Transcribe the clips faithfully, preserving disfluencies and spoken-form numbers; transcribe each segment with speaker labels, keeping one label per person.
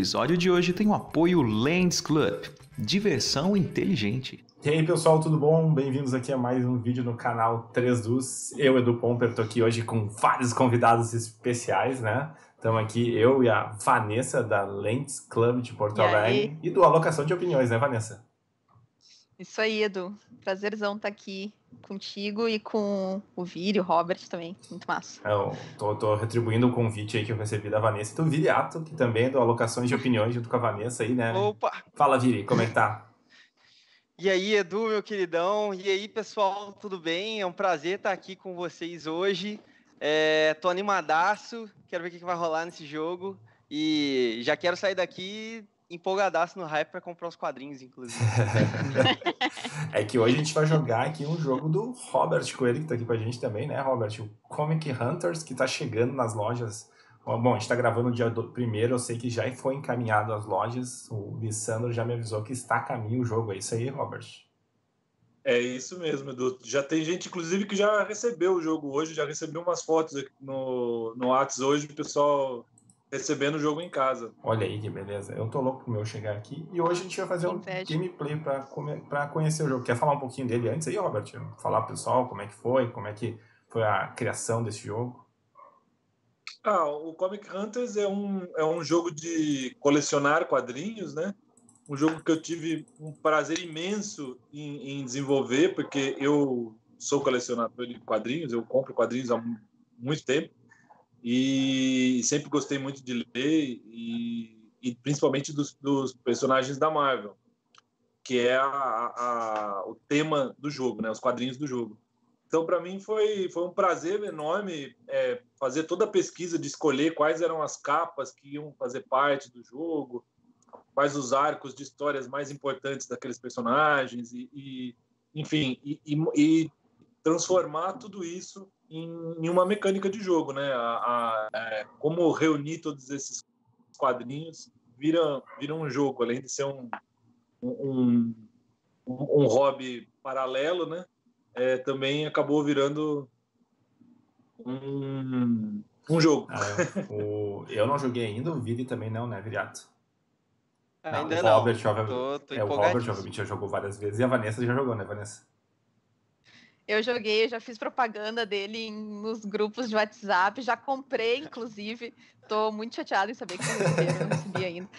Speaker 1: episódio de hoje tem o apoio Lens Club, diversão inteligente.
Speaker 2: E aí pessoal, tudo bom? Bem-vindos aqui a mais um vídeo no canal três Dus. Eu, Edu Pomper, tô aqui hoje com vários convidados especiais, né? Estamos aqui, eu e a Vanessa da Lens Club de Porto
Speaker 3: E
Speaker 2: Alegre e do Alocação de Opiniões, né, Vanessa?
Speaker 3: Isso aí, Edu. Prazerzão estar aqui contigo e com o Viri, o Robert também. Muito massa.
Speaker 2: Eu tô, tô retribuindo o convite aí que eu recebi da Vanessa e do Viriato, que também é do Alocações de Opiniões, junto com a Vanessa aí, né?
Speaker 4: Opa!
Speaker 2: Fala, Viri, como é que tá?
Speaker 4: E aí, Edu, meu queridão? E aí, pessoal, tudo bem? É um prazer estar aqui com vocês hoje. É, tô animadaço, quero ver o que vai rolar nesse jogo. E já quero sair daqui empolgadaço no hype para comprar os quadrinhos, inclusive.
Speaker 2: É que hoje a gente vai jogar aqui um jogo do Robert Coelho, que tá aqui com a gente também, né, Robert? O Comic Hunters, que tá chegando nas lojas. Bom, a gente tá gravando no dia primeiro, eu sei que já foi encaminhado às lojas. O Lissandro já me avisou que está a caminho o jogo. É isso aí, Robert?
Speaker 5: É isso mesmo, Edu. Já tem gente, inclusive, que já recebeu o jogo hoje, já recebeu umas fotos aqui no, no WhatsApp hoje, o pessoal recebendo o jogo em casa.
Speaker 2: Olha aí que beleza. Eu tô louco pro meu chegar aqui. E hoje a gente vai fazer um
Speaker 3: Inveja.
Speaker 2: gameplay pra, come- pra conhecer o jogo. Quer falar um pouquinho dele antes aí, Robert? Falar pro pessoal como é que foi, como é que foi a criação desse jogo.
Speaker 5: Ah, o Comic Hunters é um, é um jogo de colecionar quadrinhos, né? Um jogo que eu tive um prazer imenso em, em desenvolver, porque eu sou colecionador de quadrinhos, eu compro quadrinhos há mu- muito tempo e sempre gostei muito de ler e, e principalmente dos, dos personagens da Marvel, que é a, a- o tema do jogo, né? Os quadrinhos do jogo. Então, para mim, foi, foi um prazer enorme é, fazer toda a pesquisa de escolher quais eram as capas que iam fazer parte do jogo, quais os arcos de histórias mais importantes daqueles personagens, e, e enfim, e, e, e transformar tudo isso em, em uma mecânica de jogo, né? A, a, é, como reunir todos esses quadrinhos vira, vira um jogo, além de ser um, um, um, um hobby paralelo, né? É, também acabou virando um, um jogo.
Speaker 2: Ah, eu, o, eu não joguei ainda, o Viri também não, né, Viriato?
Speaker 4: Ainda
Speaker 2: o
Speaker 4: não.
Speaker 2: Robert, obviamente,
Speaker 4: Tô, tô
Speaker 2: é, o Robert,
Speaker 4: empolgadíssimo.
Speaker 2: obviamente, já jogou várias vezes. E a Vanessa já jogou, né, Vanessa?
Speaker 3: Eu joguei, eu já fiz propaganda dele em- nos grupos de WhatsApp, já comprei, inclusive. Tô muito chateada em saber que vocês receberam, eu não recebi ainda.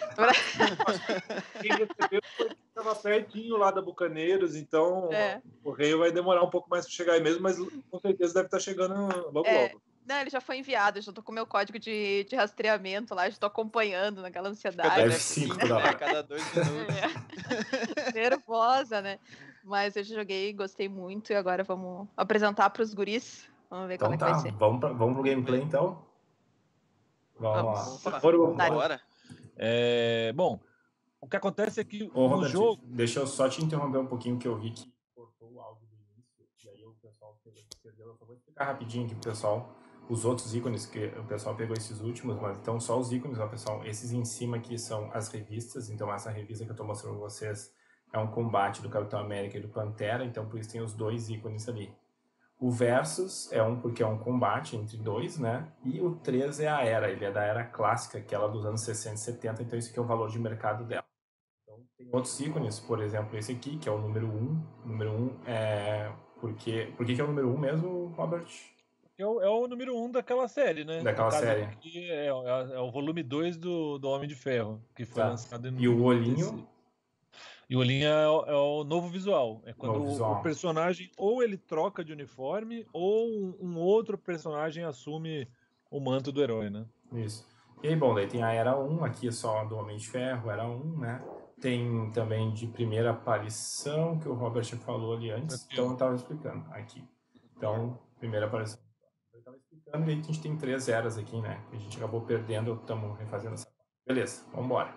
Speaker 5: Quem recebeu foi que estava pertinho lá da Bucaneiros, então
Speaker 3: É.
Speaker 5: o correio vai demorar um pouco mais para chegar aí mesmo, mas com certeza deve estar chegando logo
Speaker 3: É.
Speaker 5: logo.
Speaker 3: Não, ele já foi enviado, eu já tô com o meu código de, de rastreamento lá, já tô acompanhando naquela ansiedade.
Speaker 2: F
Speaker 4: F
Speaker 2: cinco
Speaker 4: cinco,
Speaker 2: da
Speaker 4: né?
Speaker 2: hora.
Speaker 4: Cada dois minutos.
Speaker 3: É. Nervosa, né? Mas eu já joguei, gostei muito e agora vamos apresentar pros guris. Vamos ver
Speaker 2: Então
Speaker 3: como é que
Speaker 2: tá,
Speaker 3: vai ser.
Speaker 2: vamos, pra, vamos pro gameplay então? Vamos,
Speaker 3: Vamos.
Speaker 2: lá.
Speaker 4: Opa,
Speaker 5: Bora,
Speaker 2: Vamos
Speaker 3: Dá-lhe.
Speaker 2: lá.
Speaker 4: bora.
Speaker 6: É, bom, o que acontece é que
Speaker 2: Ô,
Speaker 6: no
Speaker 2: Robert,
Speaker 6: jogo...
Speaker 2: deixa eu só te interromper um pouquinho, que eu vi que cortou o áudio do início, e aí o pessoal pegou, perdeu. Eu só vou explicar rapidinho aqui pro pessoal os outros ícones, que o pessoal pegou esses últimos, mas então só os ícones, ó, pessoal. Esses em cima aqui são as revistas, então essa revista que eu tô mostrando pra vocês é um combate do Capitão América e do Pantera, então por isso tem os dois ícones ali. O Versus é um porque é um combate entre dois, né? E o três é a Era, ele é da Era Clássica, aquela dos anos sessenta e setenta, então esse aqui é o valor de mercado dela. Então tem outros ícones, por exemplo, esse aqui, que é o número um. O número um é... Porque... Por que que é o número um mesmo, Robert?
Speaker 6: É o, é o número um daquela série, né?
Speaker 2: Daquela
Speaker 6: No caso
Speaker 2: série.
Speaker 6: aqui é, é- é o volume dois do, do Homem de Ferro, que foi
Speaker 2: Tá.
Speaker 6: lançado em
Speaker 2: E o olhinho?
Speaker 6: noventa e seis. E o olhinho é, o- é o novo visual. É quando
Speaker 2: Novo
Speaker 6: o-
Speaker 2: visual.
Speaker 6: o personagem ou ele troca de uniforme ou um, um outro personagem assume o manto do herói, né?
Speaker 2: Isso. E aí, bom, daí tem a Era um, aqui é só do Homem de Ferro, Era um, né? Tem também de primeira aparição, que o Robert falou ali antes,
Speaker 6: Aqui,
Speaker 2: então
Speaker 6: ó.
Speaker 2: eu tava explicando, aqui. Então, primeira aparição. Eu tava explicando, e aí a gente tem três eras aqui, né? Que a gente acabou perdendo, estamos refazendo essa parte. Beleza, vambora.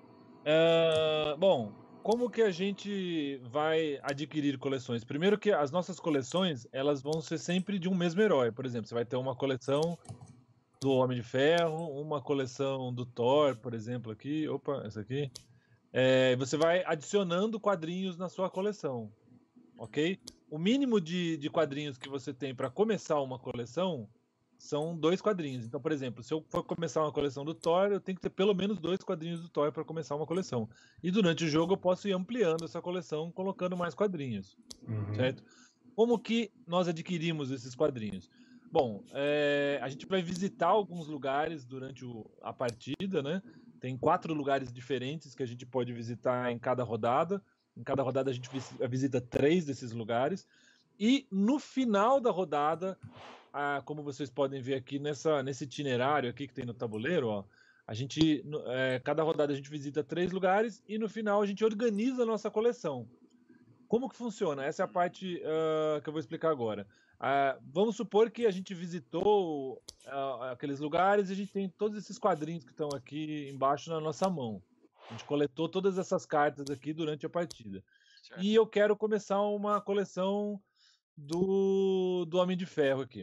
Speaker 6: Ah, bom, como que a gente vai adquirir coleções? Primeiro que as nossas coleções, elas vão ser sempre de um mesmo herói. Por exemplo, você vai ter uma coleção do Homem de Ferro, uma coleção do Thor, por exemplo, aqui. Opa, essa aqui. É, você vai adicionando quadrinhos na sua coleção, ok? O mínimo de, de quadrinhos que você tem para começar uma coleção são dois quadrinhos. Então, por exemplo, se eu for começar uma coleção do Thor, eu tenho que ter pelo menos dois quadrinhos do Thor para começar uma coleção. E durante o jogo eu posso ir ampliando essa coleção, colocando mais quadrinhos,
Speaker 2: Uhum.
Speaker 6: certo? Como que nós adquirimos esses quadrinhos? Bom, é, a gente vai visitar alguns lugares durante o, a partida, né? Tem quatro lugares diferentes que a gente pode visitar em cada rodada. Em cada rodada a gente visita três desses lugares. E no final da rodada, ah, como vocês podem ver aqui nessa, nesse itinerário aqui que tem no tabuleiro, ó, a gente, é, cada rodada a gente visita três lugares e no final a gente organiza a nossa coleção. Como que funciona? Essa é a parte uh, que eu vou explicar agora. Uh, vamos supor que a gente visitou uh, aqueles lugares e a gente tem todos esses quadrinhos que estão aqui embaixo na nossa mão. A gente coletou todas essas cartas aqui durante a partida. Certo. E eu quero começar uma coleção do, do Homem de Ferro aqui.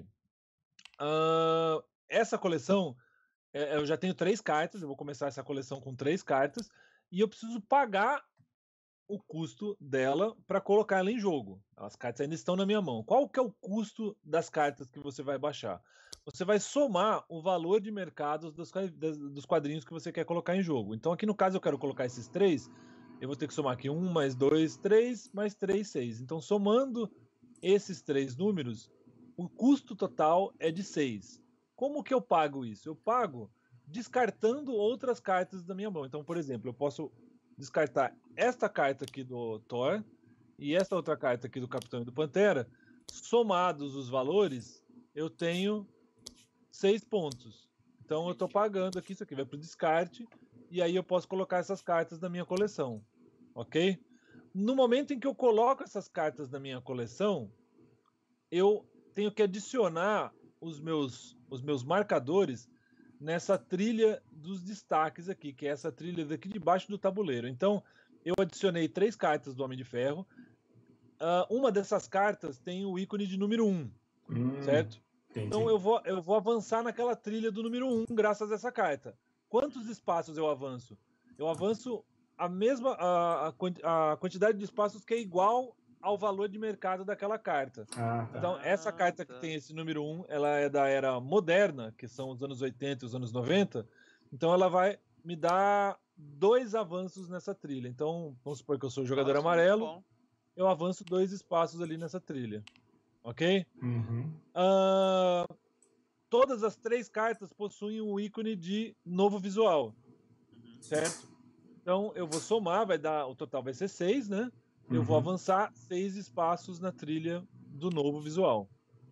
Speaker 6: Uh, essa coleção, é, eu já tenho três cartas, eu vou começar essa coleção com três cartas, e eu preciso pagar o custo dela para colocar ela em jogo. As cartas ainda estão na minha mão. Qual que é o custo das cartas que você vai baixar? Você vai somar o valor de mercado dos, dos quadrinhos que você quer colocar em jogo. Então aqui no caso eu quero colocar esses três, eu vou ter que somar aqui um, mais dois, três, mais três, seis. Então somando esses três números, o custo total é de seis. Como que eu pago isso? Eu pago descartando outras cartas da minha mão. Então, por exemplo, eu posso descartar esta carta aqui do Thor e esta outra carta aqui do Capitão e do Pantera. Somados os valores, eu tenho seis pontos. Então eu estou pagando aqui, isso aqui vai para o descarte, e aí eu posso colocar essas cartas na minha coleção, ok? No momento em que eu coloco essas cartas na minha coleção, eu tenho que adicionar os meus, os meus marcadores nessa trilha dos destaques aqui, que é essa trilha daqui debaixo do tabuleiro. Então, eu adicionei três cartas do Homem de Ferro. Uh, uma dessas cartas tem o ícone de número um, hum, certo? Entendi. Então, eu vou, eu vou avançar naquela trilha do número um graças a essa carta. Quantos espaços eu avanço? Eu avanço a mesma a, a, a quantidade de espaços que é igual ao valor de mercado daquela carta. Ah, tá. Então, essa carta que tem esse número um, ela é da era moderna, que são os anos oitenta e os anos noventa. Então, ela vai me dar dois avanços nessa trilha. Então, vamos supor que eu sou o jogador Nossa, amarelo, eu avanço dois espaços ali nessa trilha. Ok?
Speaker 2: Uhum.
Speaker 6: Uh, todas as três cartas possuem um ícone de novo visual. Certo? Então, eu vou somar, vai dar, o total vai ser seis, né? Eu uhum. vou avançar seis espaços na trilha do novo visual.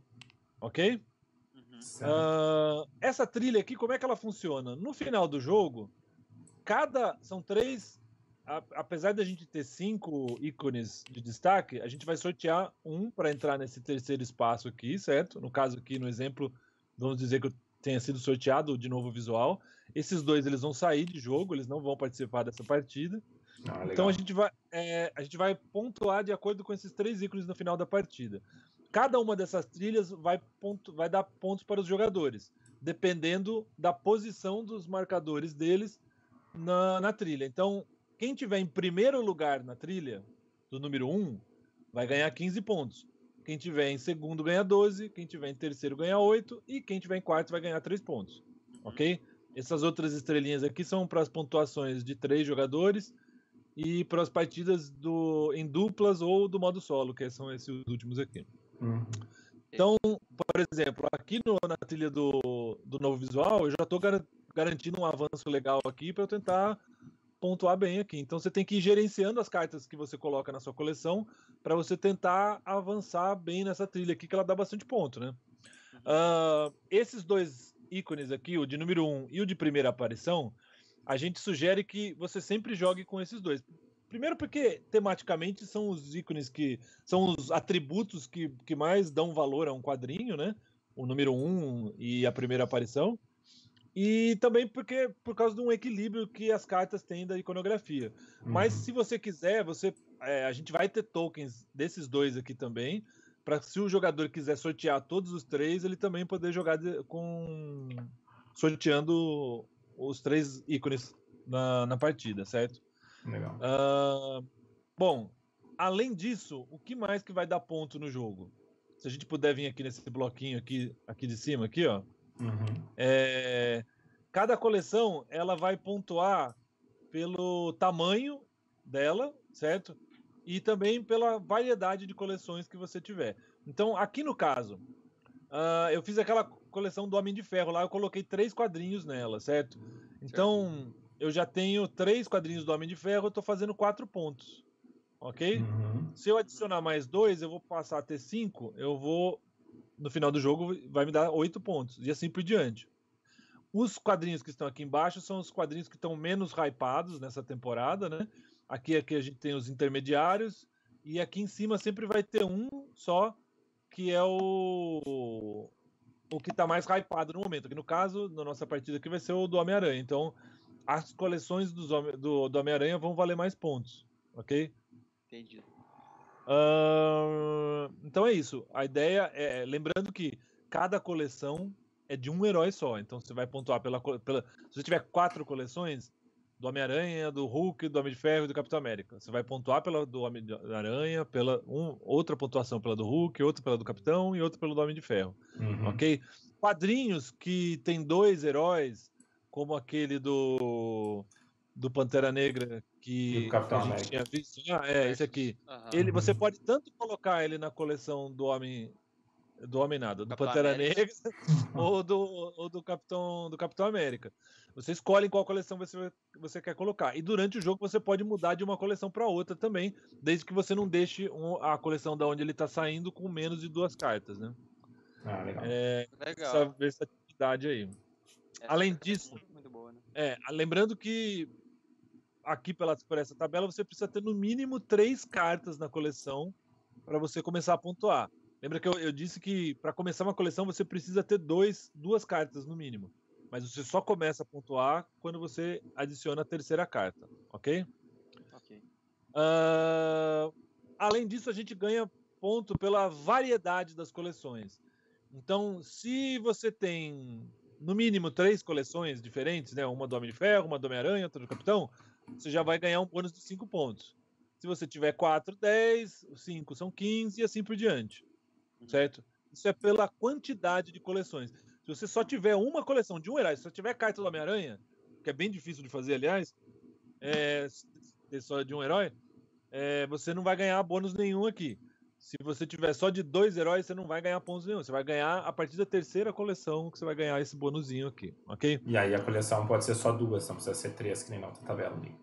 Speaker 6: Ok? Uhum. Uh, essa trilha aqui, como é que ela funciona? No final do jogo, cada... São três... A, apesar da gente ter cinco ícones de destaque, a gente vai sortear um para entrar nesse terceiro espaço aqui, certo? No caso aqui, no exemplo, vamos dizer que eu tenha sido sorteado de novo visual. Esses dois, eles vão sair de jogo, eles não vão participar dessa partida. Ah, então a gente, vai, é, a gente vai pontuar de acordo com esses três ícones no final da partida. Cada uma dessas trilhas vai, pontu, vai dar pontos para os jogadores, dependendo da posição dos marcadores deles na, na trilha. Então, quem tiver em primeiro lugar na trilha, do número um, vai ganhar quinze pontos. Quem tiver em segundo ganha doze, quem tiver em terceiro ganha oito e quem tiver em quarto vai ganhar três pontos. Ok? Essas outras estrelinhas aqui são para as pontuações de três jogadores e para as partidas do, em duplas ou do modo solo, que são esses últimos aqui. Uhum. Então, por exemplo, aqui no, na trilha do, do novo visual, eu já estou gar, garantindo um avanço legal aqui para eu tentar pontuar bem aqui. Então, você tem que ir gerenciando as cartas que você coloca na sua coleção para você tentar avançar bem nessa trilha aqui, que ela dá bastante ponto, né? Uhum. Uh, esses dois ícones aqui, o de número um e o de primeira aparição, a gente sugere que você sempre jogue com esses dois. Primeiro porque, tematicamente, são os ícones que... São os atributos que, que mais dão valor a um quadrinho, né? O número um e a primeira aparição. E também porque por causa de um equilíbrio que as cartas têm da iconografia. Uhum. Mas, se você quiser, você, é, a gente vai ter tokens desses dois aqui também, para se o jogador quiser sortear todos os três, ele também poder jogar de, com... sorteando os três ícones na, na partida, certo?
Speaker 2: Legal.
Speaker 6: Uh, bom, além disso, o que mais que vai dar ponto no jogo? se a gente puder vir aqui nesse bloquinho aqui, aqui de cima, aqui, ó.
Speaker 2: Uhum.
Speaker 6: É, cada coleção, ela vai pontuar pelo tamanho dela, certo? E também pela variedade de coleções que você tiver. Então, aqui no caso, uh, eu fiz aquela coleção do Homem de Ferro lá, eu coloquei três quadrinhos nela, certo? Então, eu já tenho três quadrinhos do Homem de Ferro, eu tô fazendo quatro pontos, ok?
Speaker 2: Uhum.
Speaker 6: Se eu adicionar mais dois, eu vou passar a ter cinco, eu vou, no final do jogo, vai me dar oito pontos, e assim por diante. Os quadrinhos que estão aqui embaixo são os quadrinhos que estão menos hypados nessa temporada, né? Aqui, aqui a gente tem os intermediários, e aqui em cima sempre vai ter um só, que é o, o que está mais hypado no momento. Aqui no caso, na nossa partida aqui vai ser o do Homem-Aranha. Então, as coleções dos Home- do, do Homem-Aranha vão valer mais pontos, ok?
Speaker 4: Entendi.
Speaker 6: Ah, então é isso. A ideia é, lembrando que cada coleção é de um herói só. Então você vai pontuar pela, co- pela se você tiver quatro coleções do Homem-Aranha, do Hulk, do Homem de Ferro e do Capitão América, você vai pontuar pela do Homem-Aranha, pela um, outra pontuação pela do Hulk, outra pela do Capitão e outra pela do Homem de Ferro,
Speaker 2: Uhum.
Speaker 6: ok? Quadrinhos que tem dois heróis, como aquele do do Pantera Negra
Speaker 2: E
Speaker 6: que,
Speaker 2: do
Speaker 6: que
Speaker 2: Capitão
Speaker 6: a gente
Speaker 2: América.
Speaker 6: tinha visto. Ah, é, esse aqui.
Speaker 4: Aham.
Speaker 6: Ele, você pode tanto colocar ele na coleção do Homem do Homem nada, do
Speaker 4: Capitão
Speaker 6: Pantera
Speaker 4: América.
Speaker 6: Negra ou do, ou do Capitão do Capitão América. Você escolhe em qual coleção você, você quer colocar. E durante o jogo você pode mudar de uma coleção para outra também, desde que você não deixe um- a coleção da onde ele está saindo com menos de duas cartas, né?
Speaker 2: Ah, legal.
Speaker 6: É, essa
Speaker 4: Legal.
Speaker 6: versatilidade aí.
Speaker 4: Essa
Speaker 6: Além
Speaker 4: carta é
Speaker 6: disso,
Speaker 4: muito, muito boa, né?
Speaker 6: é, lembrando que aqui pela, por essa tabela você precisa ter no mínimo três cartas na coleção para você começar a pontuar. Lembra que eu, eu disse que para começar uma coleção você precisa ter dois, duas cartas no mínimo. Mas você só começa a pontuar quando você adiciona a terceira carta, ok?
Speaker 4: Ok.
Speaker 6: Ah, além disso, a gente ganha ponto pela variedade das coleções. Então, se você tem no mínimo três coleções diferentes, né? Uma do Homem de Ferro, uma do Homem-Aranha, outra do Capitão, você já vai ganhar um bônus de cinco pontos. Se você tiver quatro, dez, cinco são quinze e assim por diante, certo? Isso é pela quantidade de coleções. Se você só tiver uma coleção de um herói, se só tiver carta do Homem-Aranha, que é bem difícil de fazer, aliás, é, ter só de um herói, é, você não vai ganhar bônus nenhum aqui. Se você tiver só de dois heróis, você não vai ganhar pontos nenhum. Você vai ganhar a partir da terceira coleção que você vai ganhar esse bonuzinho aqui, ok?
Speaker 2: E aí a coleção pode ser só duas, não precisa ser três, que nem na outra tabela ali.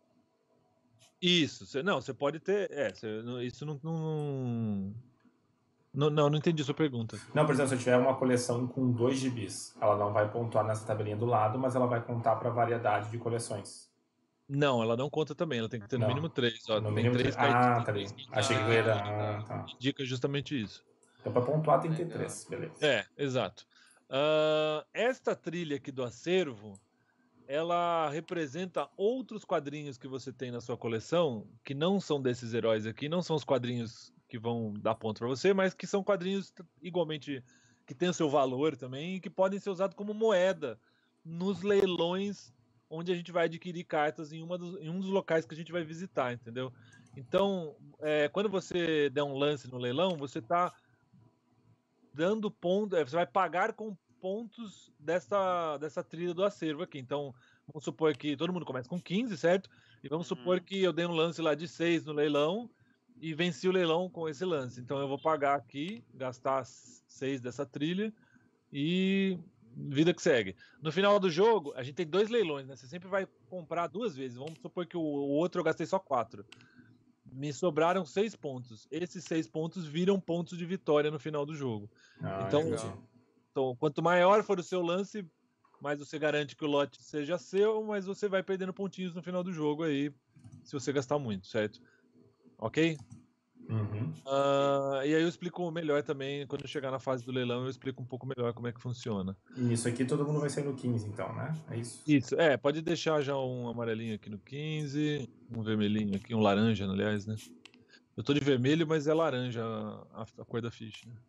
Speaker 6: Isso, você, não, você pode ter. É, você, não- isso não não, não. Não, não entendi a sua pergunta.
Speaker 2: Não, por exemplo, se eu tiver uma coleção com dois gibis, ela não vai pontuar nessa tabelinha do lado, mas ela vai contar para variedade de coleções.
Speaker 6: Não, ela não conta também, ela tem que ter no
Speaker 2: Não.
Speaker 6: mínimo três. Ó,
Speaker 2: No
Speaker 6: tem
Speaker 2: mínimo
Speaker 6: três
Speaker 2: três. Ah,
Speaker 6: cartinhas
Speaker 2: tá ali.
Speaker 6: que
Speaker 2: Achei que
Speaker 4: Ah,
Speaker 2: era.
Speaker 4: tá.
Speaker 2: Ah, tá.
Speaker 6: indica justamente isso.
Speaker 2: Então para pontuar tem que ter
Speaker 4: Legal.
Speaker 2: três, beleza.
Speaker 6: É, exato. Ah, esta trilha aqui do acervo, ela representa outros quadrinhos que você tem na sua coleção, que não são desses heróis aqui, não são os quadrinhos que vão dar ponto para você, mas que são quadrinhos igualmente que têm o seu valor também e que podem ser usados como moeda nos leilões onde a gente vai adquirir cartas em, uma dos, em um dos locais que a gente vai visitar, entendeu? Então, é, quando você der um lance no leilão, você está dando ponto, é, você vai pagar com pontos dessa, dessa trilha do acervo aqui. Então, vamos supor que todo mundo começa com quinze, certo? E vamos
Speaker 4: Uhum.
Speaker 6: supor que eu dei um lance lá de seis no leilão e venci o leilão com esse lance. Então, eu vou pagar aqui, gastar seis dessa trilha e vida que segue. No final do jogo, a gente tem dois leilões, né? Você sempre vai comprar duas vezes. Vamos supor que o, o outro eu gastei só quatro. Me sobraram seis pontos. Esses seis pontos viram pontos de vitória no final do jogo.
Speaker 2: Ah,
Speaker 6: Então,
Speaker 2: entendi.
Speaker 6: então, quanto maior for o seu lance, mais você garante que o lote seja seu, mas você vai perdendo pontinhos no final do jogo aí, se você gastar muito, certo? Ok?
Speaker 2: Uhum.
Speaker 6: Ah, e aí eu explico melhor também, quando eu chegar na fase do leilão, eu explico um pouco melhor como é que funciona.
Speaker 2: E nisso aqui todo mundo vai sair no quinze, então, né? É isso?
Speaker 6: Isso, é, pode deixar já um amarelinho aqui no quinze, um vermelhinho aqui, um laranja, aliás, né? Eu tô de vermelho, mas é laranja a, a cor da ficha, né?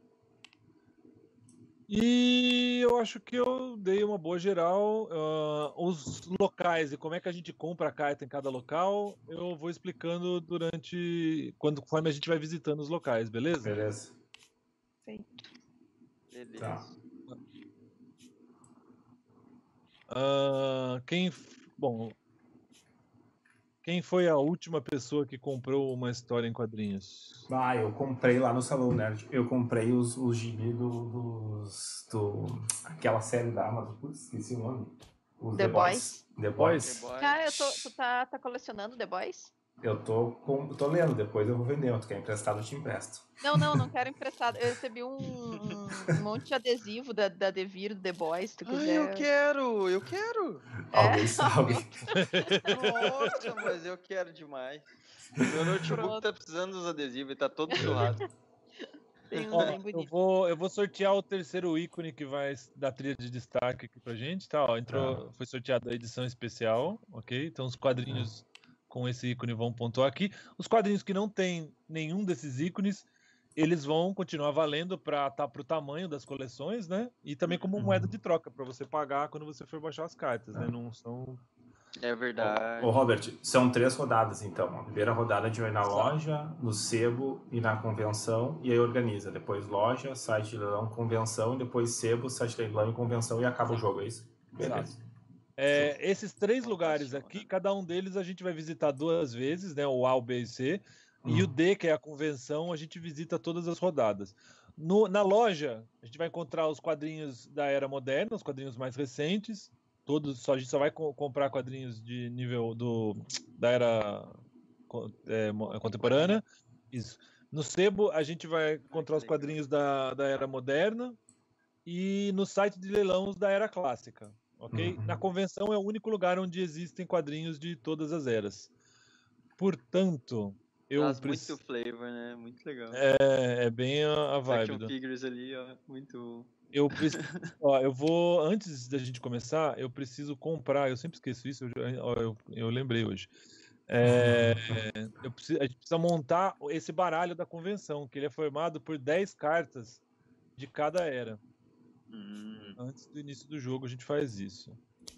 Speaker 6: E eu acho que eu dei uma boa geral. Ah, os locais e como é que a gente compra a carta em cada local, eu vou explicando durante. Quando, conforme a gente vai visitando os locais, beleza?
Speaker 2: Beleza.
Speaker 3: Feito.
Speaker 4: Beleza.
Speaker 2: Tá.
Speaker 6: Ah, quem, f- bom, quem foi a última pessoa que comprou uma história em quadrinhos?
Speaker 2: Ah, eu comprei lá no Salão Nerd. Eu comprei os, os gibi do, dos. Do, aquela série da Amazon. Putz, esqueci o nome. Os
Speaker 3: The
Speaker 2: The Boys. The Boys.
Speaker 4: The Boys.
Speaker 3: Cara, eu tô, tu tá, tá colecionando The Boys?
Speaker 2: Eu tô, com, tô lendo, depois eu vou vender. Tu quer emprestado, eu te empresto.
Speaker 3: Não, não, não quero emprestado. Eu recebi um, um- um monte de adesivo da, da Devir, do The Boys, se tu
Speaker 4: Ai, eu
Speaker 3: quiser.
Speaker 4: quero, eu quero.
Speaker 3: É?
Speaker 2: Alguém sabe.
Speaker 4: Nossa, mas eu quero demais. Meu notebook
Speaker 3: Pronto.
Speaker 4: tá precisando dos adesivos, ele tá todo surrado.
Speaker 3: Tem uns
Speaker 6: Ó,
Speaker 3: bem
Speaker 6: eu
Speaker 3: bonitos.
Speaker 6: vou, eu vou sortear o terceiro ícone que vai da trilha de destaque aqui pra gente, tá? Ó, entrou, foi sorteada a edição especial, ok? Então os quadrinhos com esse ícone vão pontuar aqui. Os quadrinhos que não tem nenhum desses ícones, eles vão continuar valendo para estar pro tamanho das coleções, né? E também como moeda de troca para você pagar quando você for baixar as cartas, né? Não são.
Speaker 4: É verdade.
Speaker 2: Ô, Robert, são três rodadas, então. A primeira rodada a gente vai na
Speaker 6: Exato.
Speaker 2: loja, no sebo e na convenção, e aí organiza. Depois loja, site de leilão, convenção, e depois sebo, site de leilão e convenção, e acaba o jogo, é isso? Beleza.
Speaker 6: É, esses três lugares
Speaker 4: Funciona.
Speaker 6: aqui, cada um deles a gente vai visitar duas vezes, né? O A, o B e o C. E
Speaker 2: Hum.
Speaker 6: o D, que é a convenção, a gente visita todas as rodadas. No- na loja, a gente vai encontrar os quadrinhos da Era Moderna, os quadrinhos mais recentes. Todos, só, a gente só vai co- comprar quadrinhos de nível do, da Era co- é, mo- contemporânea. Isso. No Sebo, a gente vai encontrar os
Speaker 4: legal.
Speaker 6: quadrinhos da, da Era Moderna. E no site de leilões da Era Clássica. Ok?
Speaker 2: Uhum.
Speaker 6: Na convenção é o único lugar onde existem quadrinhos de todas as eras. Portanto, eu
Speaker 4: Traz
Speaker 6: preci-
Speaker 4: muito flavor, né? Muito legal.
Speaker 6: é, é bem a, a vibe.
Speaker 4: Action
Speaker 6: do-
Speaker 4: figures ali, ó. Muito.
Speaker 6: Eu preciso, ó, eu vou antes da gente começar, eu preciso comprar. Eu sempre esqueço isso. Eu, já- ó, eu, eu lembrei hoje. É, eu preciso, a gente precisa montar esse baralho da convenção, que ele é formado por dez cartas de cada era.
Speaker 4: Hum.
Speaker 6: Antes do início do jogo a gente faz isso.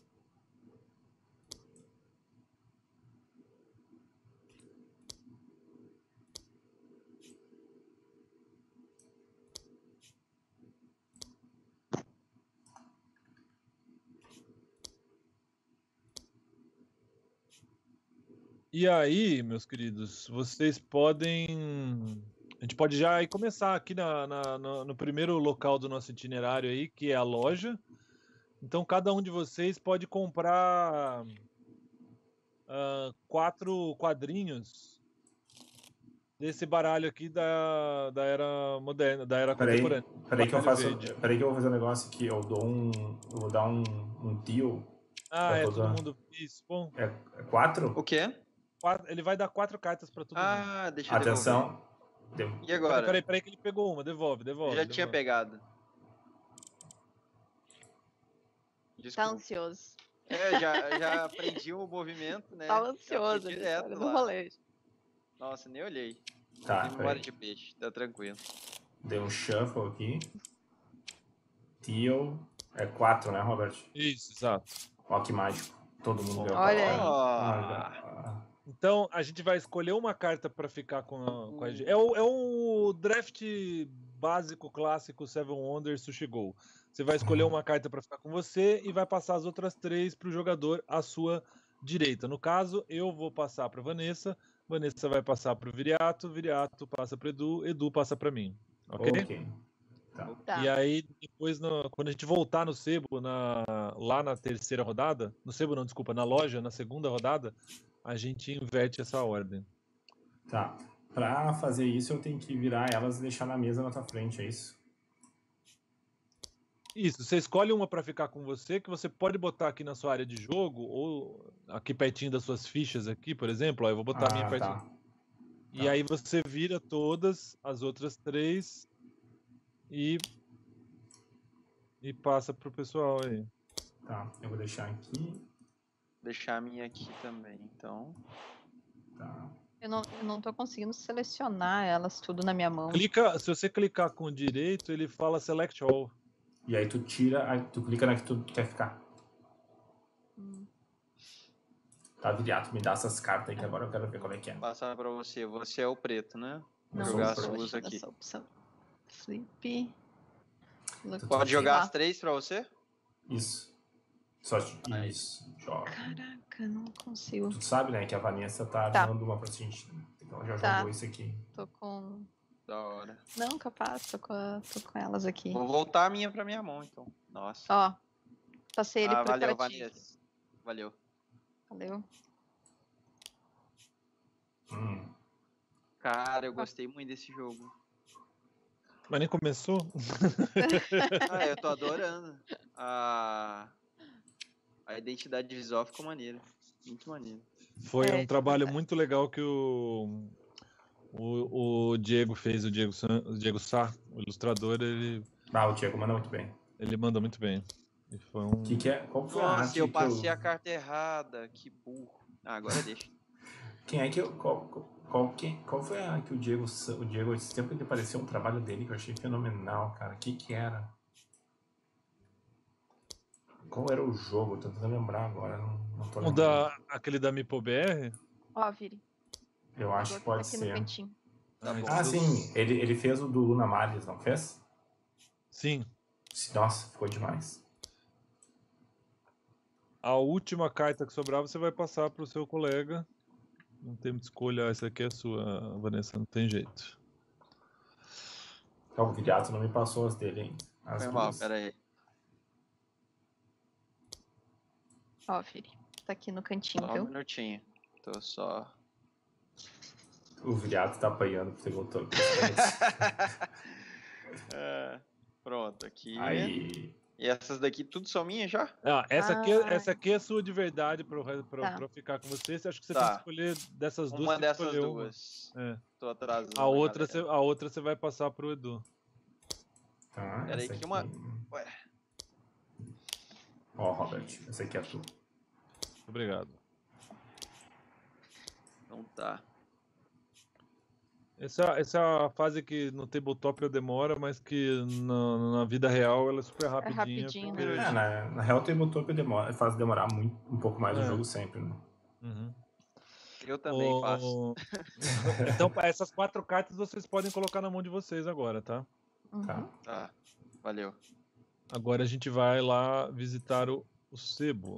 Speaker 6: E aí, meus queridos, vocês podem. A gente pode já ir começar aqui na, na- na- no primeiro local do nosso itinerário aí, que é a loja. Então, cada um de vocês pode comprar ah, quatro quadrinhos desse baralho aqui da, da era moderna, da era
Speaker 2: Peraí,
Speaker 6: contemporânea.
Speaker 2: peraí que eu
Speaker 6: Baralho
Speaker 2: faço.
Speaker 6: verde.
Speaker 2: Peraí que eu vou fazer um negócio aqui. Eu dou um. Eu vou dar um, um deal.
Speaker 6: Ah,
Speaker 2: pra
Speaker 6: é,
Speaker 2: toda-
Speaker 6: todo mundo. Isso, bom.
Speaker 2: É, é quatro?
Speaker 4: O quê?
Speaker 6: Quatro- ele vai dar quatro cartas pra todo mundo.
Speaker 4: Ah, deixa eu devolver.
Speaker 2: Atenção. Deu-
Speaker 4: E
Speaker 6: Peraí,
Speaker 4: agora?
Speaker 6: peraí, peraí que ele pegou uma, devolve, devolve.
Speaker 4: Eu já tinha
Speaker 6: devolve.
Speaker 4: pegado.
Speaker 3: Tá
Speaker 4: Desculpa.
Speaker 3: ansioso.
Speaker 4: É, já, já aprendi o movimento, né?
Speaker 3: Tá
Speaker 4: Já fui
Speaker 3: ansioso ali,
Speaker 4: direto
Speaker 3: cara, no
Speaker 4: lá.
Speaker 3: rolê.
Speaker 4: Nossa, nem olhei.
Speaker 2: Tá,
Speaker 4: Tem memória
Speaker 2: peraí.
Speaker 4: de peixe, tá tranquilo.
Speaker 2: Dei um shuffle aqui. Teal. É quatro, né, Robert?
Speaker 6: Isso, exato.
Speaker 2: Ó, que mágico. Todo mundo ganhou.
Speaker 3: Olha aí.
Speaker 2: Olha.
Speaker 6: Então, a gente vai escolher uma carta para ficar com a, com a gente. É o, é o draft básico, clássico Seven Wonders Sushi Go. Você vai escolher uma carta para ficar com você e vai passar as outras três para o jogador à sua direita. No caso, eu vou passar para Vanessa, Vanessa vai passar para o Viriato, Viriato passa para Edu, Edu passa para mim. Ok?
Speaker 2: Ok. Tá.
Speaker 3: Tá.
Speaker 6: E aí, depois, no- quando a gente voltar no Sebo, na, lá na terceira rodada, no Sebo não, desculpa, na loja, na segunda rodada, a gente inverte essa ordem.
Speaker 2: Tá. Pra fazer isso, eu tenho que virar elas e deixar na mesa na tua frente, é isso?
Speaker 6: Isso, você escolhe uma para ficar com você, que você pode botar aqui na sua área de jogo, ou aqui pertinho das suas fichas aqui, por exemplo, ó, eu vou botar a minha
Speaker 2: Ah,
Speaker 6: pertinho.
Speaker 2: tá.
Speaker 6: E aí você vira todas as outras três e e passa pro pessoal aí.
Speaker 2: Tá. Eu vou deixar aqui.
Speaker 4: Deixar a minha aqui também, então.
Speaker 2: Tá.
Speaker 3: Eu não, eu não tô conseguindo selecionar elas tudo na minha mão.
Speaker 6: Clica, se você clicar com o direito, ele fala Select All.
Speaker 2: E aí tu tira, aí tu clica na que tu quer ficar.
Speaker 3: Hum.
Speaker 2: Tá, Viriato, me dá essas cartas aí que agora eu quero ver qual é que é.
Speaker 4: Passar pra você. Você é o preto, né? Vou
Speaker 3: Não,
Speaker 2: sou
Speaker 4: jogar
Speaker 2: o
Speaker 4: as
Speaker 2: preto.
Speaker 4: suas aqui.
Speaker 3: Essa opção. Sleep. Look,
Speaker 4: Pode
Speaker 3: sei
Speaker 4: jogar
Speaker 3: lá.
Speaker 4: as três pra você?
Speaker 2: Isso. Só
Speaker 4: Aí.
Speaker 2: isso. Joga.
Speaker 3: Caraca, não consigo.
Speaker 2: Tu sabe, né, que a Vanessa tá
Speaker 3: Tá.
Speaker 2: dando uma pra gente. Ela já
Speaker 3: Tá.
Speaker 2: jogou isso aqui.
Speaker 3: Tô com.
Speaker 4: Da hora.
Speaker 3: Não, capaz, tô com, a- tô com elas aqui.
Speaker 4: Vou voltar a minha pra minha mão, então. Nossa.
Speaker 3: Ó, passei ele
Speaker 4: Ah,
Speaker 3: pro
Speaker 4: valeu,
Speaker 3: pra ti.
Speaker 4: Vanessa. Valeu.
Speaker 3: Valeu.
Speaker 2: Hum.
Speaker 4: Cara, eu gostei muito desse jogo.
Speaker 6: Mas nem começou?
Speaker 4: Ah, eu tô adorando. A, a identidade visual ficou maneira. Muito maneiro.
Speaker 6: Foi
Speaker 3: É,
Speaker 6: um
Speaker 3: isso
Speaker 6: trabalho
Speaker 3: é.
Speaker 6: muito legal que o, o, o Diego fez, o Diego, San, o Diego Sá, o ilustrador, ele,
Speaker 2: Ah, o Diego manda muito bem.
Speaker 6: ele manda muito bem. E foi um...
Speaker 2: O que, que é? Qual foi a
Speaker 4: Nossa,
Speaker 2: arte
Speaker 4: eu
Speaker 2: que
Speaker 4: passei
Speaker 2: eu...
Speaker 4: a carta errada. Que burro. Ah, agora deixa.
Speaker 2: Quem é que eu... Qual, qual, qual, quem, qual foi a que o Diego... O Diego, esse tempo que apareceu um trabalho dele que eu achei fenomenal, cara. O que que era? Qual era o jogo? Tô tentando lembrar agora. Não, não tô
Speaker 6: O
Speaker 2: lembrando.
Speaker 6: da, aquele da MipoBR?
Speaker 3: Ó, Viri.
Speaker 2: Eu acho
Speaker 3: Vou
Speaker 2: que pode
Speaker 3: aqui no
Speaker 2: ser.
Speaker 3: cantinho.
Speaker 4: Tá
Speaker 6: Ai,
Speaker 4: bom.
Speaker 2: Ah,
Speaker 6: Deus.
Speaker 2: sim. Ele, ele fez o do Luna Mares, não fez?
Speaker 6: Sim.
Speaker 2: Nossa, ficou demais.
Speaker 6: A última carta que sobrar você vai passar pro seu colega. Não tem muita escolha, essa aqui é a sua, Vanessa, não tem jeito.
Speaker 2: Então, o Viriato não me passou as dele, hein? As
Speaker 4: Foi mal,
Speaker 2: duas.
Speaker 4: pera aí.
Speaker 3: Ó, Viri. Tá aqui no cantinho,
Speaker 4: Só um
Speaker 3: viu?
Speaker 4: minutinho. Tô só...
Speaker 2: O Viriato tá apanhando porque voltou.
Speaker 4: É, pronto, aqui.
Speaker 2: Aí.
Speaker 4: E essas daqui tudo são minhas já?
Speaker 6: Ah, essa, aqui, é-
Speaker 3: Ah.
Speaker 6: essa aqui é sua de verdade pra, pra, pra,
Speaker 3: Tá.
Speaker 6: pra ficar com você. Acho que você
Speaker 4: Tá.
Speaker 6: tem que escolher dessas duas.
Speaker 4: Uma
Speaker 6: tem que
Speaker 4: dessas
Speaker 6: escolher uma.
Speaker 4: duas.
Speaker 6: É.
Speaker 4: Tô atrasando.
Speaker 6: A outra,
Speaker 4: galera.
Speaker 6: você, a outra você vai passar pro Edu.
Speaker 2: Tá,
Speaker 4: Pera aí
Speaker 2: essa
Speaker 4: que
Speaker 2: aqui.
Speaker 4: uma- Ué.
Speaker 2: Ó, Robert, essa aqui é a tua.
Speaker 6: Obrigado.
Speaker 4: Então tá.
Speaker 6: Essa, essa é a fase que no tabletop demora, mas que na, na vida real ela é super rapidinha.
Speaker 3: rapidinho,
Speaker 6: porque-
Speaker 2: É, na, na real, o Tabletop demora, faz demorar muito, um pouco mais
Speaker 6: É.
Speaker 2: o jogo sempre, né?
Speaker 6: Uhum.
Speaker 4: Eu também
Speaker 6: O-
Speaker 4: faço.
Speaker 6: Então, essas quatro cartas vocês podem colocar na mão de vocês agora, tá?
Speaker 3: Uhum.
Speaker 2: Tá.
Speaker 4: Tá. Valeu.
Speaker 6: Agora a gente vai lá visitar o, o sebo.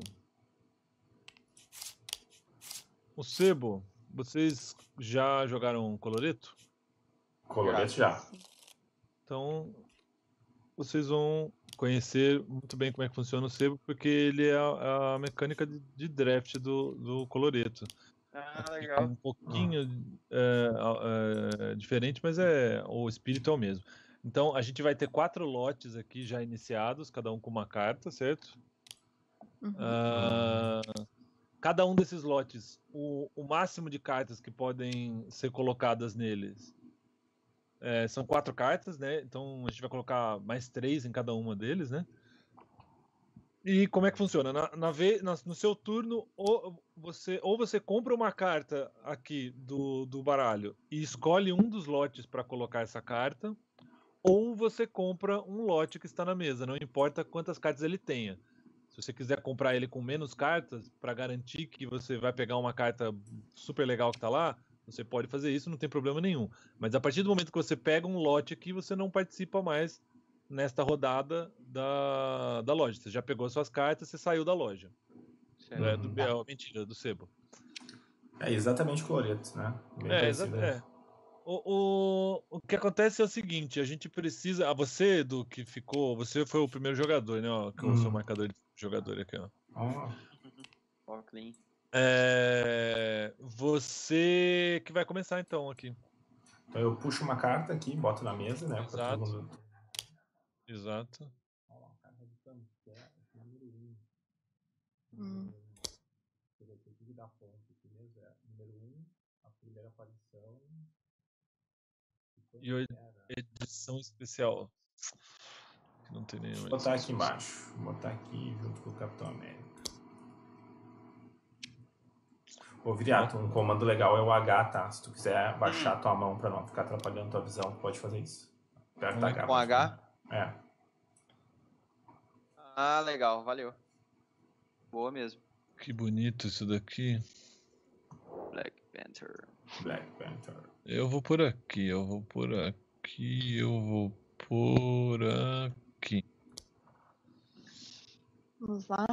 Speaker 6: O sebo, vocês já jogaram Coloreto?
Speaker 2: Coloreto já.
Speaker 6: Então, vocês vão conhecer muito bem como é que funciona o sebo, porque ele é a, a mecânica de, de draft do, do Coloreto.
Speaker 4: Ah,
Speaker 6: É
Speaker 4: legal.
Speaker 6: um pouquinho é, é, diferente, mas é o espírito é o mesmo. Então, a gente vai ter quatro lotes aqui já iniciados, cada um com uma carta, certo?
Speaker 3: Uhum.
Speaker 6: Ah, cada um desses lotes, o, o máximo de cartas que podem ser colocadas neles é, são quatro cartas, né? Então a gente vai colocar mais três em cada uma deles, né? E como é que funciona? Na, na ve- na- no seu turno, ou você, ou você compra uma carta aqui do, do baralho e escolhe um dos lotes para colocar essa carta, ou você compra um lote que está na mesa, não importa quantas cartas ele tenha. Se você quiser comprar ele com menos cartas, para garantir que você vai pegar uma carta super legal que está lá, você pode fazer isso, não tem problema nenhum. Mas a partir do momento que você pega um lote aqui, você não participa mais nesta rodada da, da loja. Você já pegou suas cartas, você saiu da loja.
Speaker 4: Certo.
Speaker 6: É, do, é, mentira, do sebo.
Speaker 2: É exatamente Coloreto, né? Bem
Speaker 6: É,
Speaker 2: parecido.
Speaker 6: exa- é. O, o, o que acontece é o seguinte, a gente precisa... Ah, você, Edu, que ficou... Você foi o primeiro jogador, né? Ó, que é o seu
Speaker 2: Hum.
Speaker 6: marcador de jogador aqui, ó.
Speaker 2: Ó,
Speaker 4: Ó, clean.
Speaker 6: É, você que vai começar então aqui.
Speaker 2: então eu puxo uma carta aqui, boto na mesa, né? Pra
Speaker 6: Exato.
Speaker 2: todo mundo.
Speaker 6: Exato.
Speaker 2: Ó, a carta de Pantera, número um.
Speaker 3: Hum.
Speaker 2: Deixa eu ver aqui, o que dá ponto aqui mesmo? É número um, a primeira aparição.
Speaker 6: E hoje- Edição especial. Que não tem nenhuma.
Speaker 2: Vou botar
Speaker 6: edição
Speaker 2: aqui embaixo. Vou botar aqui junto com o Capitão América. Ô, Viriato, um comando legal é o H, tá? Se tu quiser baixar tua mão pra não ficar atrapalhando tua visão, tu pode fazer isso. Aperta
Speaker 6: Com
Speaker 2: H.
Speaker 4: Com H?
Speaker 2: É.
Speaker 4: Ah, legal. Valeu. Boa mesmo.
Speaker 6: Que bonito isso daqui.
Speaker 4: Black Panther.
Speaker 2: Black Panther.
Speaker 6: Eu vou por aqui, eu vou por aqui, eu vou por aqui.
Speaker 3: Vamos lá.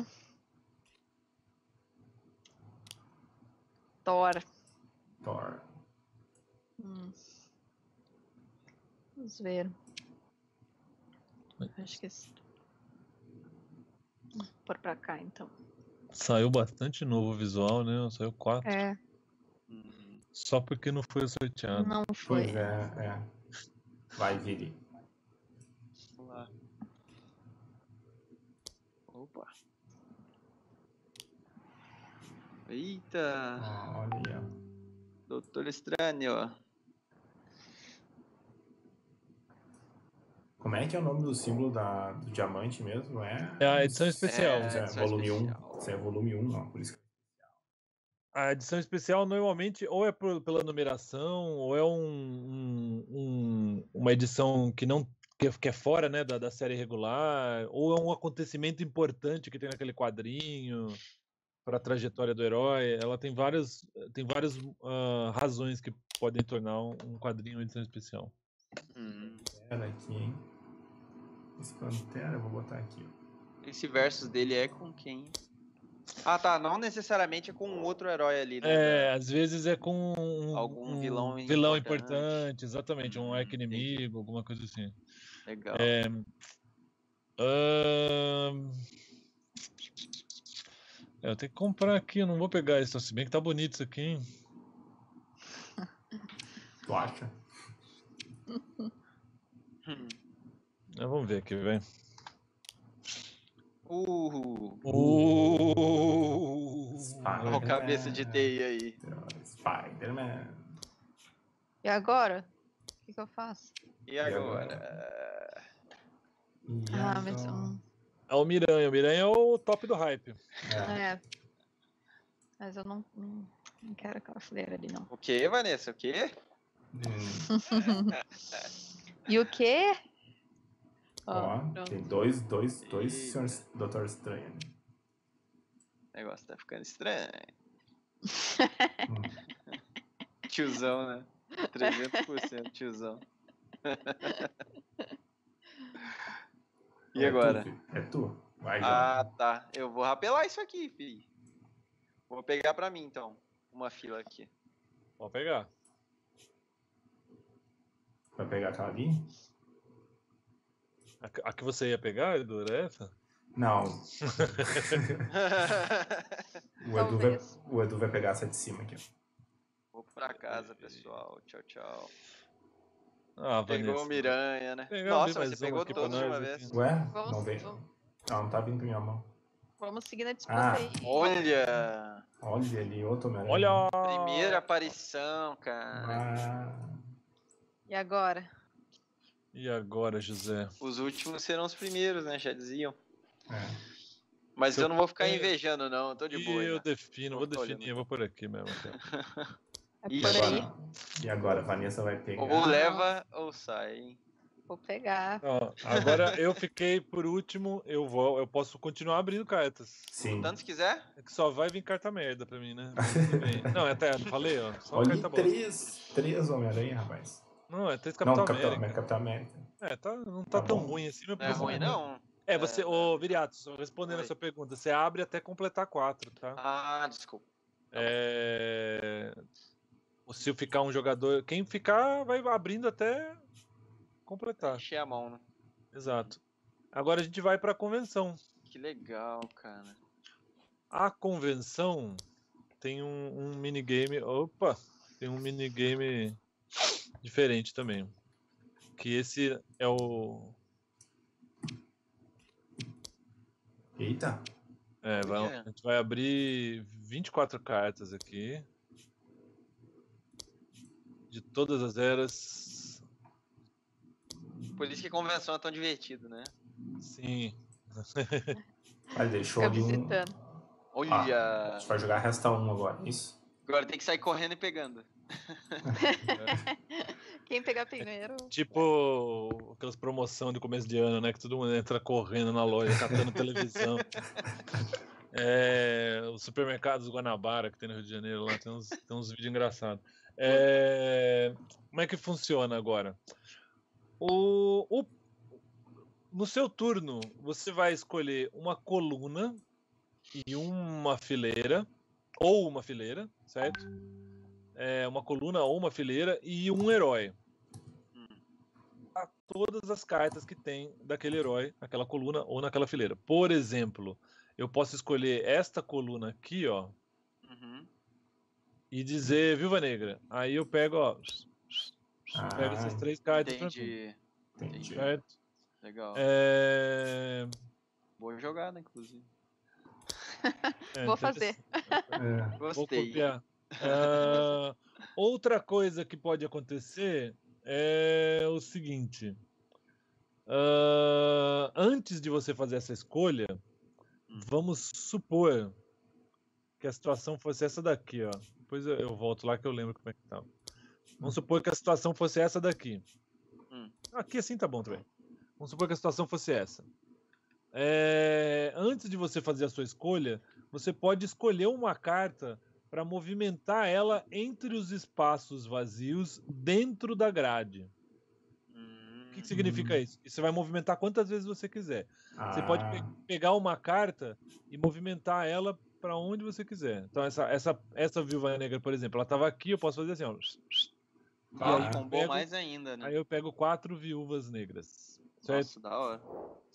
Speaker 3: Thor.
Speaker 2: Thor.
Speaker 3: Hum. Vamos ver. Acho que esse... Vou pôr pra cá, então.
Speaker 6: Saiu bastante novo o visual, né? Saiu quatro.
Speaker 3: É,
Speaker 4: Uhum.
Speaker 6: Só porque não foi sorteado.
Speaker 3: não foi.
Speaker 2: Pois é, é. Vai, Vili.
Speaker 4: Vamos lá. Opa. Eita.
Speaker 2: Olha.
Speaker 4: Doutor Estranho, ó.
Speaker 2: Como é que é o nome do símbolo da, do diamante mesmo? É,
Speaker 6: É a edição especial.
Speaker 2: Isso é,
Speaker 4: edição
Speaker 2: volume
Speaker 4: especial.
Speaker 2: um. Isso é volume um, ó. Por isso que...
Speaker 6: A edição especial normalmente ou é por- pela numeração, ou é um, um- um- uma edição que não que, que é fora, né, da, da série regular, ou é um acontecimento importante que tem naquele quadrinho para a trajetória do herói. Ela tem várias, tem várias ah, razões que podem tornar um, um quadrinho uma edição especial.
Speaker 4: Hum.
Speaker 2: Pantera aqui, hein? Esse Pantera, eu vou botar aqui. ó.
Speaker 4: Esse versus dele é com quem? Ah, tá. Não necessariamente é com um outro herói ali, né?
Speaker 6: É, às vezes é com um,
Speaker 4: Algum
Speaker 6: um
Speaker 4: vilão
Speaker 6: vilão
Speaker 4: importante.
Speaker 6: importante, exatamente, um
Speaker 4: Hum,
Speaker 6: arco inimigo, alguma coisa assim.
Speaker 4: Legal.
Speaker 6: É, ahn, é, eu tenho que comprar aqui, eu não vou pegar isso, se bem que tá bonito isso aqui, hein?
Speaker 2: Tu acha?
Speaker 4: Hum.
Speaker 6: É, vamos ver aqui, velho.
Speaker 4: Uh,
Speaker 6: Uh,
Speaker 4: Olha o cabeça de T I aí.
Speaker 2: Spider-Man.
Speaker 3: E agora? O que, que eu faço?
Speaker 4: E agora?
Speaker 2: E
Speaker 3: Ah, mas.
Speaker 2: agora?
Speaker 3: hum,
Speaker 6: É o Miranha, o Miranha é o top do hype.
Speaker 2: É.
Speaker 3: é. Mas eu não, não, não quero aquela fileira ali, não.
Speaker 4: O que, Vanessa? O que?
Speaker 2: Hum,
Speaker 3: E o quê?
Speaker 2: Ó,
Speaker 3: pronto.
Speaker 2: tem dois, dois, dois
Speaker 4: Eita.
Speaker 2: senhores Doutor Estranho. né?
Speaker 4: O negócio tá ficando estranho.
Speaker 2: Hum.
Speaker 4: Tiozão, né? trezentos por cento tiozão. E
Speaker 2: É
Speaker 4: agora?
Speaker 2: Tu, filho. é tu. Vai,
Speaker 4: Ah,
Speaker 2: João.
Speaker 4: tá. Eu vou rapelar isso aqui, fi. Vou pegar pra mim, então. Uma fila aqui.
Speaker 6: Pode pegar.
Speaker 2: Vai pegar aquela ali?
Speaker 6: A, que- a que você ia pegar, Edu, era essa?
Speaker 2: Não. O Edu, vai,
Speaker 3: Talvez.
Speaker 2: o Edu vai pegar essa de cima aqui. ó.
Speaker 4: Vou pra casa, pessoal. Tchau, tchau.
Speaker 6: Ah,
Speaker 4: Pegou
Speaker 6: Vanessa.
Speaker 4: o Miranha, né?
Speaker 6: Pegar
Speaker 4: Nossa,
Speaker 6: ali
Speaker 4: mas
Speaker 6: mais
Speaker 4: você
Speaker 6: uma
Speaker 4: pegou
Speaker 6: aqui pra
Speaker 4: todos de
Speaker 6: nós
Speaker 4: uma
Speaker 6: aqui.
Speaker 4: vez.
Speaker 2: Ué?
Speaker 3: Vamos-
Speaker 2: Não vem.
Speaker 3: vamos-
Speaker 2: Não, não tá vindo pra minha mão.
Speaker 3: Vamos seguir na disputa
Speaker 2: Ah.
Speaker 3: aí.
Speaker 4: Olha!
Speaker 2: Olha ali, outro Homem-Aranha.
Speaker 6: Olha!
Speaker 4: Primeira aparição, cara.
Speaker 2: Ah,
Speaker 3: E agora?
Speaker 6: E agora, José?
Speaker 4: Os últimos serão os primeiros, né? Já diziam.
Speaker 2: é.
Speaker 4: Mas
Speaker 6: Se eu
Speaker 4: eu não vou ficar
Speaker 6: puder-
Speaker 4: invejando, não. Eu tô de
Speaker 6: E
Speaker 4: boa.
Speaker 6: eu
Speaker 4: já.
Speaker 6: defino,
Speaker 4: Vou
Speaker 6: vou
Speaker 4: ficar
Speaker 6: definir,
Speaker 4: olhando.
Speaker 6: eu vou por aqui mesmo. Cara.
Speaker 3: É
Speaker 4: Ih,
Speaker 3: por aí.
Speaker 2: Agora, e agora, Vanessa vai pegar.
Speaker 4: Ou leva ou sai, hein?
Speaker 3: Vou pegar.
Speaker 6: Ó, agora eu fiquei por último, eu vou, eu posso continuar abrindo cartas.
Speaker 2: Sim.
Speaker 4: Tanto se quiser.
Speaker 6: É que só vai vir carta merda pra mim, né? Mas tudo bem. Não, é até, não falei, ó. Só
Speaker 2: Olha,
Speaker 6: carta bosta.
Speaker 2: três, três Homem-Aranha, rapaz.
Speaker 6: Não, é três
Speaker 2: Não,
Speaker 6: Capitão
Speaker 2: Capitão
Speaker 6: América.
Speaker 2: América. Capitão América.
Speaker 6: É, tá, não tá,
Speaker 2: Tá
Speaker 6: tão
Speaker 2: bom.
Speaker 6: ruim assim, mas
Speaker 4: Não é
Speaker 6: por
Speaker 4: ruim,
Speaker 6: exemplo,
Speaker 4: não.
Speaker 6: É, você,
Speaker 4: É,
Speaker 6: ô Viriatos, respondendo
Speaker 4: Oi.
Speaker 6: a sua pergunta, você abre até completar quatro, tá?
Speaker 4: Ah, desculpa.
Speaker 6: É... Se eu ficar um jogador. Quem ficar vai abrindo até completar.
Speaker 4: Encher a mão, né?
Speaker 6: Exato. Agora a gente vai pra convenção.
Speaker 4: Que legal, cara.
Speaker 6: A convenção tem um, um minigame. Opa! Tem um minigame diferente também. Que esse é o.
Speaker 2: Eita.
Speaker 6: É, vai-
Speaker 4: Olha.
Speaker 6: a gente vai abrir vinte e quatro cartas aqui. De todas as eras.
Speaker 4: Por isso que a convenção é tão divertido, né?
Speaker 6: Sim.
Speaker 2: Olha, deixou
Speaker 3: Fica
Speaker 2: ali um.
Speaker 3: visitando.
Speaker 4: Olha!
Speaker 2: A gente vai jogar resta um agora, isso?
Speaker 4: Agora tem que sair correndo e pegando.
Speaker 3: Quem pegar primeiro.
Speaker 6: Tipo aquelas promoções do começo de ano, né? Que todo mundo entra correndo na loja, catando televisão. É, os supermercados Guanabara que tem no Rio de Janeiro lá, tem uns, tem uns vídeos engraçados. É, como é que funciona agora? O, o, no seu turno, você vai escolher uma coluna e uma fileira, ou uma fileira, certo? É, uma coluna ou uma fileira e um herói. A todas as cartas que tem daquele herói, naquela coluna ou naquela fileira. Por exemplo, eu posso escolher esta coluna aqui, ó,
Speaker 4: Uhum.
Speaker 6: e dizer Viúva Negra. Aí eu pego, ó,
Speaker 2: Ah,
Speaker 6: pego essas três cartas pra mim,
Speaker 4: Entendi.
Speaker 2: entendi.
Speaker 6: certo?
Speaker 4: Legal.
Speaker 6: É...
Speaker 4: Boa jogada, inclusive.
Speaker 6: é
Speaker 3: Vou fazer.
Speaker 2: É.
Speaker 6: Vou
Speaker 4: Gostei.
Speaker 6: copiar. Ah, outra coisa que pode acontecer é o seguinte. Ah, antes de você fazer essa escolha,
Speaker 4: Hum.
Speaker 6: vamos supor que a situação fosse essa daqui, ó. Depois eu, eu volto lá que eu lembro como é que tá. Vamos supor que a situação fosse essa daqui.
Speaker 4: Hum.
Speaker 6: Aqui assim tá bom também. Vamos supor que a situação fosse essa. É, antes de você fazer a sua escolha, você pode escolher uma carta para movimentar ela entre os espaços vazios dentro da grade.
Speaker 4: Hum.
Speaker 6: O que, que significa isso? E você vai movimentar quantas vezes você quiser. Você
Speaker 2: Ah,
Speaker 6: pode pe- pegar uma carta e movimentar ela para onde você quiser. Então essa essa essa Viúva Negra, por exemplo, ela estava aqui, eu posso fazer assim, ó. E
Speaker 4: Ah,
Speaker 6: aí eu
Speaker 4: combou
Speaker 6: pego,
Speaker 4: mais ainda, né?
Speaker 6: aí eu pego quatro viúvas negras, certo?
Speaker 4: Nossa, da hora.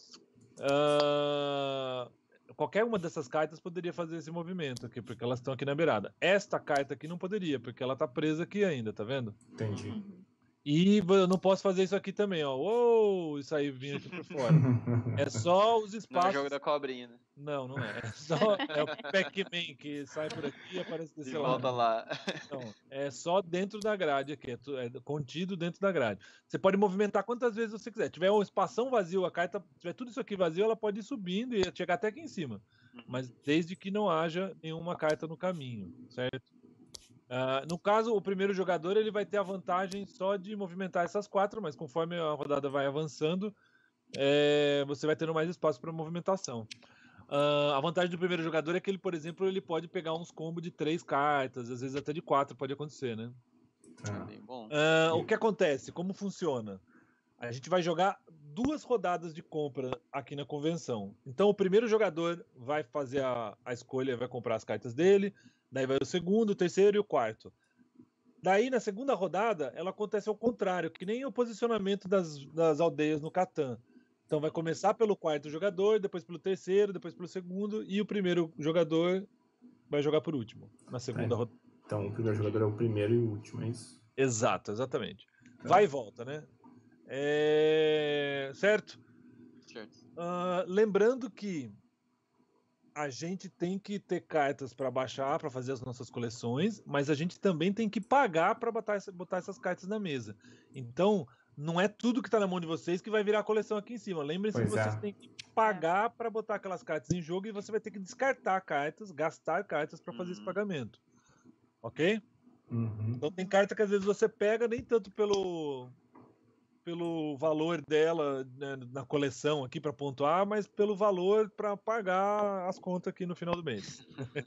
Speaker 6: Ah, qualquer uma dessas cartas poderia fazer esse movimento aqui, porque elas estão aqui na beirada. Esta carta aqui não poderia, porque ela tá presa aqui ainda, tá vendo?
Speaker 2: entendi.
Speaker 3: Uhum.
Speaker 6: E eu não posso fazer isso aqui também, ó. Uou, isso aí vinha aqui por fora. É só os
Speaker 4: Não é
Speaker 6: espaços.
Speaker 4: jogo da cobrinha, né?
Speaker 6: Não, não é. É só é o Pac-Man que sai por aqui e aparece desse
Speaker 4: E
Speaker 6: lado.
Speaker 4: volta lá.
Speaker 6: Não, é só dentro da grade aqui, é, tu- é contido dentro da grade. Você pode movimentar quantas vezes você quiser. Se tiver um espação vazio, a carta, se tiver tudo isso aqui vazio, ela pode ir subindo e chegar até aqui em cima. Mas desde que não haja nenhuma carta no caminho, certo? Ah, no caso, o primeiro jogador ele vai ter a vantagem só de movimentar essas quatro, mas conforme a rodada vai avançando, é, você vai tendo mais espaço para movimentação. Uh, a vantagem do primeiro jogador é que ele, por exemplo, ele pode pegar uns combos de três cartas, às vezes até de quatro pode acontecer, né?
Speaker 4: É bem bom.
Speaker 6: Uh, o que acontece? Como funciona? A gente vai jogar duas rodadas de compra aqui na convenção. Então o primeiro jogador vai fazer a, a escolha, vai comprar as cartas dele, daí vai o segundo, o terceiro e o quarto. Daí na segunda rodada ela acontece ao contrário, que nem o posicionamento das, das aldeias no Catan. Então vai começar pelo quarto jogador, depois pelo terceiro, depois pelo segundo, e o primeiro jogador vai jogar por último, na segunda
Speaker 2: É.
Speaker 6: rodada.
Speaker 2: Então o primeiro jogador é o primeiro e o último, é isso?
Speaker 6: Exato, exatamente. Vai e volta, né? É... Certo?
Speaker 4: Certo.
Speaker 6: Uh, lembrando que a gente tem que ter cartas para baixar, para fazer as nossas coleções, mas a gente também tem que pagar para botar, botar essas cartas na mesa. Então, não é tudo que está na mão de vocês que vai virar a coleção aqui em cima. Lembrem-se que
Speaker 2: Pois
Speaker 6: vocês
Speaker 2: é.
Speaker 6: têm que pagar para botar aquelas cartas em jogo e você vai ter que descartar cartas, gastar cartas para fazer esse
Speaker 4: Uhum.
Speaker 6: pagamento. Ok?
Speaker 2: Uhum.
Speaker 6: Então tem carta que às vezes você pega nem tanto pelo pelo valor dela, né, na coleção aqui para pontuar, mas pelo valor para pagar as contas aqui no final do mês.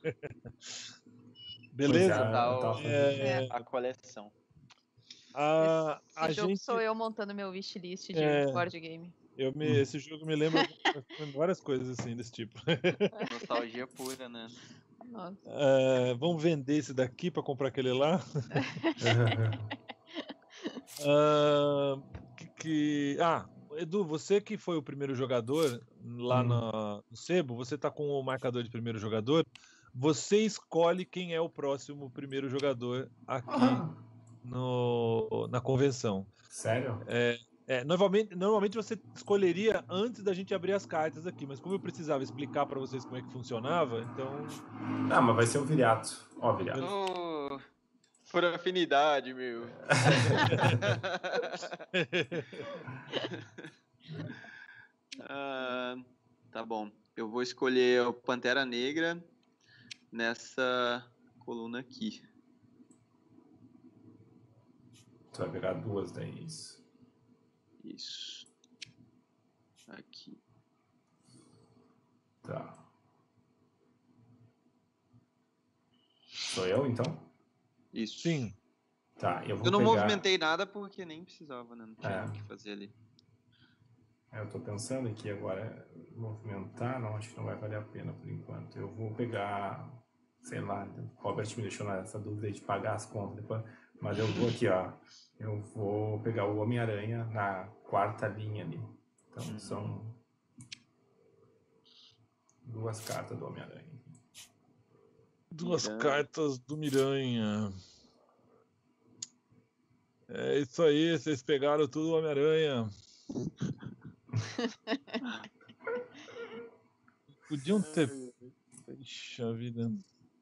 Speaker 6: Beleza?
Speaker 2: Pois é, eu tava
Speaker 4: Tal-
Speaker 2: fazendo-
Speaker 6: É,
Speaker 4: A coleção.
Speaker 6: a,
Speaker 3: Esse
Speaker 6: a
Speaker 3: jogo
Speaker 6: gente,
Speaker 3: sou eu montando meu wishlist de
Speaker 6: É.
Speaker 3: board game.
Speaker 6: eu me, esse jogo me lembra várias coisas assim desse tipo.
Speaker 4: Nostalgia pura, né?
Speaker 3: Nossa.
Speaker 6: É, vamos vender esse daqui para comprar aquele lá. Ah, que, que- ah, Edu, você que foi o primeiro jogador lá
Speaker 2: Hum.
Speaker 6: na- no Sebo, você tá com o marcador de primeiro jogador. Você escolhe quem é o próximo primeiro jogador aqui
Speaker 2: Ah,
Speaker 6: no, na convenção.
Speaker 2: sério?
Speaker 6: É, normalmente, normalmente você escolheria antes da gente abrir as cartas aqui, mas como eu precisava explicar para vocês como é que funcionava, então.
Speaker 2: Ah, mas vai ser o Viriato. Ó, Viriato.
Speaker 4: Oh, por afinidade, meu. Ah, tá bom. Eu vou escolher o Pantera Negra nessa coluna aqui.
Speaker 2: Tu vai pegar duas daí. Isso.
Speaker 4: Isso. Aqui.
Speaker 2: Tá. Sou eu, então?
Speaker 4: Isso.
Speaker 6: Sim.
Speaker 2: Tá, eu vou
Speaker 4: Eu não
Speaker 2: pegar...
Speaker 4: movimentei nada porque nem precisava, né? Não tinha
Speaker 2: É.
Speaker 4: o que fazer ali.
Speaker 2: Eu tô pensando aqui agora, movimentar, não, acho que não vai valer a pena por enquanto. Eu vou pegar, sei lá, o Robert me deixou nessa dúvida aí de pagar as contas depois, mas eu vou aqui, ó. Eu vou pegar o Homem-Aranha na quarta linha ali. Então
Speaker 4: Uhum.
Speaker 2: são duas cartas do Homem-Aranha.
Speaker 6: Duas
Speaker 4: Miranha.
Speaker 6: cartas do Miranha. É isso aí, vocês pegaram tudo o Homem-Aranha. Podiam ter. Puxa vida.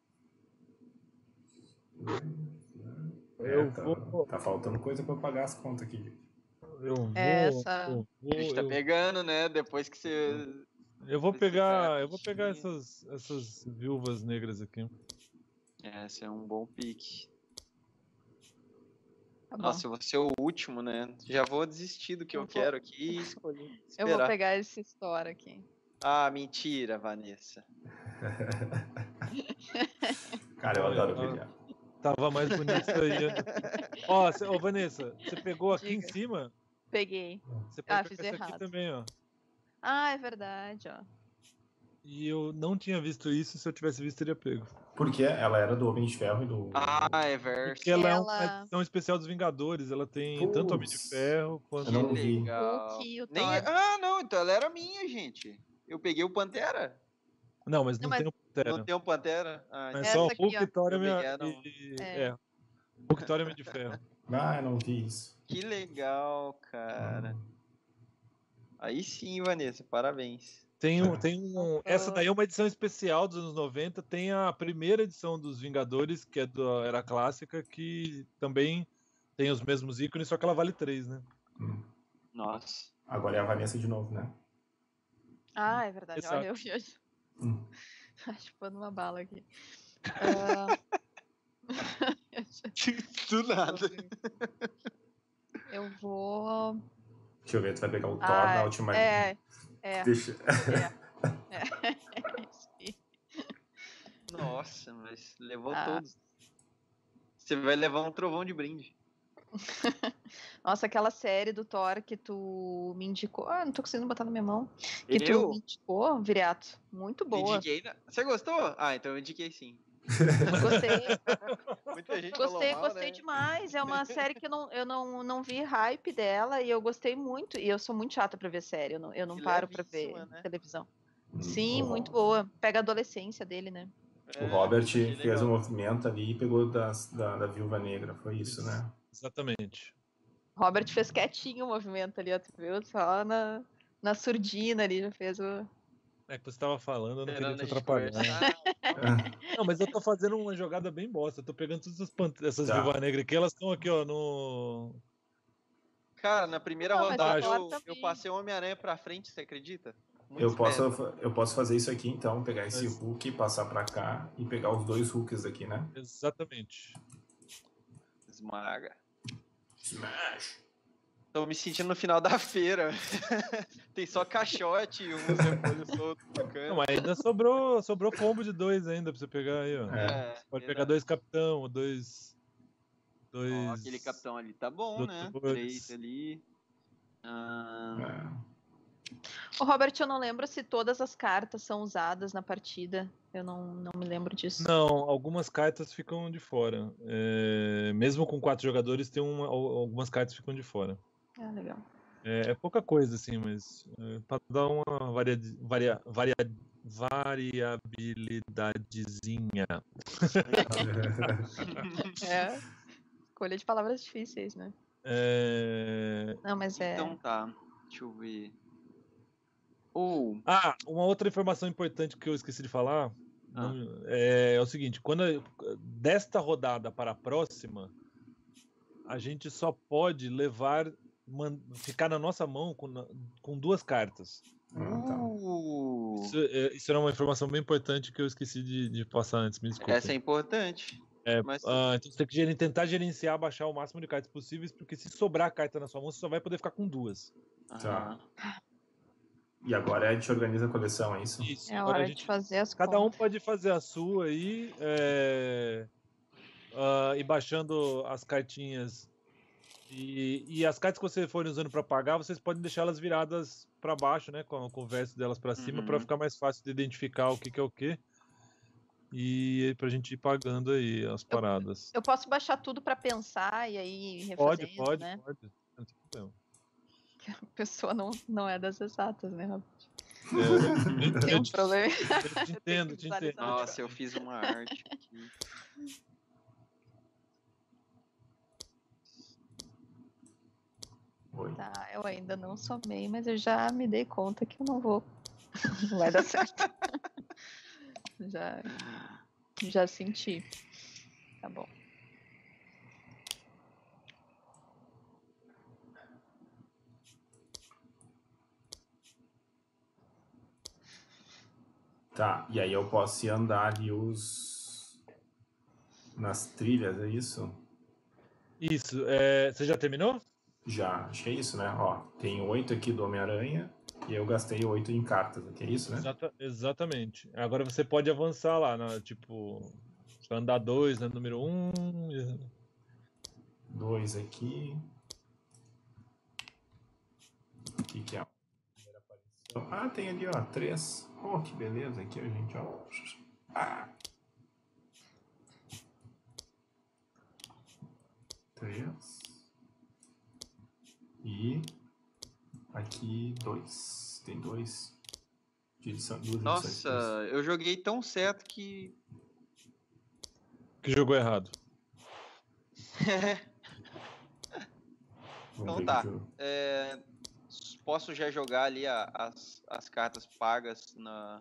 Speaker 2: É,
Speaker 6: Eu
Speaker 2: tá,
Speaker 6: vou.
Speaker 2: tá faltando coisa pra eu pagar as contas aqui, gente.
Speaker 6: Eu vou.
Speaker 3: Essa-
Speaker 6: Eu
Speaker 4: A gente
Speaker 6: vou,
Speaker 4: tá
Speaker 6: eu,
Speaker 4: pegando, né? Depois que você.
Speaker 6: eu vou
Speaker 4: esse
Speaker 6: pegar.
Speaker 4: cara
Speaker 6: Eu vou pegar
Speaker 4: tinha.
Speaker 6: essas, essas viúvas negras aqui.
Speaker 4: Esse é um bom pique.
Speaker 3: Tá bom.
Speaker 4: Nossa, eu vou ser o último, né? Já vou desistir do que eu,
Speaker 3: Eu vou-
Speaker 4: quero aqui e escolher.
Speaker 3: Eu vou
Speaker 4: Esperar.
Speaker 3: pegar esse store aqui.
Speaker 4: Ah, mentira, Vanessa.
Speaker 2: Cara, eu
Speaker 6: Olha,
Speaker 2: adoro
Speaker 6: tá-
Speaker 2: brilhar.
Speaker 6: Tava mais bonito isso aí. Ó, cê- ô Vanessa, você pegou aqui em
Speaker 3: Diga.
Speaker 6: cima?
Speaker 3: Peguei.
Speaker 6: Você pode
Speaker 3: Ah,
Speaker 6: pegar
Speaker 3: fiz
Speaker 6: essa aqui
Speaker 3: errado.
Speaker 6: também, ó.
Speaker 3: Ah, é verdade, ó.
Speaker 6: E eu não tinha visto isso, se eu tivesse visto, teria pego.
Speaker 2: Porque ela era do Homem de Ferro e do.
Speaker 4: Ah, é verso.
Speaker 6: Porque ela, é uma
Speaker 3: Ela-
Speaker 6: edição especial dos Vingadores, ela tem tanto Homem de
Speaker 2: Putz.
Speaker 6: Ferro quanto.
Speaker 2: Eu não
Speaker 4: Que
Speaker 2: vi.
Speaker 4: legal.
Speaker 3: Hulk e o
Speaker 4: Nem...
Speaker 3: Thor.
Speaker 4: Ah, não, então ela era minha, gente. Eu peguei o Pantera.
Speaker 6: Não, mas não,
Speaker 3: Não, mas-
Speaker 6: tem o Pantera.
Speaker 4: Não tem o Pantera? Ah,
Speaker 6: É
Speaker 4: então-
Speaker 6: só
Speaker 3: Essa aqui,
Speaker 6: Hulk,
Speaker 3: ó.
Speaker 6: Thor e
Speaker 4: Eu
Speaker 6: Homem-
Speaker 4: peguei, não.
Speaker 6: e-
Speaker 3: É.
Speaker 6: é. Hulk, Thor e Homem de Ferro.
Speaker 2: Ah, eu não vi isso.
Speaker 4: Que legal, cara. Aí sim, Vanessa, parabéns.
Speaker 6: Tem um, tem um, essa daí é uma edição especial dos anos noventa. Tem a primeira edição dos Vingadores, que é da era clássica, que também tem os mesmos ícones, só que ela vale três, né?
Speaker 2: Hum.
Speaker 4: Nossa.
Speaker 2: Agora é a Vanessa de novo, né?
Speaker 3: Ah, é verdade.
Speaker 6: Exato.
Speaker 3: Olha, eu vi hoje.
Speaker 2: Hum.
Speaker 3: Chupando uma bala aqui. Ah,
Speaker 4: Do nada.
Speaker 3: eu vou.
Speaker 2: Deixa eu ver, tu vai pegar o Thor
Speaker 3: Ah,
Speaker 2: na última.
Speaker 3: É, é.
Speaker 2: Deixa.
Speaker 3: é. Isso aí.
Speaker 4: Nossa, mas levou
Speaker 3: Ah.
Speaker 4: todos. Você vai levar um trovão de brinde.
Speaker 3: Nossa, aquela série do Thor que tu me indicou. Ah, não tô conseguindo botar na minha mão. Que tu
Speaker 4: Eu?
Speaker 3: me indicou, Viriato. Muito boa.
Speaker 4: Indiquei na- Você gostou? Ah, então eu indiquei sim.
Speaker 3: Gostei,
Speaker 4: Muita gente
Speaker 3: gostei,
Speaker 4: falou mal,
Speaker 3: gostei
Speaker 4: né?
Speaker 3: demais. É uma série que eu não, eu não, não vi hype dela e eu gostei muito. E eu sou muito chata pra ver série, eu não, eu não
Speaker 4: Que
Speaker 3: paro pra ver
Speaker 4: levíssima, né?
Speaker 3: televisão. Sim,
Speaker 2: O-
Speaker 3: muito boa. Pega a adolescência dele, né?
Speaker 2: O
Speaker 4: É,
Speaker 2: Robert
Speaker 4: achei
Speaker 2: fez
Speaker 4: legal.
Speaker 2: um movimento ali e pegou das, da, da Viúva Negra, foi isso, né?
Speaker 6: Exatamente.
Speaker 3: Robert fez quietinho o movimento ali, ó, tu viu? Só na, na surdina ali, já fez o.
Speaker 6: É que você tava falando, eu não queria
Speaker 4: Esperando
Speaker 6: te
Speaker 4: a gente
Speaker 6: atrapalhar.
Speaker 4: conversar.
Speaker 6: Não, mas eu tô fazendo uma jogada bem bosta. Eu tô pegando todas essas, pant- essas
Speaker 2: Tá.
Speaker 6: Viúva Negra aqui, elas estão aqui, ó, no.
Speaker 4: Cara, na primeira
Speaker 3: Não, mas
Speaker 4: rodada
Speaker 6: o
Speaker 3: Thor
Speaker 4: eu,
Speaker 3: também.
Speaker 4: eu passei o Homem-Aranha pra frente, você acredita? Muito
Speaker 2: Eu posso,
Speaker 4: esperto.
Speaker 2: eu posso fazer isso aqui então, pegar esse
Speaker 6: Mas-
Speaker 2: Hulk, passar pra cá e pegar os dois Hulks aqui, né?
Speaker 6: Exatamente.
Speaker 4: Esmaga.
Speaker 2: Smash!
Speaker 4: Tô me sentindo no final da feira. Tem só caixote e uns repolhos soltos no
Speaker 6: Não,
Speaker 4: canto.
Speaker 6: mas ainda sobrou, sobrou combo de dois ainda pra você pegar aí, ó.
Speaker 2: É.
Speaker 6: Você pode
Speaker 4: verdade.
Speaker 6: pegar dois capitão, ou dois. Dois.
Speaker 4: Ó, aquele capitão ali tá bom, né?
Speaker 6: doutores.
Speaker 4: Três ali. Ah,
Speaker 2: É.
Speaker 3: Ô, Robert, eu não lembro se todas as cartas são usadas na partida. Eu não, não me lembro disso.
Speaker 6: Não, algumas cartas ficam de fora. É, mesmo com quatro jogadores, tem uma, al- algumas cartas ficam de fora.
Speaker 3: Ah, legal.
Speaker 6: É, é pouca coisa, assim, mas é, pra dar uma varia, varia, varia, variabilidadezinha.
Speaker 3: É. Escolha de palavras difíceis, né?
Speaker 6: É,
Speaker 3: Não, mas é.
Speaker 4: Então tá. Deixa eu ver. Ou.
Speaker 6: Ah, uma outra informação importante que eu esqueci de falar
Speaker 4: Ah.
Speaker 6: não- é, é o seguinte: quando a- desta rodada para a próxima, a gente só pode levar, man- ficar na nossa mão com, na- com duas cartas.
Speaker 2: Ah, tá.
Speaker 4: Uh,
Speaker 6: Isso, é, isso era uma informação bem importante que eu esqueci de, de passar antes, me desculpa.
Speaker 4: essa é importante.
Speaker 6: É,
Speaker 4: mas-
Speaker 6: ah, então você tem que geren- tentar gerenciar, baixar o máximo de cartas possíveis, porque se sobrar carta na sua mão, você só vai poder ficar com duas.
Speaker 2: Tá.
Speaker 4: Ah,
Speaker 2: E agora a gente organiza a coleção, é isso?
Speaker 6: Isso.
Speaker 3: É
Speaker 6: agora
Speaker 3: hora
Speaker 6: a gente
Speaker 3: de fazer as
Speaker 6: Cada um
Speaker 3: contas.
Speaker 6: pode fazer a sua aí, é, ah, e baixando as cartinhas. E, e as cartas que vocês forem usando para pagar, vocês podem deixar elas viradas para baixo, né? Com, com o verso delas para cima,
Speaker 4: Uhum.
Speaker 6: para ficar mais fácil de identificar o que, que é o que. E pra gente ir pagando aí as paradas.
Speaker 3: Eu posso baixar tudo pra pensar e aí ir
Speaker 6: Pode,
Speaker 3: refazendo,
Speaker 6: pode,
Speaker 3: né?
Speaker 6: pode. Não tem problema.
Speaker 3: A pessoa não, não é das exatas, né, Robert?
Speaker 6: É,
Speaker 3: Tem
Speaker 6: eu
Speaker 3: um
Speaker 6: te-
Speaker 3: problema.
Speaker 6: eu te
Speaker 3: Eu tenho
Speaker 6: entendo,
Speaker 3: que
Speaker 6: te
Speaker 3: visualizar
Speaker 6: entendo.
Speaker 3: melhor.
Speaker 4: Nossa, eu fiz uma arte aqui.
Speaker 2: Oi.
Speaker 3: Tá, eu ainda não somei, mas eu já me dei conta que eu não vou. Não vai dar certo. já, já senti. Tá bom.
Speaker 2: Tá, e aí eu posso ir andar ali os... nas trilhas, é isso?
Speaker 6: Isso, é, você já terminou?
Speaker 2: Já, acho que é isso, né? Ó, tem oito aqui do Homem-Aranha e eu gastei oito em cartas aqui, é isso, né?
Speaker 6: Exata- exatamente. Agora você pode avançar lá, né? Tipo, andar dois, né? Número um. e-
Speaker 2: Dois aqui. O que que é? Primeira aparição. Ah, tem ali, ó, três. Oh, que beleza aqui, ó, gente, ó. Ah. Três. E aqui dois. Tem dois. De edição, duas
Speaker 4: Nossa,
Speaker 2: edições.
Speaker 4: eu joguei tão certo que.
Speaker 6: Que jogou errado.
Speaker 2: Vamos
Speaker 4: Então
Speaker 2: ver
Speaker 4: tá.
Speaker 2: que jogo.
Speaker 4: É, posso já jogar ali a- as, as cartas pagas na.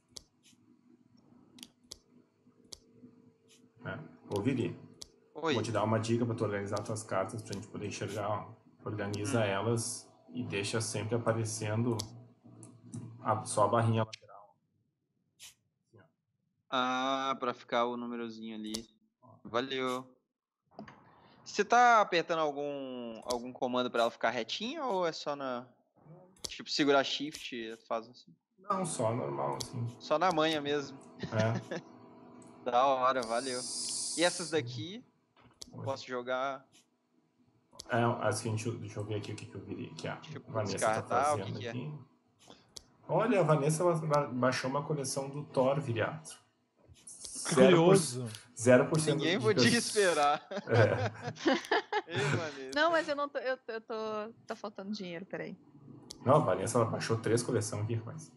Speaker 2: É, ô, Viri,
Speaker 4: Oi.
Speaker 2: vou te dar uma dica para tu organizar tuas cartas pra gente poder enxergar, ó. Organiza
Speaker 4: Hum.
Speaker 2: elas e deixa sempre aparecendo a, só a barrinha lateral. Assim, ó.
Speaker 4: Ah, pra ficar o númerozinho ali. Valeu. Você tá apertando algum, algum comando pra ela ficar retinha ou é só na. Tipo, segurar shift e faz assim?
Speaker 2: Não, só normal, assim.
Speaker 4: Só na manha mesmo.
Speaker 2: É.
Speaker 4: Da hora, valeu. E essas daqui, posso jogar.
Speaker 2: É, as que a gente, deixa eu ver aqui o que, que eu virei, que a
Speaker 4: Tipo,
Speaker 2: Vanessa tá
Speaker 4: descartar, o que
Speaker 2: fazendo
Speaker 4: que é?
Speaker 2: aqui. Olha, a Vanessa ba- baixou uma coleção do Thor, Viriato.
Speaker 6: Que curioso.
Speaker 2: zero por cento
Speaker 4: Ninguém
Speaker 2: de
Speaker 4: podia
Speaker 2: pessoas-
Speaker 4: esperar.
Speaker 2: É.
Speaker 4: Ei, Vanessa.
Speaker 3: Não, mas eu não tô. Eu, eu tô. Tá faltando dinheiro, peraí.
Speaker 2: Não, a Vanessa ela baixou três coleções aqui, rapaz.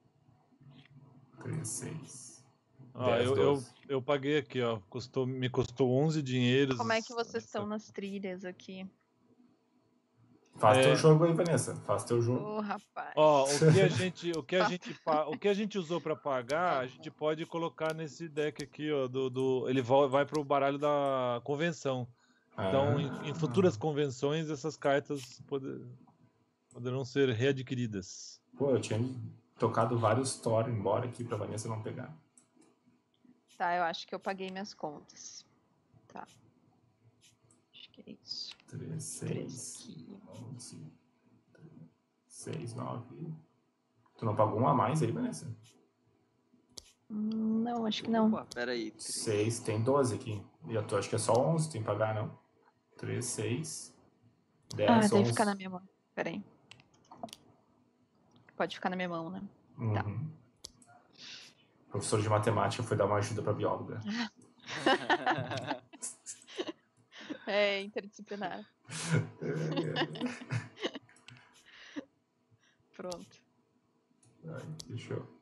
Speaker 2: três, seis.
Speaker 6: Ó,
Speaker 2: dez,
Speaker 6: eu, eu,
Speaker 2: doze.
Speaker 6: eu paguei aqui, ó. Custou, me custou onze dinheiros.
Speaker 3: Como é que vocês estão nas trilhas aqui?
Speaker 2: Faz
Speaker 6: É.
Speaker 2: teu jogo aí, Vanessa. Faz teu jogo.
Speaker 3: Ô, rapaz.
Speaker 6: Ó, o que a gente, o que a gente, pa- o que a gente usou pra pagar, a gente pode colocar nesse deck aqui, ó, do, do ele vo- vai pro baralho da convenção. Então,
Speaker 2: Ah.
Speaker 6: em, em futuras convenções, essas cartas pode- poderão ser readquiridas.
Speaker 2: Pô, eu tinha tocado vários Thor embora aqui pra Vanessa não pegar.
Speaker 3: Tá, eu acho que eu paguei minhas contas. Tá. Acho que é isso.
Speaker 2: três,
Speaker 3: Três
Speaker 2: seis,
Speaker 3: aqui.
Speaker 2: onze, seis, nove. Tu não pagou um a mais aí, Vanessa?
Speaker 3: Hum, Não, acho que não.
Speaker 4: Opa, peraí.
Speaker 2: seis, tem doze aqui. E eu tô, acho que é só onze, tem que pagar, não? três, seis, dez,
Speaker 3: Ah,
Speaker 2: onze.
Speaker 3: deve ficar na minha mão. Peraí. Pode ficar na minha mão, né?
Speaker 2: Uhum. O professor de matemática foi dar uma ajuda pra bióloga.
Speaker 3: É interdisciplinar. Pronto.
Speaker 2: Ai, deixa eu...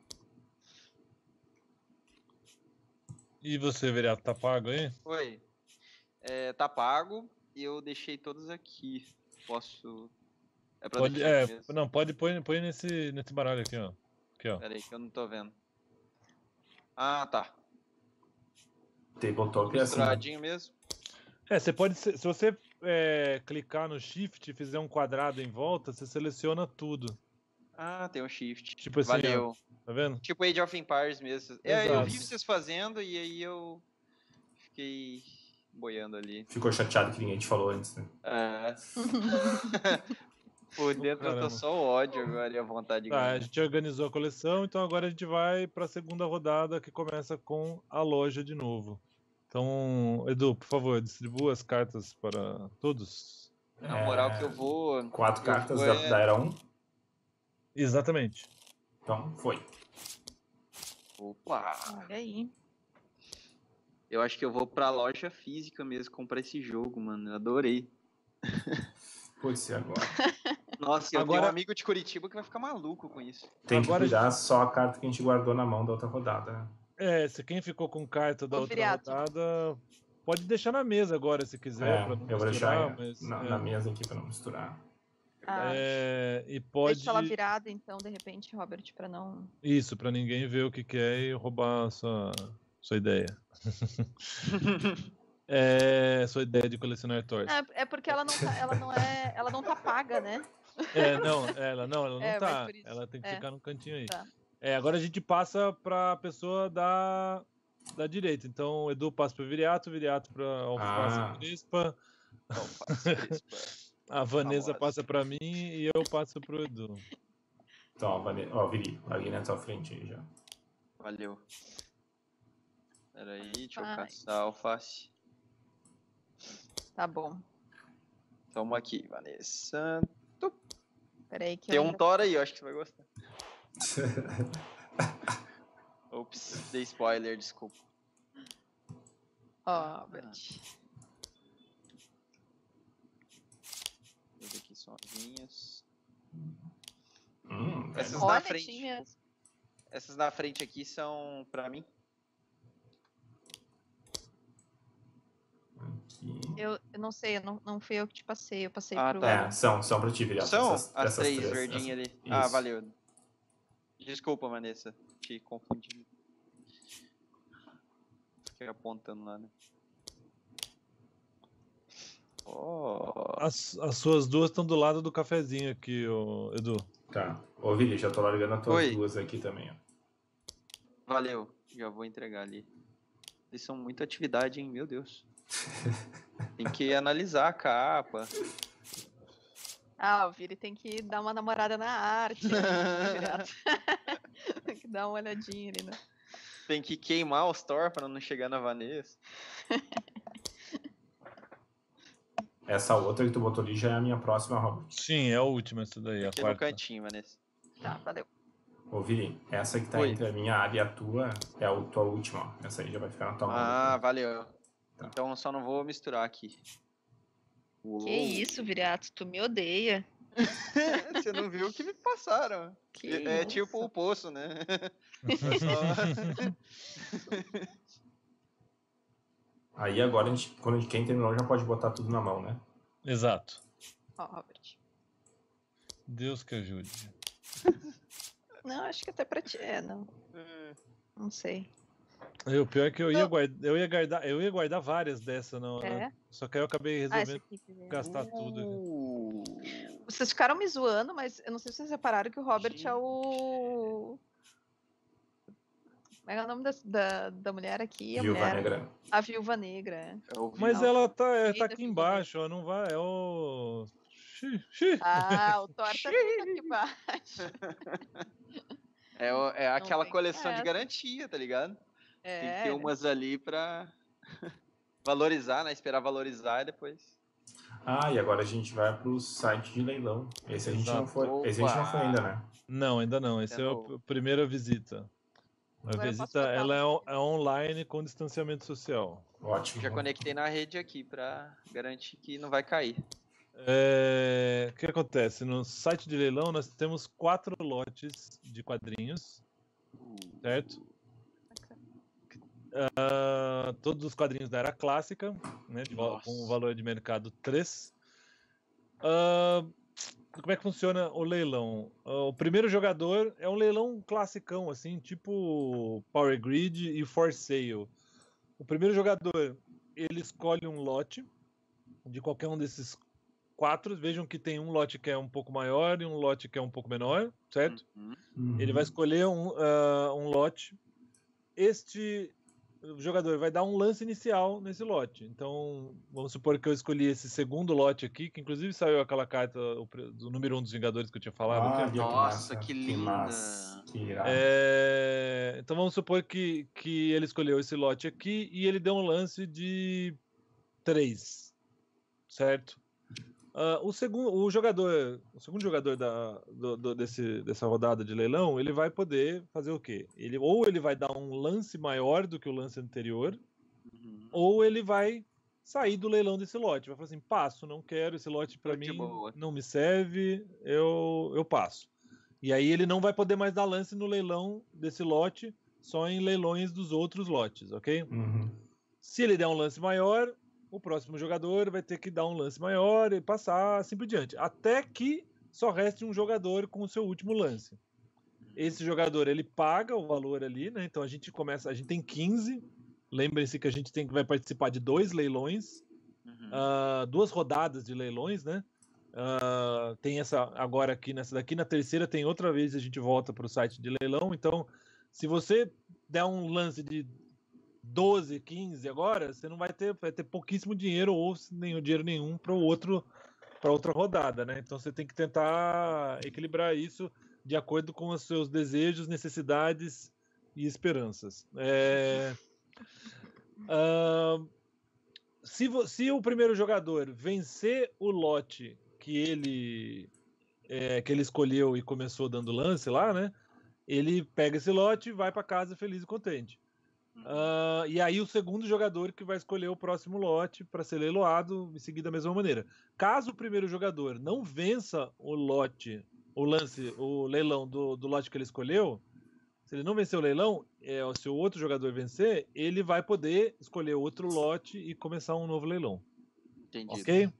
Speaker 6: E você, vereador, tá pago aí?
Speaker 4: Oi. É, tá pago e eu deixei todos aqui. Posso. É pra
Speaker 6: Pode,
Speaker 4: deixar
Speaker 6: é,
Speaker 4: aqui mesmo.
Speaker 6: não, pode pôr, põe nesse, nesse baralho aqui, ó. Aqui, ó.
Speaker 4: Peraí que eu não tô vendo. Ah, tá.
Speaker 2: Tabletop é assim.
Speaker 4: Misturadinho mesmo.
Speaker 6: É, você pode, se se você é, clicar no Shift e fizer um quadrado em volta, você seleciona tudo.
Speaker 4: Ah, tem um shift.
Speaker 6: Tipo assim, ó.
Speaker 4: Valeu.
Speaker 6: Tá vendo?
Speaker 4: Tipo Age of Empires mesmo. É, eu vi
Speaker 6: Exato.
Speaker 4: vocês fazendo e aí eu fiquei boiando ali.
Speaker 2: Ficou chateado que ninguém te falou antes, né?
Speaker 4: É. Por dentro eu
Speaker 6: Caramba.
Speaker 4: tô só o ódio agora e a vontade de
Speaker 6: Tá, a
Speaker 4: ganhar.
Speaker 6: gente organizou a coleção, então agora a gente vai pra segunda rodada que começa com a loja de novo. Então, Edu, por favor, distribua as cartas para todos.
Speaker 4: Na moral que eu vou.
Speaker 2: Quatro
Speaker 4: eu
Speaker 2: cartas
Speaker 4: vou
Speaker 2: da,
Speaker 4: é-
Speaker 2: da Era um.
Speaker 6: Exatamente.
Speaker 2: Então, foi.
Speaker 4: Opa!
Speaker 3: Olha aí.
Speaker 4: Eu acho que eu vou pra loja física mesmo comprar esse jogo, mano. Eu adorei.
Speaker 2: Putz, e agora?
Speaker 4: Nossa, eu
Speaker 6: Agora-
Speaker 4: tenho um amigo de Curitiba que vai ficar maluco com isso.
Speaker 2: Tem que
Speaker 6: Agora a
Speaker 2: cuidar só a carta que a gente guardou na mão da outra rodada, né?
Speaker 6: É, se quem ficou com carta da
Speaker 3: Ô,
Speaker 6: outra
Speaker 3: Viriato.
Speaker 6: rodada, pode deixar na mesa agora, se quiser,
Speaker 2: É,
Speaker 6: pra não
Speaker 2: eu vou
Speaker 6: misturar,
Speaker 2: deixar
Speaker 6: mas...
Speaker 2: na,
Speaker 6: é,
Speaker 2: na mesa aqui pra não misturar.
Speaker 3: Ah,
Speaker 6: é, e pode...
Speaker 3: deixa ela virada, então, de repente, Robert, pra não...
Speaker 6: Isso, pra ninguém ver o que que é e roubar a sua, sua ideia. É, sua ideia de colecionar toys.
Speaker 3: É, é porque ela não tá, ela não é, ela não tá paga, né?
Speaker 6: É, não, ela não, ela não
Speaker 3: É, mas
Speaker 6: tá.
Speaker 3: por isso,
Speaker 6: Ela tem que
Speaker 3: é.
Speaker 6: ficar no cantinho aí.
Speaker 3: Tá.
Speaker 6: É, agora a gente passa pra pessoa da, da direita. Então, o Edu passa pro Viriato, o Viriato pra Alface
Speaker 2: Ah.
Speaker 6: Crespa,
Speaker 4: Alface Crespa.
Speaker 6: a Vanessa
Speaker 4: Famosa.
Speaker 6: passa pra mim e eu passo pro Edu.
Speaker 2: Então, ó, Vane- ó, Viri, larguei na tua frente aí já.
Speaker 4: Valeu. Pera aí, deixa eu
Speaker 3: Vai.
Speaker 4: caçar a alface.
Speaker 3: Tá bom.
Speaker 4: Toma aqui, Vanessa.
Speaker 3: Peraí que
Speaker 4: Tem
Speaker 3: eu
Speaker 4: um
Speaker 3: ainda...
Speaker 4: Thor aí, eu acho que você vai gostar. Ops, dei spoiler, desculpa.
Speaker 3: Ó, Robert.
Speaker 4: Essas aqui são as minhas.
Speaker 2: Hum,
Speaker 4: Essas
Speaker 2: velho.
Speaker 4: na
Speaker 3: Olha,
Speaker 4: frente.
Speaker 3: tinha...
Speaker 4: Essas na frente aqui são pra mim.
Speaker 2: Aqui.
Speaker 3: Eu, eu não sei, eu não, não fui eu que te passei, eu passei
Speaker 4: Ah,
Speaker 3: pro...
Speaker 4: tá.
Speaker 2: É, são, são pra ti, Viriato.
Speaker 4: São
Speaker 2: essas,
Speaker 4: as
Speaker 2: essas
Speaker 4: três,
Speaker 2: três,
Speaker 4: verdinhas
Speaker 2: essas-
Speaker 4: ali. Ah,
Speaker 2: isso.
Speaker 4: valeu. Desculpa, Vanessa. Te confundi. Fiquei apontando lá, né? Oh.
Speaker 6: As, as suas duas estão do lado do cafezinho aqui, ô, Edu.
Speaker 2: Tá. Ô, Viri, já tô largando as tuas
Speaker 4: Oi.
Speaker 2: duas aqui também, ó.
Speaker 4: Valeu. Já vou entregar ali. Eles são muita atividade, hein? Meu Deus. Tem que analisar a capa.
Speaker 3: Ah, o Viri tem que dar uma namorada na arte. né, Viriato? Tem que dar uma olhadinha ali, né?
Speaker 4: Tem que queimar os Thor pra não chegar na Vanessa.
Speaker 2: Essa outra que tu botou ali já é a minha próxima, Robert.
Speaker 6: Sim, é a última essa daí, a
Speaker 4: Aqui no
Speaker 6: quarta.
Speaker 4: cantinho, Vanessa.
Speaker 3: Tá, valeu.
Speaker 2: Ô, Viri, essa que tá
Speaker 4: Oi.
Speaker 2: entre a minha área e a tua é a tua última, ó. Essa aí já vai ficar na tua mão.
Speaker 4: Ah,
Speaker 2: aqui.
Speaker 4: valeu.
Speaker 2: Tá.
Speaker 4: Então só não vou misturar aqui. Uou.
Speaker 3: Que isso, Viriato, tu me odeia.
Speaker 4: Você não viu o que me passaram.
Speaker 3: Que
Speaker 4: é é
Speaker 3: isso?
Speaker 4: tipo o poço, né? É só...
Speaker 2: Aí agora, a gente, quando a gente, quem terminou já pode botar tudo na mão, né?
Speaker 6: Exato.
Speaker 3: Ó, Robert.
Speaker 6: Deus que ajude.
Speaker 3: Não, acho que até pra ti. É, não. Não sei.
Speaker 6: E o pior é que eu ia,
Speaker 3: Não.
Speaker 6: guardar, eu ia guardar, eu ia guardar várias dessa, não,
Speaker 3: É?
Speaker 6: só que aí eu acabei
Speaker 3: Ah, esse
Speaker 6: resolvendo
Speaker 3: aqui. quer ver?
Speaker 6: gastar tudo.
Speaker 4: Uh,
Speaker 3: Vocês ficaram me zoando, mas eu não sei se vocês repararam que o Robert
Speaker 4: Gente.
Speaker 3: é o. Como é o nome da, da, da mulher aqui? A
Speaker 2: Viúva
Speaker 3: mulher.
Speaker 2: Negra.
Speaker 3: A viúva negra.
Speaker 4: é o
Speaker 6: Mas
Speaker 3: Não,
Speaker 6: ela tá, ela
Speaker 3: Eita,
Speaker 6: tá aqui
Speaker 3: filho
Speaker 6: embaixo, ela não vai, é o... Xi, xi.
Speaker 3: Ah, o Thor tá vindo aqui embaixo.
Speaker 4: É, o- é aquela
Speaker 3: tem
Speaker 4: coleção de
Speaker 3: essa.
Speaker 4: garantia, tá ligado? Tem que
Speaker 3: É.
Speaker 4: ter umas ali pra valorizar, né? Esperar valorizar e depois.
Speaker 2: Ah, e agora a gente vai pro site de leilão. Esse a gente não
Speaker 6: Exato.
Speaker 2: foi. Esse a gente não foi
Speaker 4: Opa!
Speaker 2: ainda, né?
Speaker 6: Não, ainda não, esse
Speaker 4: Esse é
Speaker 6: é a
Speaker 4: novo.
Speaker 6: primeira visita. A
Speaker 3: Agora eu posso
Speaker 6: visita,
Speaker 3: botar
Speaker 6: ela é,
Speaker 3: um-
Speaker 6: on- é online com distanciamento social.
Speaker 2: Ótimo.
Speaker 4: Já conectei na rede aqui pra garantir que não vai cair.
Speaker 6: É, o que acontece? No site de leilão nós temos quatro lotes de quadrinhos, certo? Ah, todos os quadrinhos da era clássica, né, de val- com o
Speaker 4: Nossa.
Speaker 6: valor de mercado três. Ah, como é que funciona o leilão? Ah, o primeiro jogador é um leilão classicão, assim, tipo Power Grid e For Sale. O primeiro jogador, ele escolhe um lote de qualquer um desses quatro. Vejam que tem um lote que é um pouco maior e um lote que é um pouco menor, certo?
Speaker 4: Uhum.
Speaker 2: Uhum.
Speaker 6: Ele vai escolher um, ah, um lote. Este jogador vai dar um lance inicial nesse lote. Então, vamos supor que eu escolhi esse segundo lote aqui, que inclusive saiu aquela carta o pre- do número um dos Vingadores que eu tinha falado.
Speaker 2: Ah,
Speaker 6: aqui.
Speaker 2: que
Speaker 4: Nossa,
Speaker 2: massa,
Speaker 4: que
Speaker 2: Que
Speaker 4: linda.
Speaker 2: massa. Que irado.
Speaker 6: É, então vamos supor que, que ele escolheu esse lote aqui e ele deu um lance de três, certo? Uh, o, segundo, o jogador, o segundo jogador da, do, do, desse, dessa rodada de leilão, ele vai poder fazer o quê? Ele, ou ele vai dar um lance maior do que o lance anterior, uhum. ou ele vai sair do leilão desse lote. Vai falar assim, passo, não quero, esse lote para mim boa. Não me serve, eu, eu passo. E aí ele não vai poder mais dar lance no leilão desse lote, só em leilões dos outros lotes, ok?
Speaker 2: Uhum.
Speaker 6: Se ele der um lance maior, o próximo jogador vai ter que dar um lance maior e passar assim por diante. Até que só reste um jogador com o seu último lance. Esse jogador, ele paga o valor ali, né? Então a gente começa, a gente tem quinze. Lembrem-se que a gente tem, vai participar de dois leilões, uhum. uh, duas rodadas de leilões, né? Uh, tem essa agora aqui nessa daqui, na terceira tem outra vez a gente volta para o site de leilão. Então, se você der um lance de doze, quinze agora, você não vai ter, vai ter pouquíssimo dinheiro ou nenhum dinheiro nenhum para o outro, para outra rodada, né? Então você tem que tentar equilibrar isso de acordo com os seus desejos, necessidades e esperanças. É... Uh... Se, se o primeiro jogador vencer o lote que ele é, que ele escolheu e começou dando lance lá, né? Ele pega esse lote e vai para casa feliz e contente. Uh, e aí o segundo jogador que vai escolher o próximo lote para ser leiloado e seguir da mesma maneira. Caso o primeiro jogador não vença o lote, o lance, o leilão do, do lote que ele escolheu, se ele não vencer o leilão, é, se o outro jogador vencer, ele vai poder escolher outro lote e começar um novo leilão.
Speaker 4: Entendi.
Speaker 6: Ok?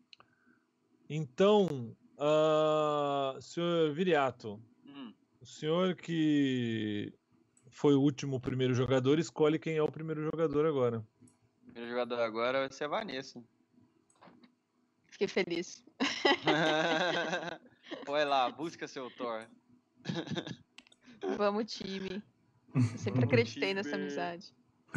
Speaker 6: Então, uh, senhor Viriato, hum. o senhor que foi o último primeiro jogador, escolhe quem é o primeiro jogador agora.
Speaker 4: O primeiro jogador agora vai ser a Vanessa.
Speaker 3: Fiquei feliz.
Speaker 4: Vai lá, busca seu Thor.
Speaker 3: Vamos, time. Eu sempre acreditei nessa amizade.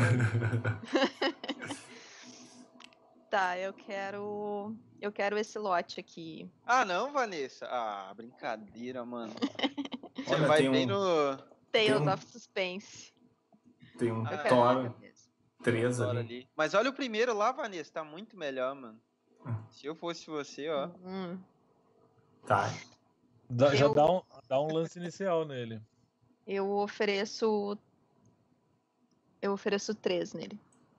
Speaker 3: Tá, eu quero. Eu quero esse lote aqui.
Speaker 4: Ah, não, Vanessa? Ah, brincadeira, mano. Você
Speaker 2: Olha,
Speaker 4: vai
Speaker 2: tem
Speaker 4: bem
Speaker 2: um...
Speaker 4: no.
Speaker 3: Tales
Speaker 2: um...
Speaker 3: of Suspense.
Speaker 2: Tem um
Speaker 4: ah,
Speaker 2: Thor três ali.
Speaker 4: ali. Mas olha o primeiro lá, Vanessa. Tá muito melhor, mano. Hum. Se eu fosse você, ó.
Speaker 3: Hum.
Speaker 2: Tá.
Speaker 6: Dá, já eu... dá, um, dá um lance inicial nele.
Speaker 3: Eu ofereço. Eu ofereço três nele.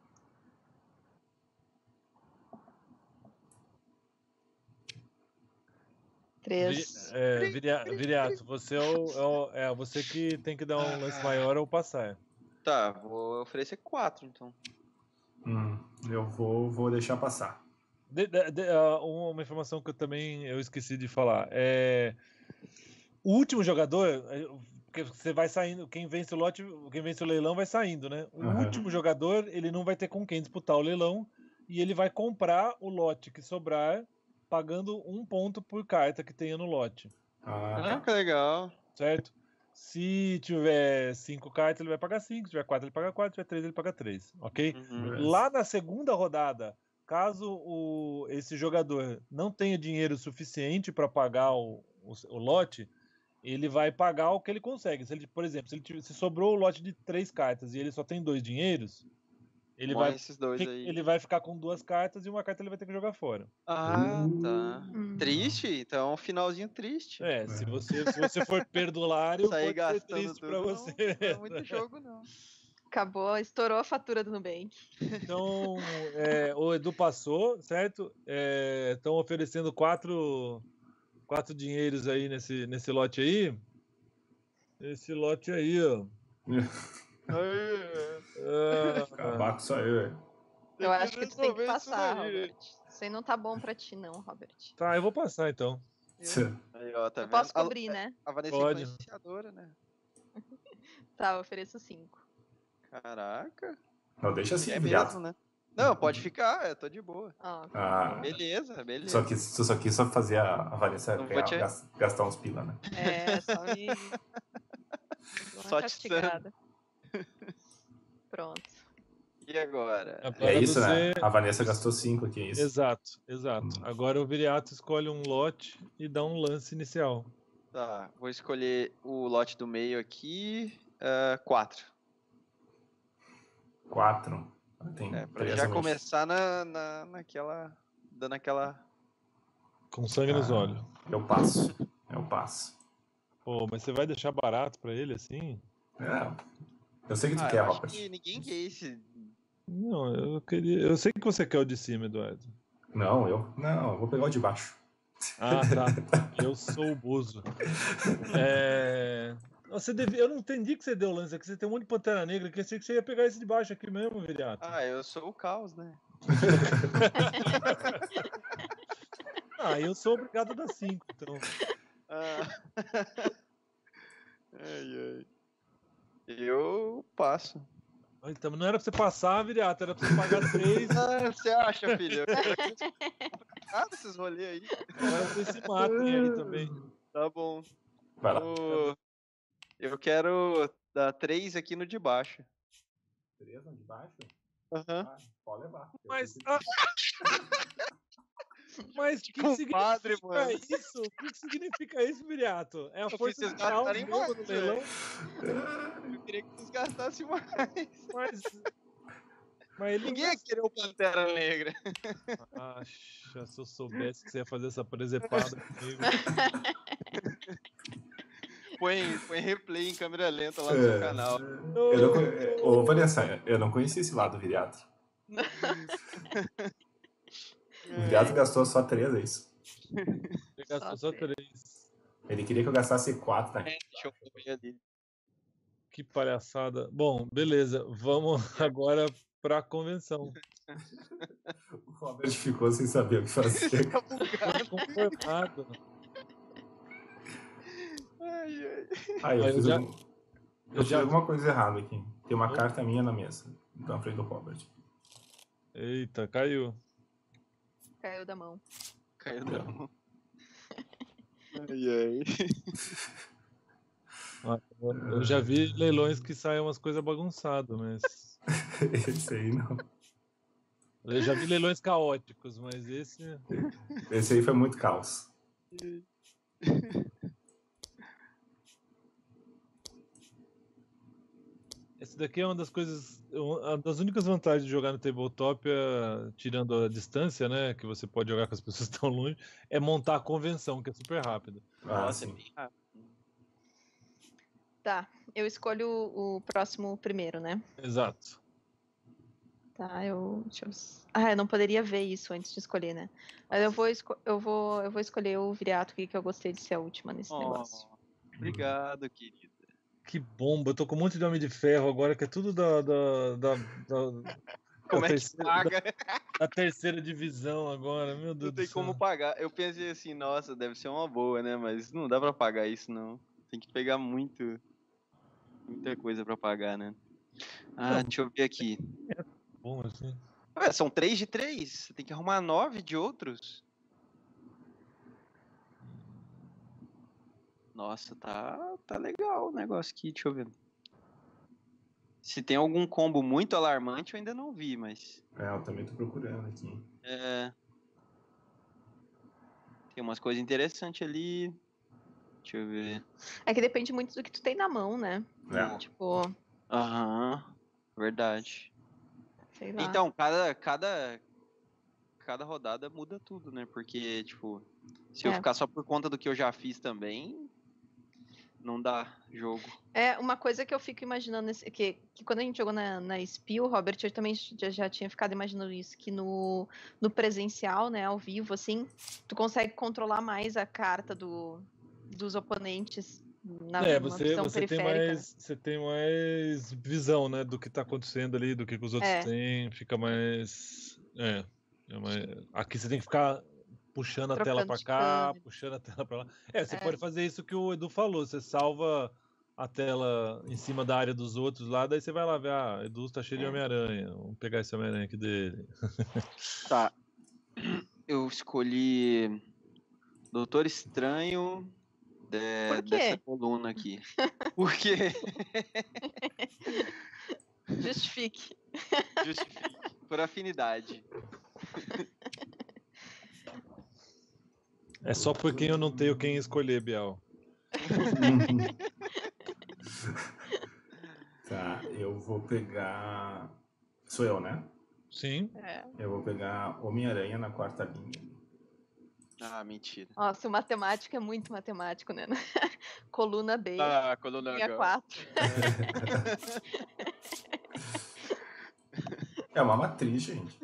Speaker 3: Três.
Speaker 6: É, Viriato, você é, o, é, o, é você que tem que dar um lance maior ou passar.
Speaker 4: Tá, vou oferecer quatro, então.
Speaker 2: Hum, eu vou, vou deixar passar.
Speaker 6: De, de, de, uh, uma informação que eu também eu esqueci de falar. É, o último jogador, porque você vai saindo, quem vence o lote, quem vence o leilão vai saindo, né? O uhum. último jogador, ele não vai ter com quem disputar o leilão e ele vai comprar o lote que sobrar, pagando um ponto por carta que tenha no lote.
Speaker 4: Ah, que legal.
Speaker 6: Certo? Se tiver cinco cartas, ele vai pagar cinco. Se tiver quatro, ele paga quatro. Se tiver três, ele paga três. Ok? Uhum. Lá na segunda rodada, caso o, esse jogador não tenha dinheiro suficiente para pagar o, o, o lote, ele vai pagar o que ele consegue. Se ele, por exemplo, se, ele, se sobrou o lote de três cartas e ele só tem dois dinheiros, ele vai,
Speaker 4: esses dois aí.
Speaker 6: ele vai ficar com duas cartas e uma carta ele vai ter que jogar fora.
Speaker 4: Ah, tá. Hum. Triste? Então, um finalzinho triste.
Speaker 6: É, se você, se você for perdulário,
Speaker 4: sair
Speaker 6: pode ser triste pra você.
Speaker 4: Não, não é muito jogo, não.
Speaker 3: Acabou, estourou a fatura do Nubank.
Speaker 6: Então, é, o Edu passou, certo? Estão é, oferecendo quatro, quatro dinheiros aí nesse, nesse lote aí. Esse lote aí, ó.
Speaker 2: Acabar com isso aí, velho.
Speaker 3: Eu acho que tu tem que passar, Robert. Isso aí não tá bom pra ti, não, Robert.
Speaker 6: Tá, eu vou passar então.
Speaker 4: Aí, ó, tá
Speaker 3: eu posso cobrir,
Speaker 4: a,
Speaker 3: né?
Speaker 4: A Vanessa
Speaker 6: Pode.
Speaker 4: É influenciadora, né?
Speaker 3: Tá, eu ofereço cinco.
Speaker 4: Caraca.
Speaker 2: Não, deixa assim,
Speaker 4: é
Speaker 2: viado.
Speaker 4: mesmo, né? Não, pode ficar, eu tô de boa.
Speaker 3: Ah,
Speaker 2: ah,
Speaker 4: beleza, beleza.
Speaker 2: Só que tu só quis só fazer a, a Vanessa ganhar,
Speaker 4: te...
Speaker 2: gastar uns pila, né?
Speaker 3: É, só me...
Speaker 4: Só castigada.
Speaker 3: Pronto.
Speaker 4: E agora?
Speaker 6: agora
Speaker 2: é isso,
Speaker 6: você...
Speaker 2: né? A Vanessa gastou cinco aqui, é isso?
Speaker 6: Exato, exato. Hum. Agora o Viriato escolhe um lote e dá um lance inicial.
Speaker 4: Tá, vou escolher o lote do meio aqui. Uh, quatro.
Speaker 2: Quatro? Tem
Speaker 4: é, pra já começar na, na, naquela... Dando aquela...
Speaker 6: Com sangue nos
Speaker 2: Ah,
Speaker 6: olhos.
Speaker 2: Eu passo. Eu passo.
Speaker 6: Pô, mas você vai deixar barato pra ele assim?
Speaker 2: É, eu sei que tu
Speaker 4: Ah,
Speaker 2: quer,
Speaker 4: eu acho
Speaker 2: Robert.
Speaker 4: que ninguém quer esse.
Speaker 6: Não, eu queria. Eu sei que você quer o de cima, Eduardo.
Speaker 2: Não, eu. Não, eu vou pegar o de baixo.
Speaker 6: Ah, tá. Eu sou o Bozo. É... Você devia... Eu não entendi que você deu lance aqui. Você tem um monte de Pantera Negra que eu sei que você ia pegar esse de baixo aqui mesmo, Viriato.
Speaker 4: Ah, eu sou o caos, né?
Speaker 6: Ah, eu sou obrigado a dar cinco, então.
Speaker 4: Ah. Ai, ai. Eu passo.
Speaker 6: Então não era pra você passar, Viriato, era pra você pagar três.
Speaker 4: Ah, você acha, filho? Eu quero que você ah, esses rolês aí.
Speaker 6: Agora vocês se matem aí também.
Speaker 4: Tá bom.
Speaker 2: Vai lá.
Speaker 4: O- Eu quero dar três aqui no de baixo.
Speaker 2: Três no de baixo?
Speaker 4: Aham.
Speaker 2: Ah, pode levar. Eu
Speaker 6: Mas.
Speaker 2: sei
Speaker 6: ah, Mas o que, que
Speaker 4: Compadre,
Speaker 6: significa
Speaker 4: mano.
Speaker 6: isso? O que, que significa isso, Viriato? É a
Speaker 4: Eu
Speaker 6: força
Speaker 4: fiz
Speaker 6: do
Speaker 4: vocês
Speaker 6: caos
Speaker 4: gastarem
Speaker 6: mesmo
Speaker 4: mais,
Speaker 6: no leilão?
Speaker 4: Eu queria que vocês gastassem mais.
Speaker 6: Mas. Mas ele
Speaker 4: Ninguém
Speaker 6: não
Speaker 4: ia querer o Pantera Negra.
Speaker 6: Acha, se eu soubesse que você ia fazer essa presepada comigo.
Speaker 4: Põe, põe replay em câmera lenta lá
Speaker 2: que-
Speaker 4: no seu
Speaker 2: É,
Speaker 4: canal.
Speaker 2: Eu não, con- Ô, Vanessa, eu não conhecia esse lado do Viriato. O Viriato gastou só três, é isso?
Speaker 6: Ele gastou só três.
Speaker 2: Ele queria que eu gastasse quatro, tá?
Speaker 4: É, deixa eu ver ali.
Speaker 6: Que palhaçada. Bom, beleza. Vamos agora pra convenção.
Speaker 2: O Robert ficou sem saber o que fazer.
Speaker 4: Tá bugado.
Speaker 6: Tô conformado.
Speaker 4: Ai, ai.
Speaker 2: Ah, eu
Speaker 6: Ah, eu
Speaker 2: fiz,
Speaker 6: já-
Speaker 2: algum- eu
Speaker 6: eu
Speaker 2: fiz
Speaker 6: já-
Speaker 2: alguma coisa errada aqui. Tem uma
Speaker 6: Eu-
Speaker 2: carta minha na mesa, na frente do Robert.
Speaker 6: Eita, caiu.
Speaker 3: Caiu da mão.
Speaker 4: Caiu da mão. Ai, ai.
Speaker 6: Ah, Eu já vi leilões que saem umas coisas bagunçadas, mas.
Speaker 2: Esse aí não.
Speaker 6: Eu já vi leilões caóticos, mas esse.
Speaker 2: Esse aí foi muito caos.
Speaker 6: Esse daqui é uma das coisas. Uma das únicas vantagens de jogar no tabletop, é, tirando a distância, né? Que você pode jogar com as pessoas que estão longe, é montar a convenção, que é super rápido.
Speaker 2: Ah,
Speaker 4: Nossa, é
Speaker 2: sim.
Speaker 4: bem rápido.
Speaker 3: Tá, eu escolho o próximo primeiro, né?
Speaker 6: Exato.
Speaker 3: Tá, eu. Deixa eu... Ah, eu não poderia ver isso antes de escolher, né? Mas eu vou, esco... eu vou, eu vou escolher o Viriato aqui, que eu gostei de ser a última nesse negócio.
Speaker 4: Oh, obrigado, querida.
Speaker 6: Que bomba, eu tô com um monte de Homem de Ferro agora, que é tudo da. da, da, da-
Speaker 4: Como
Speaker 6: da
Speaker 4: é que
Speaker 6: terceira,
Speaker 4: paga?
Speaker 6: da terceira divisão agora, meu Deus
Speaker 4: Não tem
Speaker 6: do céu.
Speaker 4: como pagar. Eu pensei assim, nossa, deve ser uma boa, né? Mas não dá pra pagar isso, não. Tem que pegar muito. Muita coisa pra pagar, né? Ah,
Speaker 6: Não.
Speaker 4: deixa eu ver aqui.
Speaker 6: Bom, assim.
Speaker 4: Ué, são três de três. Você tem que arrumar nove de outros. Nossa, tá, tá legal o negócio aqui. Deixa eu ver. Se tem algum combo muito alarmante, eu ainda não vi, mas.
Speaker 2: É, eu também tô procurando aqui.
Speaker 4: É... Tem umas coisas interessantes ali. Deixa eu ver.
Speaker 3: É que depende muito do que tu tem na mão, né?
Speaker 2: É.
Speaker 3: Tipo,
Speaker 4: Aham, verdade.
Speaker 3: sei lá.
Speaker 4: Então, cada, cada, cada rodada muda tudo, né? Porque, tipo, se eu
Speaker 3: É.
Speaker 4: ficar só por conta do que eu já fiz também, não dá jogo.
Speaker 3: É uma coisa que eu fico imaginando, esse- que, que quando a gente jogou na, na Spiel, Robert, eu também já, já tinha ficado imaginando isso, que no, no presencial, né, ao vivo, assim, tu consegue controlar mais a carta do, dos oponentes na
Speaker 6: É,
Speaker 3: numa
Speaker 6: você,
Speaker 3: visão
Speaker 6: você, tem
Speaker 3: periférica.
Speaker 6: mais, você tem mais visão, né, do que tá acontecendo ali, do que, que os outros
Speaker 3: É.
Speaker 6: têm, fica mais. É, é mais- aqui você tem que ficar puxando a tela
Speaker 3: Trocando
Speaker 6: pra
Speaker 3: de
Speaker 6: cá,
Speaker 3: câmera.
Speaker 6: puxando a tela pra lá. É, você
Speaker 3: É.
Speaker 6: pode fazer isso que o Edu falou, você salva a tela em cima da área dos outros lá, daí você vai lá ver, ah, Edu tá cheio de
Speaker 3: É.
Speaker 6: Homem-Aranha, vamos pegar esse Homem-Aranha aqui dele.
Speaker 4: Tá. Eu escolhi Doutor Estranho de-
Speaker 3: Por quê?
Speaker 4: dessa coluna aqui. Por quê?
Speaker 3: Justifique.
Speaker 4: Justifique. Por afinidade.
Speaker 6: É só porque eu não tenho quem escolher, Biel.
Speaker 2: Tá, eu vou pegar. Sou eu, né?
Speaker 6: Sim.
Speaker 3: É.
Speaker 2: Eu vou pegar Homem-Aranha na quarta linha.
Speaker 4: Ah, mentira.
Speaker 3: Nossa, o matemático é muito matemático, né? Coluna B,
Speaker 4: Ah, coluna
Speaker 3: linha
Speaker 4: H.
Speaker 3: quatro.
Speaker 2: É uma matriz, gente.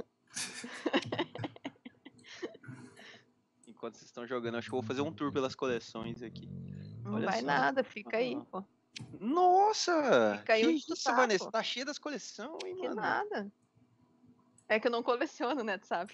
Speaker 4: Enquanto vocês estão jogando, acho que eu vou fazer um tour pelas coleções aqui.
Speaker 3: Não
Speaker 4: Olha
Speaker 3: vai
Speaker 4: só.
Speaker 3: nada, fica aí,
Speaker 4: Ah.
Speaker 3: pô.
Speaker 4: Nossa!
Speaker 3: Fica aí
Speaker 4: que
Speaker 3: onde tu
Speaker 4: isso,
Speaker 3: tá,
Speaker 4: Vanessa?
Speaker 3: pô.
Speaker 4: Tá cheia das coleções, hein,
Speaker 3: Que
Speaker 4: mano?
Speaker 3: nada. É que eu não coleciono, né, tu sabe?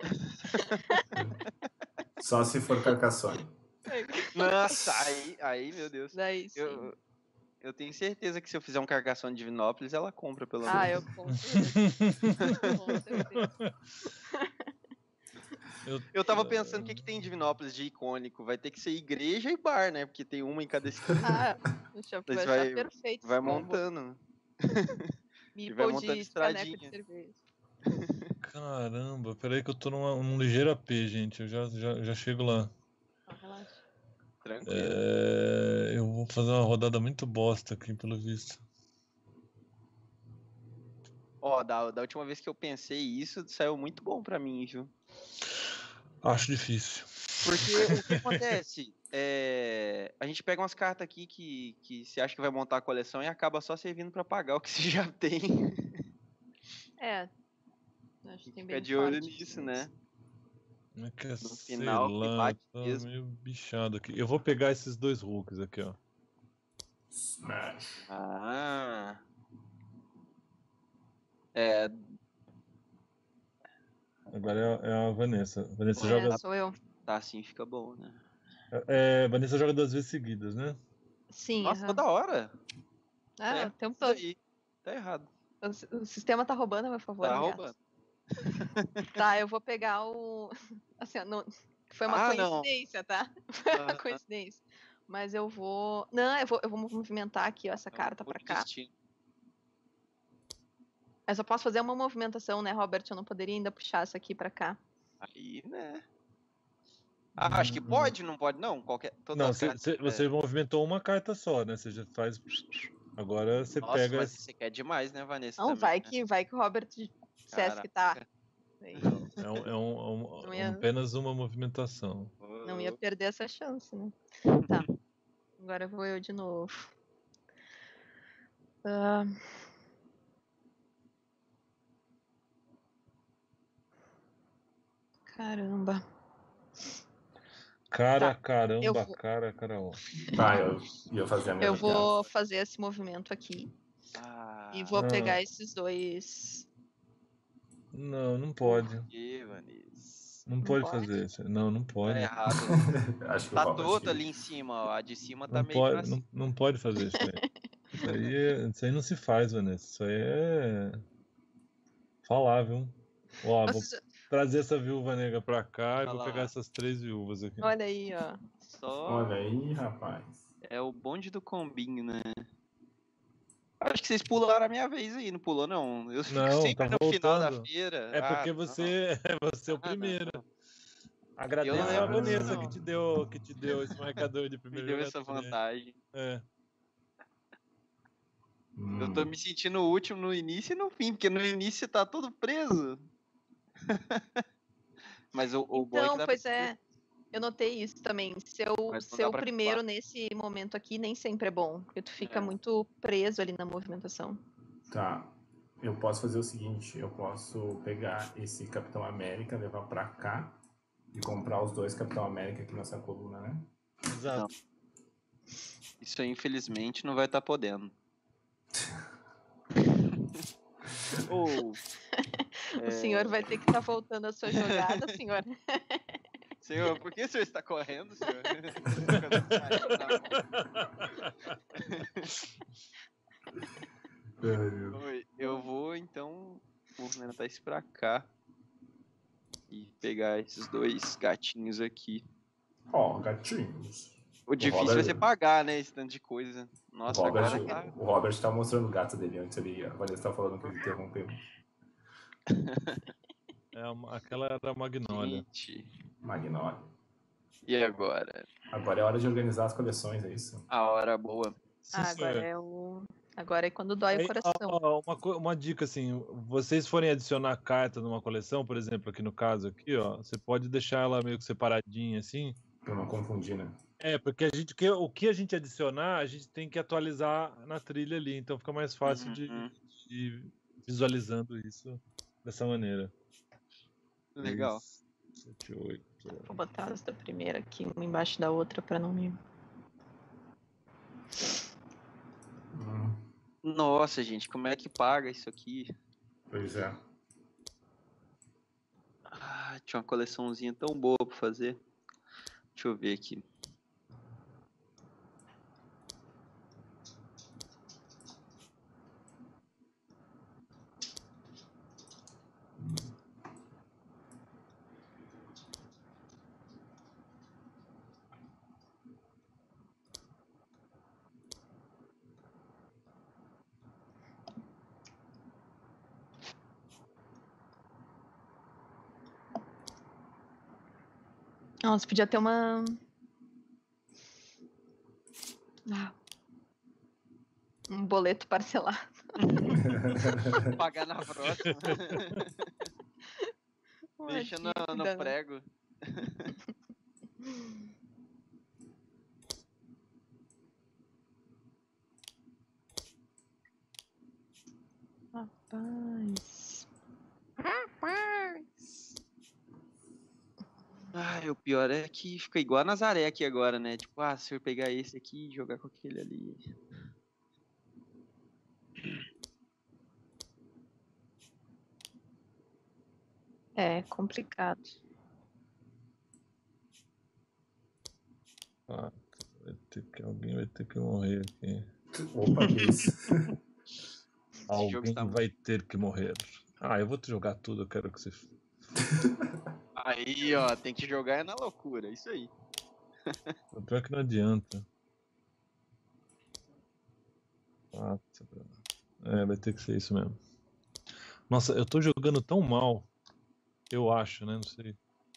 Speaker 2: Só se for Carcassonne.
Speaker 4: Nossa, aí, aí, meu Deus.
Speaker 3: Daí sim.
Speaker 4: Eu, eu tenho certeza que se eu fizer um Carcassonne de Divinópolis, ela compra, pelo menos.
Speaker 3: Ah, eu com certeza. Com certeza.
Speaker 6: Eu,
Speaker 4: Eu tava pensando o que, que tem em Divinópolis de icônico. Vai ter que ser igreja e bar, né? Porque tem uma em cada esquina.
Speaker 3: Ah, deixa,
Speaker 4: Mas
Speaker 3: vai
Speaker 4: vai-
Speaker 3: achar perfeito.
Speaker 4: Vai
Speaker 3: esse combo.
Speaker 4: montando. E
Speaker 3: Meeple
Speaker 4: vai montando
Speaker 3: de caneca de
Speaker 4: estradinha.
Speaker 3: cerveja.
Speaker 6: Caramba, peraí que eu tô numa, num ligeiro A P, gente. Eu já, já, já chego lá.
Speaker 3: Não, relaxa.
Speaker 4: Tranquilo.
Speaker 6: É, eu vou fazer uma rodada muito bosta aqui, pelo visto.
Speaker 4: Ó, da, da última vez que eu pensei isso, saiu muito bom pra mim, viu?
Speaker 6: Acho difícil.
Speaker 4: Porque o que acontece? É, a gente pega umas cartas aqui que, que você acha que vai montar a coleção e acaba só servindo pra pagar o que você já tem.
Speaker 3: É. Acho que tem
Speaker 4: Fica
Speaker 3: bem
Speaker 4: de olho
Speaker 3: forte.
Speaker 4: nisso, né?
Speaker 6: É que,
Speaker 4: No
Speaker 6: sei
Speaker 4: final, que
Speaker 6: lá, eu
Speaker 4: bate
Speaker 6: tô
Speaker 4: mesmo.
Speaker 6: meio bichado aqui. Eu vou pegar esses dois Hulks aqui, ó.
Speaker 2: Smash.
Speaker 4: Ah. É,
Speaker 6: Agora é, a- é a Vanessa. Vanessa
Speaker 3: É,
Speaker 6: joga.
Speaker 3: sou eu.
Speaker 4: tá assim fica bom, né?
Speaker 6: É, Vanessa joga duas vezes seguidas, né?
Speaker 3: Sim,
Speaker 4: Nossa,
Speaker 3: aham.
Speaker 4: toda hora.
Speaker 3: Ah,
Speaker 4: É,
Speaker 3: o tempo
Speaker 4: isso
Speaker 3: todo.
Speaker 4: aí. Tá errado.
Speaker 3: O, o sistema tá roubando a meu favor,
Speaker 4: Tá
Speaker 3: aliás.
Speaker 4: roubando.
Speaker 3: Tá, eu vou pegar o. Assim, ó, não... foi uma
Speaker 4: Ah, não.
Speaker 3: coincidência, tá? Foi uma
Speaker 4: Aham.
Speaker 3: coincidência. Mas eu vou. Não, eu vou, eu vou movimentar aqui, ó, essa
Speaker 4: É um
Speaker 3: carta pra
Speaker 4: pouco
Speaker 3: cá.
Speaker 4: destino.
Speaker 3: Eu só posso fazer uma movimentação, né, Robert? Eu não poderia ainda puxar essa aqui pra cá.
Speaker 4: Aí, né? Ah, acho que pode, não pode, não? Qualquer. Todas
Speaker 6: Não,
Speaker 4: as
Speaker 6: cê,
Speaker 4: cartas.
Speaker 6: cê- você movimentou uma carta só, né? Você já faz. Agora você
Speaker 4: Nossa,
Speaker 6: pega.
Speaker 4: mas
Speaker 6: esse-
Speaker 4: você quer demais, né, Vanessa?
Speaker 3: Não,
Speaker 4: também,
Speaker 3: vai
Speaker 4: né?
Speaker 3: que, vai que o Robert dissesse que tá.
Speaker 4: Caraca.
Speaker 3: Aí,
Speaker 6: É, um- é um- é um-
Speaker 3: Não ia-
Speaker 6: apenas uma movimentação.
Speaker 3: não ia perder essa chance, né? Tá. Agora vou eu de novo. Ah, Caramba.
Speaker 6: Cara,
Speaker 3: Tá,
Speaker 6: caramba,
Speaker 3: eu vou-
Speaker 6: cara, caraó.
Speaker 2: Tá, eu ia fazer a mesma
Speaker 3: Eu vou fazer esse movimento aqui.
Speaker 4: Ah,
Speaker 3: E vou
Speaker 6: Ah.
Speaker 3: pegar esses dois.
Speaker 6: Não, não pode.
Speaker 4: que, Vanessa?
Speaker 6: Não
Speaker 3: Não
Speaker 6: pode
Speaker 3: pode?
Speaker 6: fazer isso. Não, não
Speaker 4: Tá
Speaker 6: pode.
Speaker 4: errado.
Speaker 2: piada. Acho que o
Speaker 4: Tá
Speaker 2: Robert
Speaker 4: torto
Speaker 2: queria.
Speaker 4: ali em cima, ó. A de cima tá
Speaker 6: Não
Speaker 4: meio pra
Speaker 6: pode,
Speaker 4: cima.
Speaker 6: não, não pode fazer isso aí. Isso aí, é- isso aí não se faz, Vanessa. Isso aí é. Falar, viu? Ó, vou
Speaker 3: Nossa,
Speaker 6: trazer essa viúva negra pra cá e
Speaker 4: Olha
Speaker 6: vou
Speaker 4: lá.
Speaker 6: pegar essas três viúvas aqui.
Speaker 3: olha aí, ó.
Speaker 4: Só
Speaker 2: Olha aí, rapaz.
Speaker 4: é o bonde do combinho, né? Acho que vocês pularam a minha vez aí, não pulou, não? Eu fico
Speaker 6: Não,
Speaker 4: sempre
Speaker 6: tá
Speaker 4: no final da
Speaker 6: voltando.
Speaker 4: feira.
Speaker 6: É
Speaker 4: Ah,
Speaker 6: porque
Speaker 4: não.
Speaker 6: você é você é o
Speaker 4: Ah, não.
Speaker 6: primeiro.
Speaker 4: Eu
Speaker 6: Agradeça
Speaker 4: não
Speaker 6: a
Speaker 2: lembro disso,
Speaker 6: Vanessa
Speaker 4: não.
Speaker 6: que te deu, que te deu esse marcador de
Speaker 4: Me
Speaker 6: primeiro
Speaker 4: deu essa
Speaker 6: jogador, né?
Speaker 4: vantagem.
Speaker 6: É.
Speaker 4: Eu tô
Speaker 2: Hum.
Speaker 4: me sentindo o último no início e no fim, porque no início tá todo preso. Mas o, o bom é que
Speaker 3: Então,
Speaker 4: dá
Speaker 3: pois
Speaker 4: pra...
Speaker 3: é. Eu notei isso também. Ser o,
Speaker 4: Mas não
Speaker 3: ser
Speaker 4: dá
Speaker 3: o
Speaker 4: pra
Speaker 3: primeiro
Speaker 4: culpar.
Speaker 3: nesse momento aqui nem sempre é bom. Porque tu fica
Speaker 4: É.
Speaker 3: muito preso ali na movimentação.
Speaker 2: Tá. Eu posso fazer o seguinte, eu posso pegar esse Capitão América, levar pra cá e comprar os dois Capitão América aqui nessa coluna, né?
Speaker 6: Exato.
Speaker 4: Isso aí, infelizmente, não vai estar podendo. Ou...
Speaker 3: O senhor vai ter que estar voltando a sua jogada, senhor.
Speaker 4: Senhor, por que o senhor está correndo, senhor? Oi, eu vou, então, movimentar isso pra cá. E pegar esses dois gatinhos aqui.
Speaker 2: Ó, gatinhos.
Speaker 4: O difícil vai
Speaker 2: Robert-
Speaker 4: ser pagar, né? Esse tanto de coisa.
Speaker 2: O
Speaker 4: Nossa,
Speaker 2: Robert,
Speaker 4: agora tá...
Speaker 2: o Robert tá mostrando o gato dele antes ali. A Vanessa tá falando que ele interrompeu.
Speaker 6: É, uma- aquela era a Magnólia.
Speaker 4: Gente.
Speaker 2: Magnólia.
Speaker 4: E agora?
Speaker 2: Agora é hora de organizar as coleções, é isso?
Speaker 4: A hora boa.
Speaker 6: Sim,
Speaker 3: Ah, agora
Speaker 6: senhor.
Speaker 3: é o. Agora é quando dói
Speaker 6: Aí,
Speaker 3: o coração.
Speaker 6: ó, uma, co- uma dica assim, vocês forem adicionar carta numa coleção, por exemplo, aqui no caso aqui, ó, você pode deixar ela meio que separadinha assim.
Speaker 2: Pra não confundir, né?
Speaker 6: É, porque a gente, que- o que a gente adicionar, a gente tem que atualizar na trilha ali, então fica mais fácil de,
Speaker 4: Uhum.
Speaker 6: de ir visualizando isso dessa maneira.
Speaker 4: Legal.
Speaker 6: Seis, sete, oito.
Speaker 3: Vou botar essa primeira aqui, uma embaixo da outra, pra não me.
Speaker 2: Hum,
Speaker 4: Nossa, gente, como é que paga isso aqui?
Speaker 2: pois é.
Speaker 4: Ah, tinha uma coleçãozinha tão boa pra fazer. Deixa eu ver aqui.
Speaker 3: Nossa, podia ter uma. Ah, um boleto parcelado.
Speaker 4: Pagar na próxima.
Speaker 3: Uma
Speaker 4: Deixa no, no
Speaker 3: dívida, né?
Speaker 4: prego.
Speaker 3: Rapaz. Rapaz.
Speaker 4: Ah, o pior é que fica igual a Nazaré aqui agora, né? Tipo, ah, se eu pegar esse aqui e jogar com aquele ali.
Speaker 3: É complicado.
Speaker 6: Ah, vai ter que, alguém vai ter que morrer aqui.
Speaker 2: Opa, que isso?
Speaker 4: Esse jogo
Speaker 6: Alguém
Speaker 4: está...
Speaker 6: vai ter que morrer. Ah, eu vou te jogar tudo, eu quero que você.
Speaker 4: Aí, ó, tem que jogar é na loucura, isso aí.
Speaker 6: O pior é que não adianta. Quatro. É, vai ter que ser isso mesmo. Nossa, eu tô jogando tão mal. Eu acho, né? Não sei.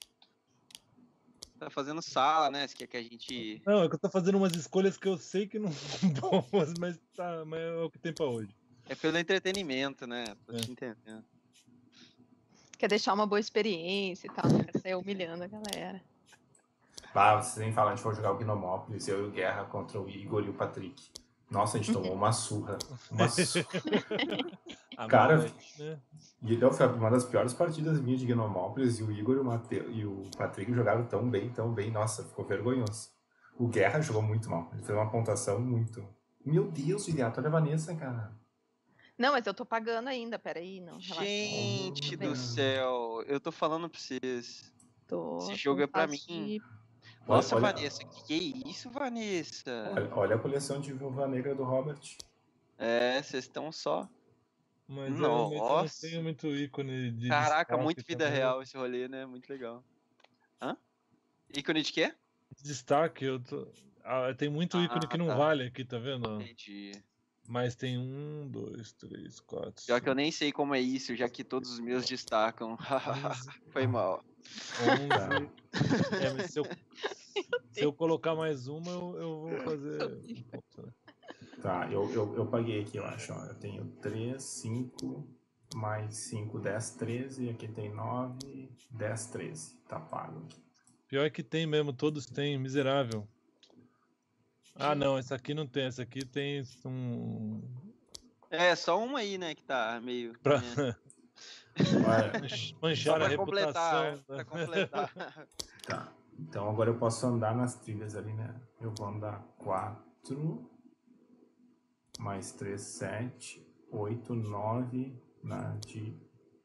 Speaker 4: Tá fazendo sala, né? Você quer que a gente...
Speaker 6: Não, é que eu tô fazendo umas escolhas que eu sei que não são boas, mas, tá, mas é o que tem pra hoje.
Speaker 4: É pelo entretenimento, né? Tô
Speaker 6: É.
Speaker 4: te entendendo.
Speaker 3: Quer deixar uma boa experiência e tal, não quer sair humilhando a galera.
Speaker 2: Ah, vocês nem falam, a gente foi jogar o Gnomópolis, eu e o Guerra contra o Igor e o Patrick. Nossa, a gente tomou uma surra. Uma surra.
Speaker 6: Ah,
Speaker 2: Cara,
Speaker 6: mas aí, né?
Speaker 2: E então, foi uma das piores partidas minhas de Gnomópolis, e o Igor e o, Mateu, e o Patrick jogaram tão bem, tão bem. Nossa, ficou vergonhoso. O Guerra jogou muito mal. Ele fez uma pontuação muito... Meu Deus, Juliato, olha a Vanessa, cara.
Speaker 3: Não, mas eu tô pagando ainda, peraí, não. Relaxa.
Speaker 4: Gente
Speaker 3: Bem.
Speaker 4: do céu, eu tô falando pra vocês.
Speaker 3: Tô,
Speaker 4: Esse jogo
Speaker 3: tô
Speaker 4: é pra
Speaker 3: fase
Speaker 4: mim.
Speaker 3: de-
Speaker 4: Nossa,
Speaker 2: olha,
Speaker 4: Vanessa, que que é isso, Vanessa?
Speaker 2: olha, olha a coleção de Viúva Negra do Robert.
Speaker 4: É, vocês estão só.
Speaker 6: Mas eu realmente não
Speaker 4: Nossa.
Speaker 6: tenho muito ícone de.
Speaker 4: Caraca,
Speaker 6: destaque
Speaker 4: muito vida
Speaker 6: também.
Speaker 4: real esse rolê, né? Muito legal. Hã? Ícone de quê?
Speaker 6: Destaque, eu tô. Ah, tem muito ícone
Speaker 4: Ah,
Speaker 6: que não
Speaker 4: tá.
Speaker 6: vale aqui, tá vendo?
Speaker 4: Entendi.
Speaker 6: Mas tem um, dois, três, quatro.
Speaker 4: Já que eu nem sei como é isso, já que todos os meus destacam. Foi mal.
Speaker 6: onze. É, mas se eu, se eu colocar mais uma, eu, eu vou fazer um ponto, né?
Speaker 2: Tá, eu, eu, eu paguei aqui, eu acho. Ó. Eu tenho três, cinco, mais cinco, dez, treze. Aqui tem nove, dez, treze. Tá pago aqui.
Speaker 6: Pior é que tem mesmo, todos têm, miserável. Ah, não, essa aqui não tem, essa aqui tem um.
Speaker 4: É, só uma aí, né, que tá meio.
Speaker 6: Pra...
Speaker 4: né?
Speaker 2: Olha,
Speaker 4: Só
Speaker 6: manchar a
Speaker 4: pra completar,
Speaker 6: reputação.
Speaker 4: pra
Speaker 6: né?
Speaker 4: completar.
Speaker 2: tá. Então agora eu posso andar nas trilhas ali, né? Eu vou andar quatro, mais três, sete, oito, nove na de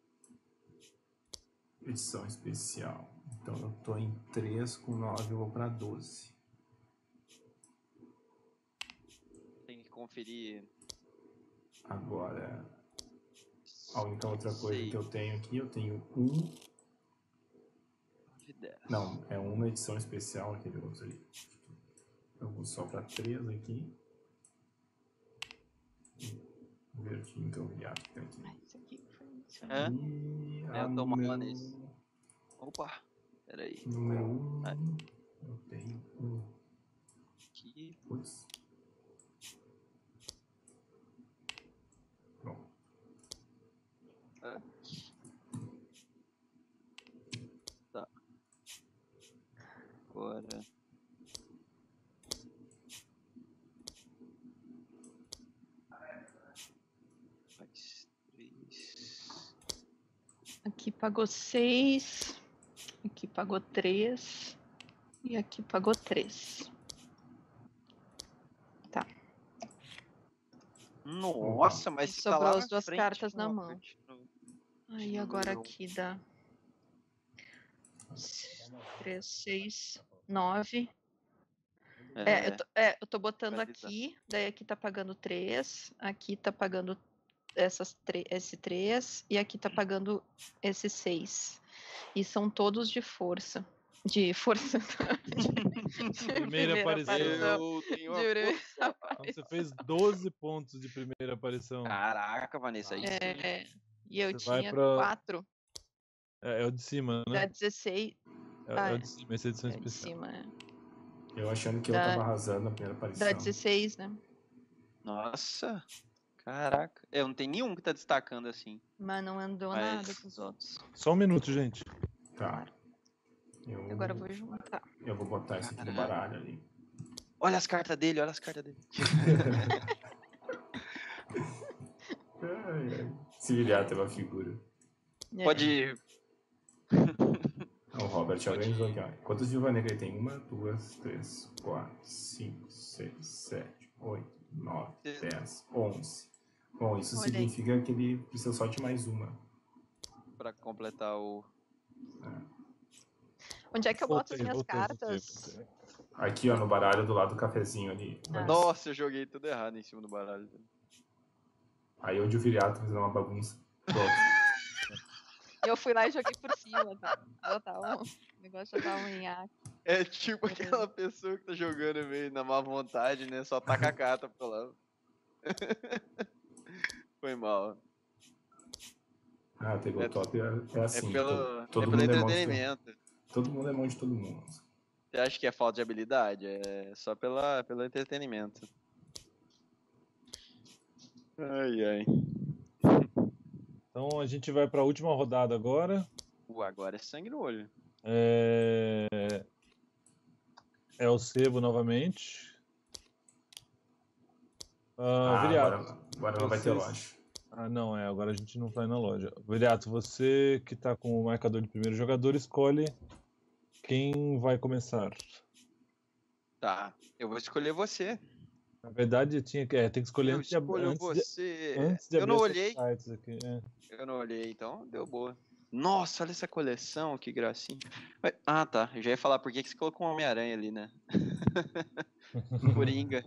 Speaker 2: edição especial. Então eu tô em três com nove, eu vou pra doze.
Speaker 4: Tem que conferir.
Speaker 2: Agora, a única outra coisa
Speaker 4: Sei.
Speaker 2: que eu tenho aqui, eu tenho um.
Speaker 4: dez.
Speaker 2: Não, é um na edição especial, aquele outro ali. Eu vou só pra três aqui. O verdinho, então, o viado que tem aqui.
Speaker 3: Ah, isso aqui foi isso.
Speaker 4: É?
Speaker 2: E
Speaker 4: É,
Speaker 2: a
Speaker 4: eu tô mal
Speaker 2: número,
Speaker 4: nesse. Opa, peraí.
Speaker 2: número um,
Speaker 4: Ai.
Speaker 2: eu tenho um.
Speaker 4: Aqui.
Speaker 2: Putz.
Speaker 4: Tá. Agora. Mais três.
Speaker 3: Aqui pagou seis. Aqui pagou três. E aqui pagou três. Tá.
Speaker 4: Nossa, mas você tá
Speaker 3: Sobrou
Speaker 4: lá
Speaker 3: as
Speaker 4: na
Speaker 3: duas
Speaker 4: frente,
Speaker 3: cartas na
Speaker 4: Robert.
Speaker 3: mão. Aí agora aqui dá três, seis, nove. É, eu tô, é, eu tô botando
Speaker 4: vai avisar.
Speaker 3: aqui, daí aqui tá pagando três, aqui tá pagando essas esse três e aqui tá pagando esse seis. E são todos de força. De força. de
Speaker 6: Primeira aparição.
Speaker 4: Eu tenho
Speaker 3: De
Speaker 4: uma
Speaker 3: primeira
Speaker 4: força.
Speaker 6: Então você fez doze pontos de primeira aparição.
Speaker 4: Caraca, Vanessa, aí sim.
Speaker 3: É, e eu
Speaker 6: Você vai
Speaker 3: tinha
Speaker 6: pra-
Speaker 3: quatro,
Speaker 6: É, é o de cima,
Speaker 3: dá
Speaker 6: né?
Speaker 3: dezesseis.
Speaker 6: É,
Speaker 3: Ah,
Speaker 6: é o
Speaker 3: é.
Speaker 6: de cima, essa edição
Speaker 3: É de
Speaker 6: especial.
Speaker 3: cima, é.
Speaker 2: Eu achando que eu
Speaker 3: Dá-
Speaker 2: tava arrasando na primeira aparição.
Speaker 3: Dá dezesseis, né?
Speaker 4: Nossa, caraca. Eu não tem nenhum que tá destacando assim.
Speaker 3: Mas não andou
Speaker 4: Mas-
Speaker 3: nada com os outros.
Speaker 6: Só um minuto, gente.
Speaker 2: Tá. Eu,
Speaker 3: Agora eu vou juntar.
Speaker 2: eu vou botar isso aqui no baralho ali.
Speaker 4: Olha as cartas dele, olha as cartas dele.
Speaker 2: Ai, ai. Se Viriato é uma figura.
Speaker 3: É.
Speaker 4: Pode.
Speaker 2: O Robert organizou aqui, ó. Quantas Viúva Negra ele tem? Uma, duas, três, quatro, cinco, seis, sete, oito, nove, dez, onze. Bom, isso
Speaker 3: Olha aí.
Speaker 2: significa que ele precisa só de mais uma.
Speaker 4: Pra completar o.
Speaker 3: Onde é que eu boto as
Speaker 6: Voltei,
Speaker 3: minhas
Speaker 6: voltei, voltei,
Speaker 3: cartas?
Speaker 6: voltei.
Speaker 2: Aqui, ó, no baralho do lado do cafezinho ali.
Speaker 3: Ah.
Speaker 4: Nossa, eu joguei tudo errado em cima do baralho.
Speaker 2: Aí onde o Viriato tá fazendo uma bagunça. Pronto.
Speaker 3: Eu fui lá e joguei por cima, tá? Já tava, o negócio já tava em ar.
Speaker 4: É tipo aquela pessoa que tá jogando meio na má vontade, né? Só taca a carta pra lá. Foi mal.
Speaker 2: Ah, pegou
Speaker 4: É-
Speaker 2: top. É, é assim.
Speaker 4: é pelo,
Speaker 2: to- todo
Speaker 4: é pelo
Speaker 2: mundo é mão de
Speaker 4: entretenimento.
Speaker 2: todo, todo mundo é mão de todo mundo.
Speaker 4: Você acha que é falta de habilidade? É só pela, pelo entretenimento. Ai, ai.
Speaker 6: Então a gente vai para a última rodada agora.
Speaker 4: Uh, agora é sangue no olho.
Speaker 6: É, é o sebo novamente. Ah,
Speaker 2: Ah,
Speaker 6: Viriato.
Speaker 2: agora, agora não vai ter
Speaker 6: vocês-
Speaker 2: loja.
Speaker 6: Ah, não, é. Agora a gente não vai na loja. Viriato, você que tá com o marcador de primeiro jogador, escolhe quem vai começar.
Speaker 4: Tá, eu vou escolher você.
Speaker 6: Na verdade, eu tinha que, é, tem que escolher
Speaker 4: Eu
Speaker 6: antes de, ab-
Speaker 4: escolho
Speaker 6: antes de,
Speaker 4: você.
Speaker 6: antes de
Speaker 4: eu
Speaker 6: abrir
Speaker 4: não
Speaker 6: essas
Speaker 4: olhei.
Speaker 6: cartas aqui. É.
Speaker 4: Eu não olhei, então deu boa. Nossa, olha essa coleção, que gracinha. Mas- Ah, tá. Eu já ia falar por que que você colocou um Homem-Aranha ali, né? Coringa.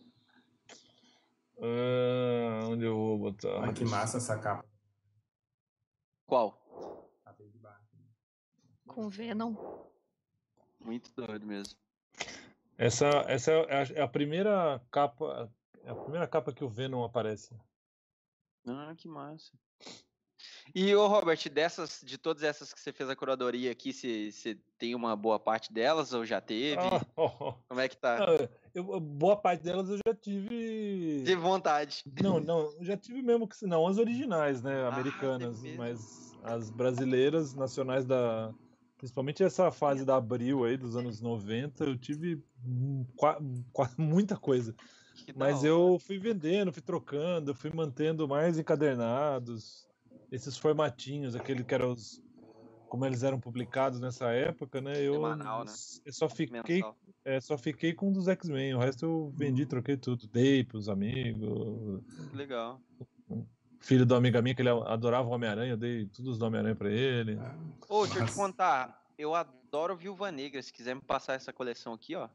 Speaker 6: Ah, onde eu vou botar?
Speaker 2: Ah, que massa essa capa.
Speaker 4: Qual?
Speaker 2: Capa aí de baixo.
Speaker 3: Com Venom.
Speaker 4: Muito doido mesmo.
Speaker 6: Essa, essa é a, é a primeira capa. É a primeira capa que o Venom aparece.
Speaker 4: Ah, que massa. E, ô Robert, dessas, de todas essas que você fez a curadoria aqui, você, você tem uma boa parte delas ou já teve?
Speaker 6: Ah, oh, oh.
Speaker 4: Como é que tá?
Speaker 6: Ah, eu- boa parte delas eu já tive.
Speaker 4: De vontade.
Speaker 6: Não, não, eu já tive mesmo que não, as originais, né,
Speaker 4: Ah,
Speaker 6: americanas,
Speaker 4: teve mesmo.
Speaker 6: mas as brasileiras, nacionais da, principalmente essa fase da Abril aí dos anos noventa, eu tive hum, qua- qua- muita coisa.
Speaker 4: Que da
Speaker 6: Mas
Speaker 4: hora.
Speaker 6: eu fui vendendo, fui trocando, fui mantendo mais encadernados, esses formatinhos, aquele que eram os, como eles eram publicados nessa época, né? Eu,
Speaker 4: Semanal, né?
Speaker 6: eu só fiquei,
Speaker 4: Mensal.
Speaker 6: é, só fiquei com um dos X-Men, o resto eu vendi, troquei tudo, dei pros amigos,
Speaker 4: Que legal.
Speaker 6: filho do amigo minha que ele adorava o Homem-Aranha, eu dei todos do Homem-Aranha pra ele.
Speaker 4: Ô, deixa eu te
Speaker 2: Massa.
Speaker 4: contar. Eu adoro Viúva Negra. Se quiser me passar essa coleção aqui, ó.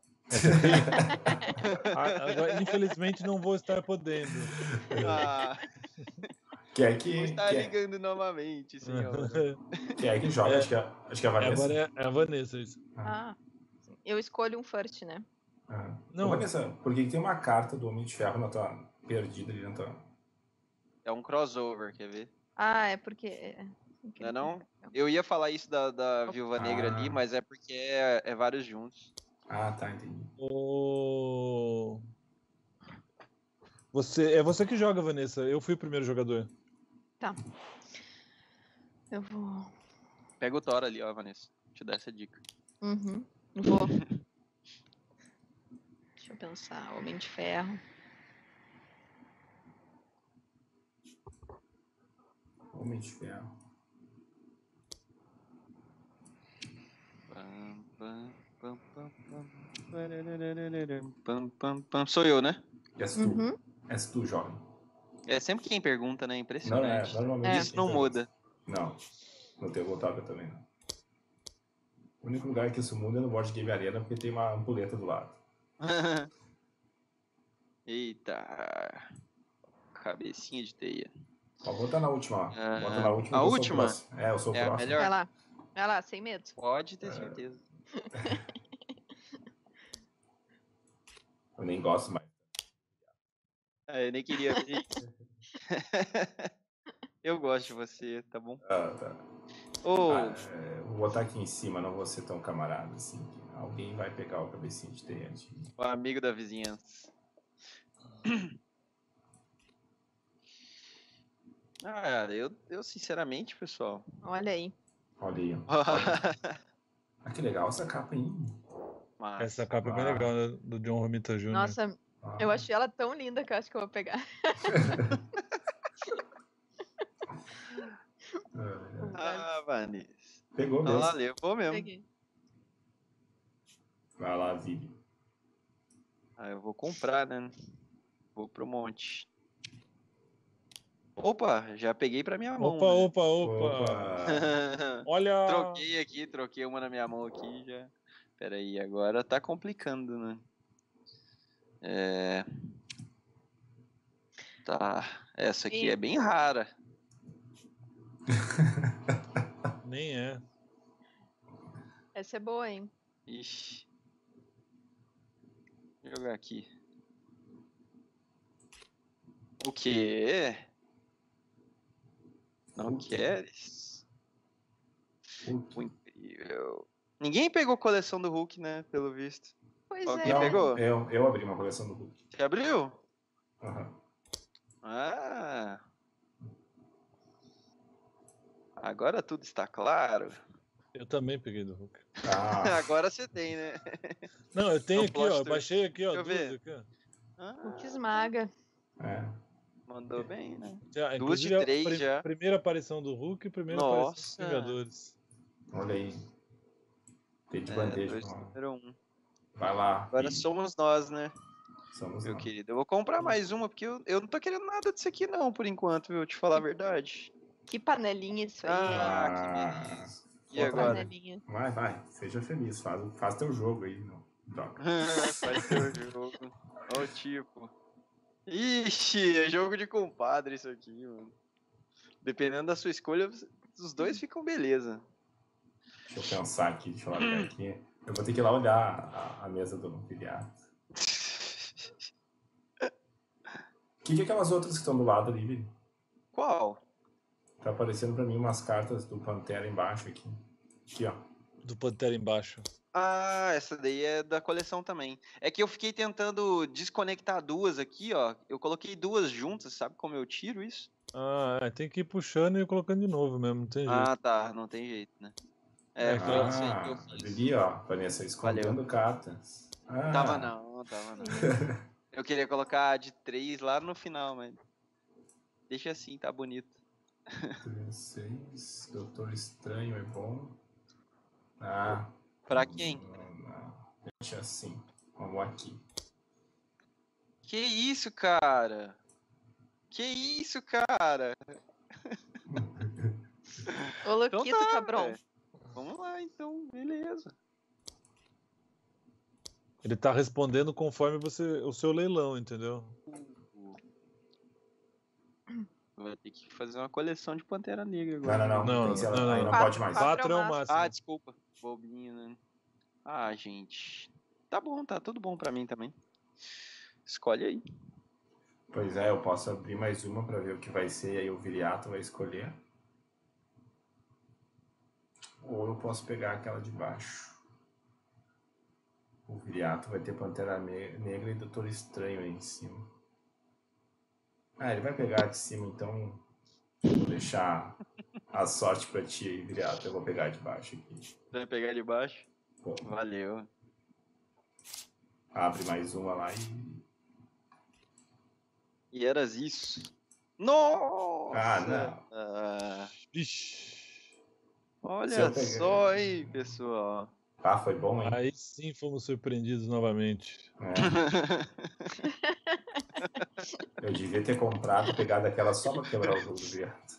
Speaker 6: Ah, agora, infelizmente não vou estar podendo.
Speaker 4: Ah,
Speaker 2: Quer
Speaker 4: vou
Speaker 2: que,
Speaker 4: estar
Speaker 2: quer,
Speaker 4: ligando novamente, senhor.
Speaker 2: quer que joga?
Speaker 6: É.
Speaker 2: Acho, que é, acho que é a Vanessa.
Speaker 6: Agora é, é a Vanessa isso.
Speaker 3: Ah, sim. Eu escolho um first, né?
Speaker 2: Ah.
Speaker 6: Não.
Speaker 2: Ô, Vanessa, por que que tem uma carta do Homem de Ferro na tua perdida ali na tua...
Speaker 4: É um crossover, quer ver?
Speaker 3: Ah, é porque... é-
Speaker 4: Não é não? Eu ia falar isso da, da Viúva Negra ali,
Speaker 2: Ah.
Speaker 4: mas é porque é, é vários juntos.
Speaker 2: Ah, tá, entendi.
Speaker 6: O... Você, é você que joga, Vanessa. Eu fui o primeiro jogador.
Speaker 3: Tá. Eu vou.
Speaker 4: Pega o Thor ali, ó, Vanessa. Te dar essa dica.
Speaker 3: Uhum. Vou. Deixa eu pensar. Homem de Ferro.
Speaker 2: Homem de Ferro.
Speaker 4: Pam, pam, pam, pam, pam. Parararararam, pam, pam, pam. Sou eu, né?
Speaker 2: És tu.
Speaker 3: Uhum.
Speaker 2: És tu, jovem.
Speaker 4: É sempre quem pergunta, né?
Speaker 2: Não, é,
Speaker 4: Impressionante.
Speaker 2: normalmente.
Speaker 4: Isso não
Speaker 2: quem pergunta.
Speaker 4: muda.
Speaker 2: Não. No Tabletop também não. O único lugar que isso muda é no Board Game Arena, porque tem uma ampulheta do lado.
Speaker 4: Eita. Cabecinha de teia.
Speaker 2: Ó, bota na última, ó.
Speaker 4: Ah,
Speaker 2: Bota na última
Speaker 4: a
Speaker 2: que eu sou o
Speaker 4: última?
Speaker 2: próximo. É, eu sou o
Speaker 4: É a
Speaker 2: próximo.
Speaker 4: melhor?
Speaker 3: Vai lá. Vai lá, sem medo.
Speaker 4: Pode ter certeza.
Speaker 2: Eu nem gosto mais.
Speaker 4: Ah, eu nem queria ver isso. Eu gosto de você, tá bom?
Speaker 2: Ah, tá.
Speaker 4: Ô,
Speaker 2: Ah, é, vou botar aqui em cima, não vou ser tão camarada assim. Que alguém vai pegar o cabecinho de teia antes de mim.
Speaker 4: o amigo da vizinhança. Ah, eu, eu sinceramente, pessoal.
Speaker 3: Olha aí.
Speaker 2: Olha aí, ó. Olha. Ah, que legal essa capa aí.
Speaker 4: Massa.
Speaker 6: Essa capa é bem
Speaker 2: Ah.
Speaker 6: legal, né? Do John Romita Júnior
Speaker 3: Nossa,
Speaker 2: Ah.
Speaker 3: eu achei ela tão linda que eu acho que eu vou pegar.
Speaker 2: Ah,
Speaker 4: Ah, Vanessa.
Speaker 2: Pegou
Speaker 4: Olha lá,
Speaker 2: mesmo.
Speaker 4: levou mesmo.
Speaker 3: Peguei.
Speaker 2: Vai lá, Vili.
Speaker 4: Ah, eu vou comprar, né? Vou pro monte. Opa, já peguei pra minha mão.
Speaker 6: Opa,
Speaker 4: né?
Speaker 6: opa, opa.
Speaker 2: Opa!
Speaker 6: Olha.
Speaker 4: Troquei aqui, troquei uma na minha mão aqui já. Pera aí, agora tá complicando, né? É... Tá, essa aqui
Speaker 3: E-
Speaker 4: é bem rara.
Speaker 6: Nem é.
Speaker 3: Essa é boa, hein?
Speaker 4: Ixi. Vou jogar aqui. O quê? Não
Speaker 2: O quê?
Speaker 4: queres?
Speaker 2: O
Speaker 4: O
Speaker 2: quê?
Speaker 4: incrível. Ninguém pegou coleção do Hulk, né? Pelo visto.
Speaker 3: Pois
Speaker 4: Alguém
Speaker 3: é.
Speaker 2: Não,
Speaker 4: pegou?
Speaker 2: eu, eu abri uma coleção do Hulk.
Speaker 4: Você abriu?
Speaker 2: Aham.
Speaker 4: Ah. Agora tudo está claro.
Speaker 6: Eu também peguei do Hulk.
Speaker 2: Ah,
Speaker 4: Agora você tem, né?
Speaker 6: Não, eu tenho
Speaker 4: É um
Speaker 6: aqui,
Speaker 4: plot
Speaker 6: ó. Eu
Speaker 4: twist.
Speaker 6: baixei aqui, ó.
Speaker 4: Deixa eu
Speaker 6: Duas
Speaker 4: ver.
Speaker 6: aqui, ó.
Speaker 4: Ah,
Speaker 3: Hulk esmaga.
Speaker 2: é.
Speaker 4: mandou bem, né?
Speaker 6: Já,
Speaker 4: Duas de
Speaker 6: inclusive, a
Speaker 4: três
Speaker 6: pri-
Speaker 4: já.
Speaker 6: primeira aparição do Hulk e primeira aparição dos
Speaker 4: Nossa.
Speaker 6: Vingadores.
Speaker 2: Olha aí. Tem de
Speaker 4: É,
Speaker 2: bandeja.
Speaker 4: dois
Speaker 2: ó.
Speaker 4: número um.
Speaker 2: Vai lá.
Speaker 4: Agora
Speaker 2: Vili.
Speaker 4: somos nós, né,
Speaker 2: Somos
Speaker 4: meu
Speaker 2: nós.
Speaker 4: querido? Eu vou comprar mais uma, porque eu, eu não tô querendo nada disso aqui não, por enquanto, viu? Te falar a verdade.
Speaker 3: Que panelinha isso aí, hein?
Speaker 4: Ah, que
Speaker 2: Ah,
Speaker 4: beleza. E
Speaker 2: Bota
Speaker 4: agora?
Speaker 3: Panelinha.
Speaker 2: Vai, vai. Seja feliz. Faz, faz teu jogo aí. Não. Droga.
Speaker 4: Faz teu jogo. Ó o tipo. Ixi, é jogo de compadre isso aqui, mano. Dependendo da sua escolha, os dois ficam beleza.
Speaker 2: Deixa eu pensar aqui. Deixa eu largar aqui. Eu vou ter que ir lá olhar a, a mesa do filiado. O que, que é aquelas outras que estão do lado ali, Vili?
Speaker 4: Qual?
Speaker 2: Tá aparecendo pra mim umas cartas do Pantera embaixo aqui. Aqui, ó.
Speaker 6: Do Pantera embaixo.
Speaker 4: Ah, essa daí é da coleção também. É que eu fiquei tentando desconectar duas aqui, ó. Eu coloquei duas juntas, sabe como eu tiro isso?
Speaker 6: Ah, é, tem que ir puxando e colocando de novo mesmo, não tem jeito.
Speaker 4: Ah, tá. Não tem jeito, né? É,
Speaker 6: É,
Speaker 4: foi isso aí que eu
Speaker 2: Ah,
Speaker 4: fiz.
Speaker 2: ali, ó. Vanessa, escondendo cartas. Ah,
Speaker 4: Tava não, tava não. Eu queria colocar a de três lá no final, mas deixa assim, tá bonito.
Speaker 2: seis. Doutor Estranho é bom. Ah.
Speaker 4: Pra quem?
Speaker 2: Não, não. Deixa assim. Vamos aqui.
Speaker 4: Que isso, cara? Que isso, cara?
Speaker 3: Ô,
Speaker 4: Então
Speaker 3: Luquito,
Speaker 4: tá,
Speaker 3: cabrão.
Speaker 4: velho. Vamos lá, então, beleza.
Speaker 6: Ele tá respondendo conforme você, o seu leilão, entendeu?
Speaker 4: Vai ter que fazer uma coleção de Pantera Negra
Speaker 2: Não,
Speaker 4: agora.
Speaker 2: não, não.
Speaker 6: Não,
Speaker 2: tem que ser-
Speaker 6: não,
Speaker 2: aí
Speaker 6: não.
Speaker 2: não
Speaker 3: Quatro-
Speaker 2: pode mais.
Speaker 3: quatro
Speaker 6: Quatro é o
Speaker 3: máximo.
Speaker 6: máximo.
Speaker 4: Ah, desculpa. Bobinho, né? Ah, gente. Tá bom, tá tudo bom pra mim também. Escolhe aí.
Speaker 2: Pois é, eu posso abrir mais uma pra ver o que vai ser e aí o Viriato vai escolher. Ou eu posso pegar aquela de baixo. O Viriato vai ter Pantera Me- Negra e Doutor Estranho aí em cima. Ah, ele vai pegar a de cima, então vou deixar A sorte pra ti aí, Viriato. Eu vou pegar de baixo aqui.
Speaker 4: Você vai pegar de baixo?
Speaker 2: Pô,
Speaker 4: Valeu.
Speaker 2: abre mais uma lá e...
Speaker 4: E eras isso. Nossa!
Speaker 2: Ah, não.
Speaker 4: Ah,
Speaker 6: Ixi.
Speaker 2: Se
Speaker 4: olha
Speaker 2: eu peguei-
Speaker 4: só aí, pessoal.
Speaker 2: Ah, foi bom, hein?
Speaker 6: Aí sim fomos surpreendidos novamente.
Speaker 2: É. Eu devia ter comprado e pegado aquela só pra quebrar o jogo do Viriato.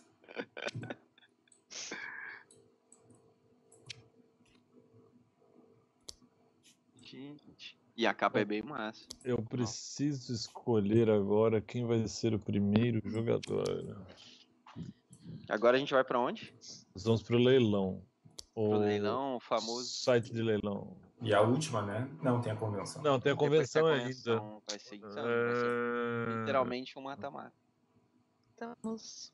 Speaker 4: Gente. E a capa é bem massa.
Speaker 6: Eu preciso escolher agora quem vai ser o primeiro jogador.
Speaker 4: Agora a gente vai pra onde?
Speaker 6: Nós vamos pro leilão.
Speaker 4: Pro
Speaker 6: O
Speaker 4: leilão, o famoso.
Speaker 6: site de leilão.
Speaker 2: E a última, né? Não, tem a convenção.
Speaker 6: Não, tem a
Speaker 4: Depois tem
Speaker 6: convenção
Speaker 4: a
Speaker 6: ainda.
Speaker 4: convenção, vai ser insano, vai ser
Speaker 6: Ah,
Speaker 4: literalmente um mata-mata.
Speaker 3: Estamos.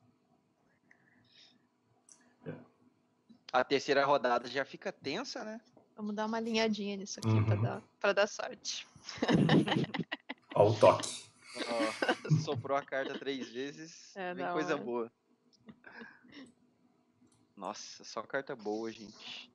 Speaker 4: A terceira rodada já fica tensa, né?
Speaker 3: Vamos dar uma alinhadinha nisso aqui
Speaker 2: Uhum.
Speaker 3: pra, dar, pra dar sorte.
Speaker 2: Ó o toque.
Speaker 4: Ó, soprou a carta três vezes,
Speaker 3: É,
Speaker 4: vem
Speaker 3: da
Speaker 4: coisa
Speaker 3: hora.
Speaker 4: boa. Nossa, só carta boa, gente.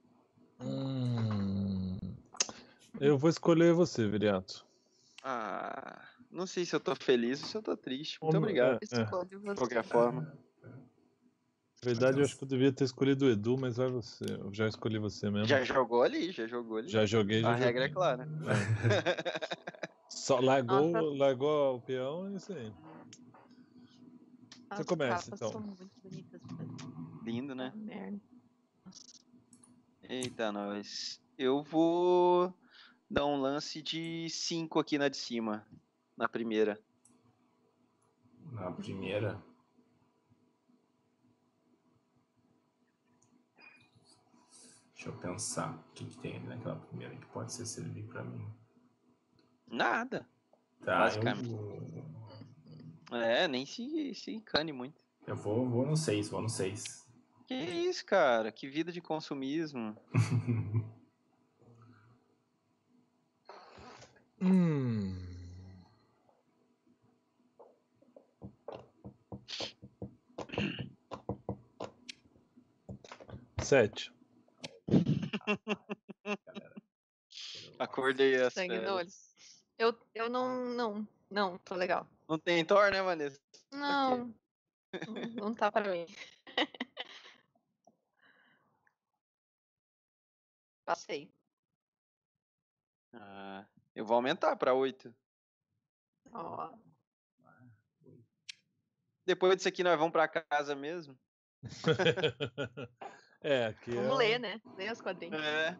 Speaker 6: hum. Eu vou escolher você, Viriato.
Speaker 4: Ah, não sei se eu tô feliz ou se eu tô triste. Muito
Speaker 6: Como-
Speaker 4: obrigado,
Speaker 6: É, é.
Speaker 3: Escolho você.
Speaker 4: de qualquer forma.
Speaker 6: Na verdade, eu acho que eu devia ter escolhido o Edu, mas vai você. Eu já escolhi você mesmo.
Speaker 4: Já jogou ali, já jogou ali.
Speaker 6: Já joguei, já
Speaker 4: A regra é
Speaker 6: joguei.
Speaker 4: clara.
Speaker 6: Só largou,
Speaker 3: Nossa.
Speaker 6: largou o peão, é isso aí.
Speaker 3: As
Speaker 6: começa,
Speaker 3: capas
Speaker 6: então.
Speaker 3: são muito bonitas. Mas...
Speaker 4: Lindo, né?
Speaker 3: Ah, merda.
Speaker 4: Eita, nós. Eu vou dar um lance de cinco aqui na de cima. Na primeira.
Speaker 2: Na primeira. Deixa eu pensar. O que, que tem ali naquela primeira que pode ser servir pra mim?
Speaker 4: Nada.
Speaker 2: Tá,
Speaker 4: Basicamente.
Speaker 2: eu,
Speaker 4: É, nem se, se encane muito.
Speaker 2: eu vou, vou no seis, vou no seis.
Speaker 4: Que isso, cara? Que vida de consumismo.
Speaker 6: Hum. Sete.
Speaker 4: Acordei as
Speaker 3: Sangue no
Speaker 4: férias.
Speaker 3: olho. Eu, eu não, não, não, tô legal.
Speaker 4: Não tem Thor, né, Vanessa?
Speaker 3: Não, não, não tá pra mim. Passei.
Speaker 4: Ah, eu vou aumentar pra oito.
Speaker 3: Ó,
Speaker 4: Depois disso aqui nós vamos pra casa mesmo.
Speaker 6: É, aqui
Speaker 3: vamos
Speaker 6: é.
Speaker 3: ler, né? Ler os quadrinhos.
Speaker 4: É.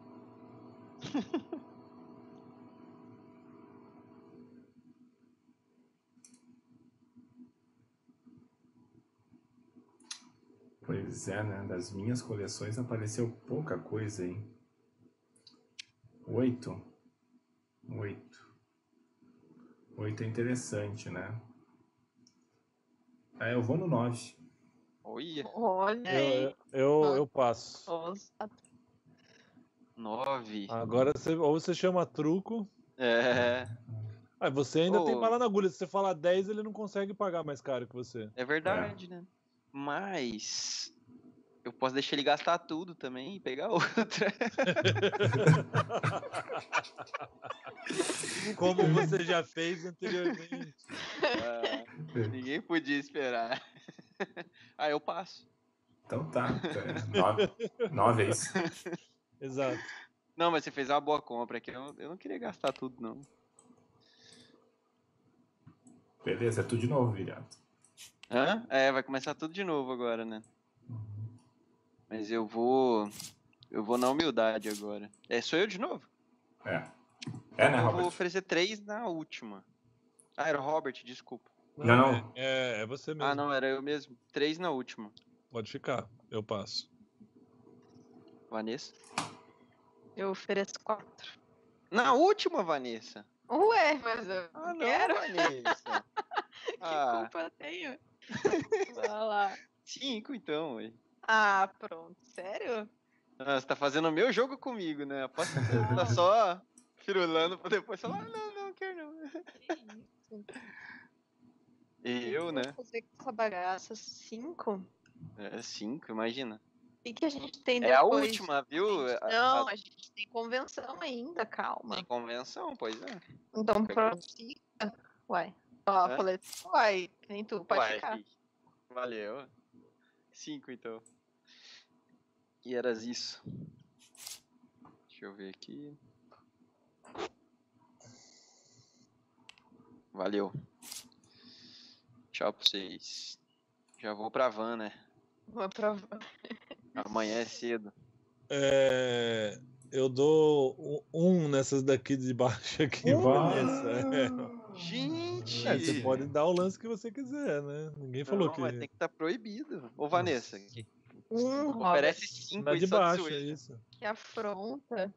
Speaker 2: Pois é, né? Das minhas coleções apareceu pouca coisa, hein? Oito. Oito. Oito é interessante, né? É, eu vou no nove.
Speaker 4: Olha,
Speaker 3: Olha
Speaker 6: Eu,
Speaker 3: aí.
Speaker 6: eu, eu, eu passo.
Speaker 3: Nossa.
Speaker 4: nove.
Speaker 6: Agora você, ou você chama truco.
Speaker 4: É,
Speaker 6: Ah, você ainda tem
Speaker 4: Ô.
Speaker 6: bala na agulha. Se você falar dez, ele não consegue pagar mais caro que você.
Speaker 4: é verdade, né? Mas eu posso deixar ele gastar tudo também e pegar outra.
Speaker 6: Como você já fez anteriormente.
Speaker 4: Ah, ninguém podia esperar. Ah, eu passo.
Speaker 2: Então tá. É, nove. Nove é isso.
Speaker 6: Exato.
Speaker 4: Não, mas você fez uma boa compra, que eu, eu não queria gastar tudo, não.
Speaker 2: Beleza, é tudo de novo, Viriato.
Speaker 4: Hã? É, vai começar tudo de novo agora, né? Mas eu vou. Eu vou na humildade agora. É, sou eu de novo?
Speaker 2: É. É, né,
Speaker 4: Eu vou
Speaker 2: Robert?
Speaker 4: oferecer três na última. Ah, era o Robert, desculpa.
Speaker 2: Não, não.
Speaker 6: É, é você mesmo.
Speaker 4: Ah, não, era eu mesmo. Três na última.
Speaker 6: Pode ficar. Eu passo.
Speaker 4: Vanessa?
Speaker 3: Eu ofereço quatro.
Speaker 4: Na última, Vanessa?
Speaker 3: Ué, mas eu
Speaker 4: Ah, não,
Speaker 3: quero.
Speaker 4: Vanessa.
Speaker 3: Que
Speaker 4: Ah,
Speaker 3: culpa eu tenho? Vai lá.
Speaker 4: cinco então, ué.
Speaker 3: Ah, pronto. Sério?
Speaker 4: Ah, você tá fazendo o meu jogo comigo, né? Aposto que você tá só firulando pra depois falar, ah, não, não, quero não.
Speaker 3: Que isso?
Speaker 4: Eu, né?
Speaker 3: Vou fazer com essa bagaça cinco?
Speaker 4: É cinco, imagina.
Speaker 3: O que, que a gente tem
Speaker 4: É
Speaker 3: depois?
Speaker 4: a última, viu?
Speaker 3: Gente,
Speaker 4: A-
Speaker 3: não,
Speaker 4: a-
Speaker 3: a gente tem convenção ainda, calma.
Speaker 4: Tem convenção, pois é.
Speaker 3: Então, pronto, fica. Uai. Ó,
Speaker 4: Hã?
Speaker 3: falei, uai, que nem tu, pode
Speaker 4: Uai,
Speaker 3: ficar.
Speaker 4: fi. Valeu. Cinco, então. E eras isso. Deixa eu ver aqui. Valeu. Tchau pra vocês. Já vou pra van, né?
Speaker 3: Vou pra...
Speaker 4: Amanhã é cedo.
Speaker 6: É, eu dou um um nessas daqui de baixo aqui, Vanessa. É.
Speaker 4: Gente!
Speaker 6: É, você pode dar o lance que você quiser, né? Ninguém falou
Speaker 4: Não,
Speaker 6: que.
Speaker 4: mas tem que estar proibido. Ô, Vanessa, que
Speaker 3: Um, Robert,
Speaker 4: oferece cinco
Speaker 6: Na
Speaker 4: aí
Speaker 6: de
Speaker 4: só de
Speaker 6: baixo, é
Speaker 4: zoeira.
Speaker 6: isso.
Speaker 3: que afronta.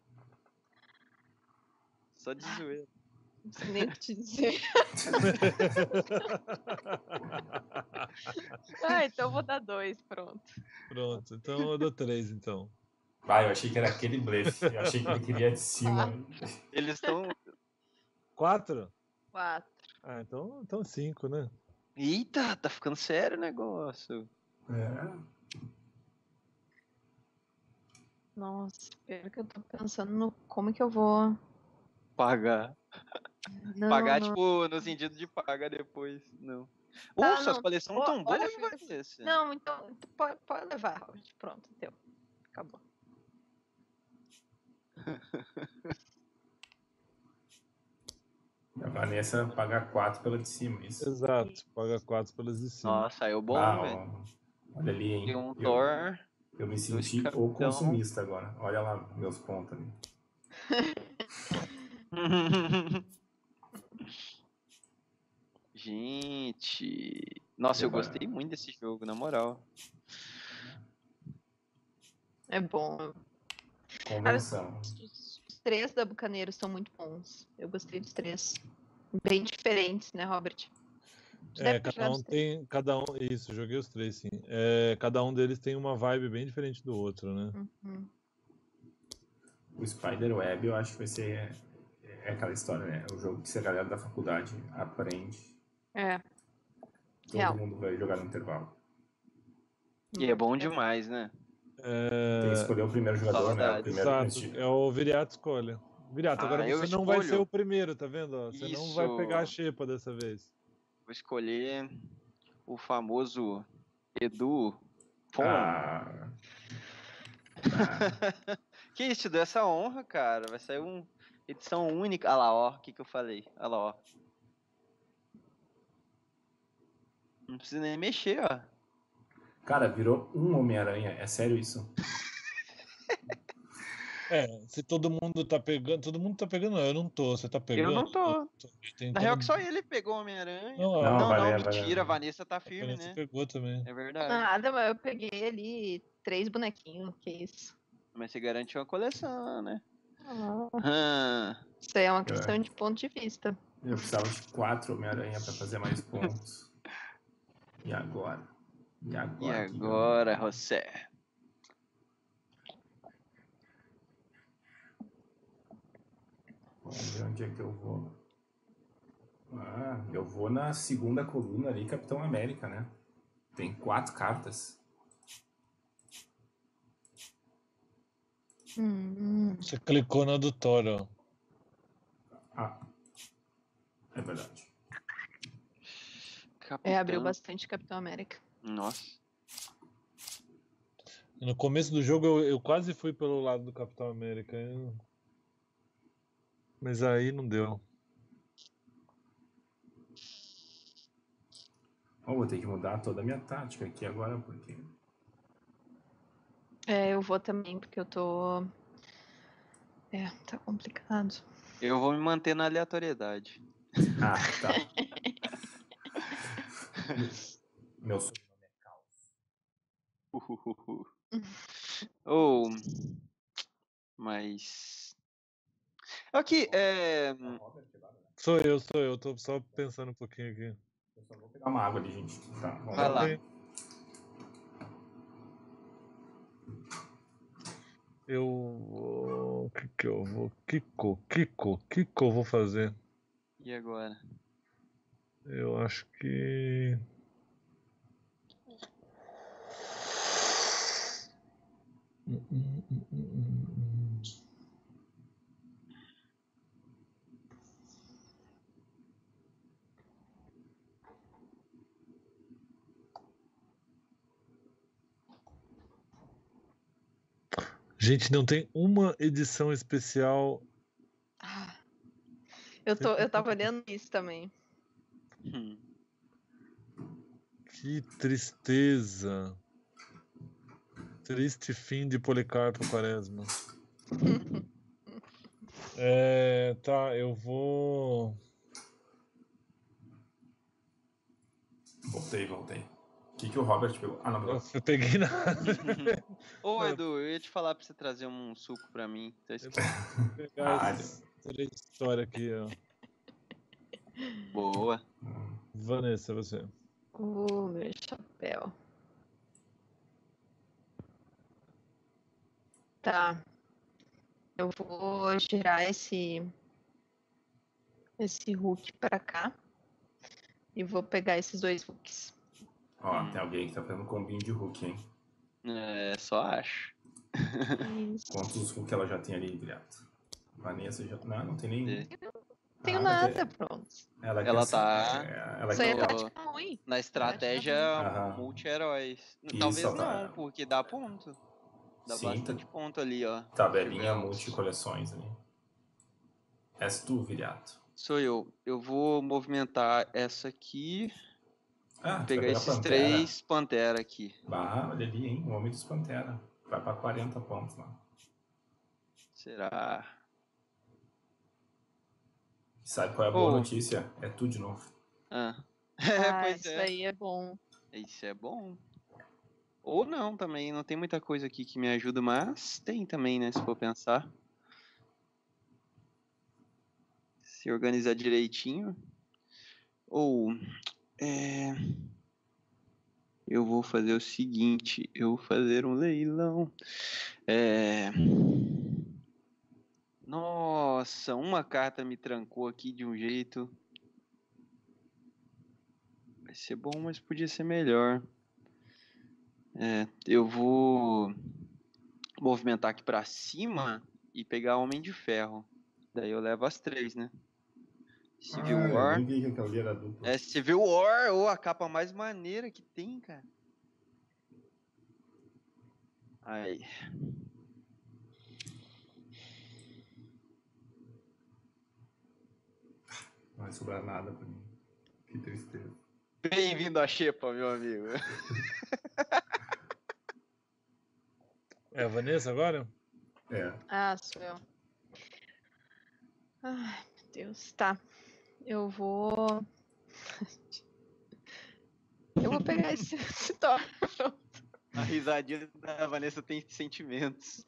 Speaker 4: Só de zoeira.
Speaker 3: Não sei nem o que te dizer. Ah, então eu vou dar dois, pronto.
Speaker 6: Pronto, então eu dou três, então.
Speaker 2: Vai, eu achei que era aquele blefe. Eu achei que ele queria de cima.
Speaker 4: Eles estão.
Speaker 6: Quatro?
Speaker 3: Quatro.
Speaker 6: Ah, então, então cinco, né?
Speaker 4: Eita, tá ficando sério o negócio.
Speaker 2: É.
Speaker 3: Nossa, pior que eu tô pensando no como que eu vou.
Speaker 4: Pagar.
Speaker 3: Não,
Speaker 4: pagar,
Speaker 3: não.
Speaker 4: tipo, no sentido de pagar depois. Não.
Speaker 3: Tá,
Speaker 4: Uh, suas
Speaker 3: não.
Speaker 4: coleções
Speaker 3: Ó,
Speaker 4: tão boas,
Speaker 3: olha, filho,
Speaker 4: Vanessa.
Speaker 3: Não, então tu pode, pode levar, Robert. Pronto, deu. Acabou.
Speaker 2: A Vanessa paga quatro pela de cima, isso.
Speaker 6: Exato, paga quatro pelas de cima.
Speaker 4: Nossa, saiu bom,
Speaker 2: Ah,
Speaker 4: velho.
Speaker 2: ó, olha ali, hein?
Speaker 4: E um
Speaker 2: Eu,
Speaker 4: Thor.
Speaker 2: eu me
Speaker 4: dois
Speaker 2: senti o
Speaker 4: capitão.
Speaker 2: consumista agora. Olha lá meus pontos ali.
Speaker 4: Gente. Nossa, eu gostei muito desse jogo, na moral.
Speaker 3: É bom.
Speaker 2: Convenção.
Speaker 3: Os, os três da Bucaneiros são muito bons. Eu gostei dos três. Bem diferentes, né, Robert? Tu
Speaker 6: É,
Speaker 3: deve ter
Speaker 6: cada
Speaker 3: jogado
Speaker 6: um
Speaker 3: os três.
Speaker 6: tem. Cada um. Isso, joguei os três, sim. É, cada um deles tem uma vibe bem diferente do outro, né?
Speaker 3: Uhum.
Speaker 2: O Spiderweb eu acho que vai ser. É aquela história, né? O jogo que se a galera da faculdade aprende,
Speaker 3: É.
Speaker 2: todo
Speaker 3: Real.
Speaker 2: mundo vai jogar no intervalo.
Speaker 4: E é bom demais, né?
Speaker 6: É,
Speaker 2: Tem que escolher o primeiro jogador, né? O
Speaker 4: Saudades.
Speaker 2: primeiro
Speaker 6: Exato,
Speaker 2: princípio.
Speaker 6: é o Viriato escolhe. Viriato,
Speaker 4: Ah,
Speaker 6: agora
Speaker 4: eu
Speaker 6: você não vai ser
Speaker 4: escolho.
Speaker 6: o primeiro, tá vendo? ó? Você não vai
Speaker 4: Isso.
Speaker 6: pegar a xepa dessa vez.
Speaker 4: Vou escolher o famoso Edu Fon.
Speaker 2: Ah, ah,
Speaker 4: Que isso, te deu essa honra, cara. Vai sair uma edição única. Olha lá, ó. O que, que eu falei? Olha lá, ó. Não precisa nem mexer, ó.
Speaker 2: cara, virou um Homem-Aranha. É sério isso?
Speaker 6: É, se todo mundo tá pegando. Todo mundo tá pegando, não, eu não tô. Você tá pegando?
Speaker 4: Eu não tô.
Speaker 6: tô tentando-
Speaker 4: Na real que só ele pegou o Homem-Aranha.
Speaker 6: Não,
Speaker 4: Não,
Speaker 6: a-
Speaker 4: não,
Speaker 2: Valéria, Valéria.
Speaker 4: mentira. A Vanessa tá
Speaker 6: a
Speaker 4: firme,
Speaker 6: Vanessa
Speaker 4: né?
Speaker 6: pegou também.
Speaker 4: É verdade.
Speaker 3: Nada, mas eu peguei ali três bonequinhos. Que isso?
Speaker 4: Mas você garantiu uma coleção, né?
Speaker 3: Ah,
Speaker 4: Ah,
Speaker 3: isso aí é uma questão de ponto de vista.
Speaker 2: Eu precisava de quatro Homem-Aranha pra fazer mais pontos. E agora? E agora?
Speaker 4: e
Speaker 2: que
Speaker 4: agora, José?
Speaker 2: Vamos ver onde é que eu vou. Ah, eu vou na segunda coluna ali, Capitão América, né? Tem quatro cartas.
Speaker 3: Hum,
Speaker 6: Você clicou na do Thor, ó.
Speaker 2: Ah, é verdade.
Speaker 3: é, abriu
Speaker 4: Capitão.
Speaker 3: bastante Capitão América.
Speaker 4: Nossa.
Speaker 6: No começo do jogo eu, eu quase fui pelo lado do Capitão América. eu- Mas aí não deu.
Speaker 2: Oh, vou ter que mudar toda a minha tática aqui agora, porque...
Speaker 3: É, eu vou também, porque eu tô. É, tá complicado.
Speaker 4: Eu vou me manter na aleatoriedade.
Speaker 2: Ah, tá. Meu sobrenome é Caos.
Speaker 4: Ou. Mas. Aqui, é.
Speaker 6: Sou eu, sou eu. Tô só pensando um pouquinho aqui.
Speaker 2: Eu só vou pegar uma água ali, gente. Tá, vamos
Speaker 4: Vai lá.
Speaker 6: Ok. Eu vou. O que que eu vou? Kiko, Kiko, Kiko eu vou fazer.
Speaker 4: E agora?
Speaker 6: Eu acho que. hum, hum, hum, hum, hum. Gente, não tem uma edição especial.
Speaker 3: Ah, eu, tô, eu tava olhando isso também.
Speaker 4: Hum.
Speaker 6: Que tristeza. Triste fim de Policarpo Quaresma. É, tá, eu vou.
Speaker 2: Voltei, voltei. O que, que o Robert pegou? Ah, não,
Speaker 6: Eu
Speaker 2: pegou.
Speaker 6: peguei nada.
Speaker 4: Ô, Edu, eu ia te falar pra você trazer um suco pra mim. Tá
Speaker 6: Eu
Speaker 4: esquecido.
Speaker 6: vou pegar
Speaker 2: Ah,
Speaker 6: essas três histórias aqui, ó.
Speaker 4: Boa.
Speaker 6: Vanessa, você.
Speaker 3: Uh, meu chapéu. Tá. Eu vou girar esse esse Hulk pra cá e vou pegar esses dois Hulks.
Speaker 2: Ó,
Speaker 4: Hum.
Speaker 2: tem alguém que tá fazendo um combinho de Hulk, hein?
Speaker 4: É, só acho.
Speaker 3: Isso.
Speaker 2: Quantos Hulk ela já tem ali, direto? Vanessa já. Não, não tem nenhum.
Speaker 3: Não tenho
Speaker 2: Ah, ela
Speaker 3: nada,
Speaker 2: quer-
Speaker 3: pronto.
Speaker 2: Ela,
Speaker 4: Ela
Speaker 2: quer-
Speaker 4: tá-
Speaker 2: é, Ela
Speaker 3: Isso aí é
Speaker 2: quer.
Speaker 4: tô-
Speaker 3: tática ruim.
Speaker 4: Na estratégia
Speaker 2: Aham.
Speaker 4: multi-heróis.
Speaker 2: Isso,
Speaker 4: Talvez
Speaker 2: ela tá-
Speaker 4: não, porque dá ponto. Dá
Speaker 2: Sim,
Speaker 4: bastante ponto ali, ó.
Speaker 2: Tabelinha
Speaker 4: Tivemos-
Speaker 2: multi-coleções ali. És tu, Viriato.
Speaker 4: Sou eu. Eu vou movimentar essa aqui.
Speaker 2: Ah, tu vai
Speaker 4: Pegar
Speaker 2: pegar
Speaker 4: esses
Speaker 2: Pantera?
Speaker 4: três Pantera aqui.
Speaker 2: Bah, olha ali, hein? O Homem dos Pantera. Vai pra quarenta pontos lá.
Speaker 4: Será?
Speaker 2: Sabe qual é a boa
Speaker 4: Oh.
Speaker 2: notícia? É tu de novo.
Speaker 4: Ah. É,
Speaker 3: Ah,
Speaker 4: pois
Speaker 3: isso
Speaker 4: é.
Speaker 3: aí é bom.
Speaker 4: Isso é bom. Ou não também. Não tem muita coisa aqui que me ajuda, mas tem também, né? Se for pensar. Se organizar direitinho. Ou... É... Eu vou fazer o seguinte. Eu vou fazer um leilão. É... Nossa, uma carta me trancou aqui de um jeito. Vai ser bom, mas podia ser melhor. É, eu vou movimentar aqui pra cima e pegar Homem de Ferro. Daí eu levo as três, né? Civil
Speaker 2: ah,
Speaker 4: War.
Speaker 2: Eu nem vi que aquela ali era dupla.
Speaker 4: É Civil War, ou a capa mais maneira que tem, cara. Aí.
Speaker 2: Não vai sobrar nada pra mim. Que tristeza.
Speaker 4: Bem-vindo à Xepa, meu amigo.
Speaker 6: É a Vanessa agora?
Speaker 2: É.
Speaker 3: Ah, sou eu. Ai, meu Deus. Tá. Eu vou. Eu vou pegar esse, esse Thor.
Speaker 4: A risadinha da Vanessa tem sentimentos.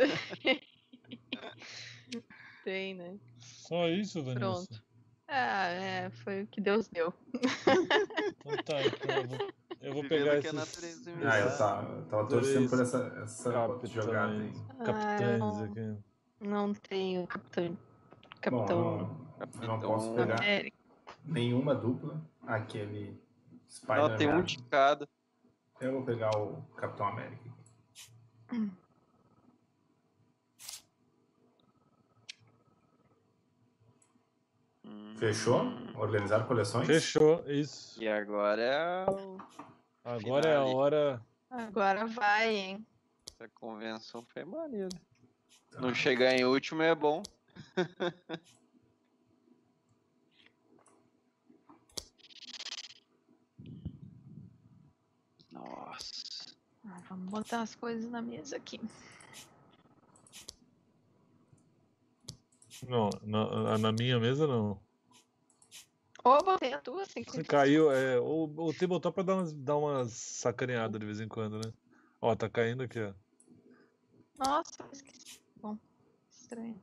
Speaker 3: Tem, né?
Speaker 6: Só isso, Vanessa?
Speaker 3: Pronto. Ah, é, foi o que Deus deu.
Speaker 6: Então tá, então eu vou, eu vou
Speaker 4: Vivendo
Speaker 6: pegar
Speaker 4: o que a
Speaker 6: esses...
Speaker 4: natureza me
Speaker 2: Ah, eu
Speaker 4: dá.
Speaker 2: tava, eu tava torcendo por essa, essa
Speaker 6: Capitães.
Speaker 2: jogada aí.
Speaker 6: Capitães
Speaker 3: Ah, eu
Speaker 6: aqui.
Speaker 3: Não tenho capitão.
Speaker 2: Bom,
Speaker 3: Capitão.
Speaker 2: eu não, eu não posso
Speaker 4: Capitão.
Speaker 2: pegar
Speaker 3: América.
Speaker 2: nenhuma dupla. Aquele
Speaker 4: Não, tem um
Speaker 2: Spider-Man.
Speaker 4: de cada.
Speaker 2: Eu vou pegar o Capitão América. Fechou? Organizar coleções?
Speaker 6: Fechou, isso.
Speaker 4: E agora é o...
Speaker 6: Agora é a
Speaker 4: Finale.
Speaker 6: hora...
Speaker 3: Agora vai, hein?
Speaker 4: Essa convenção foi maneira.
Speaker 2: Tá.
Speaker 4: Não chegar em último é bom. Nossa.
Speaker 3: Ah, vamos botar as coisas na mesa aqui.
Speaker 6: Não, na, na minha mesa não.
Speaker 3: Ou eu botei a tua, assim.
Speaker 6: Você caiu, é... Ou, ou tem botar pra dar umas, dar umas sacaneadas de vez em quando, né? Ó, tá caindo aqui, ó.
Speaker 3: Nossa, eu esqueci. Bom, estranho.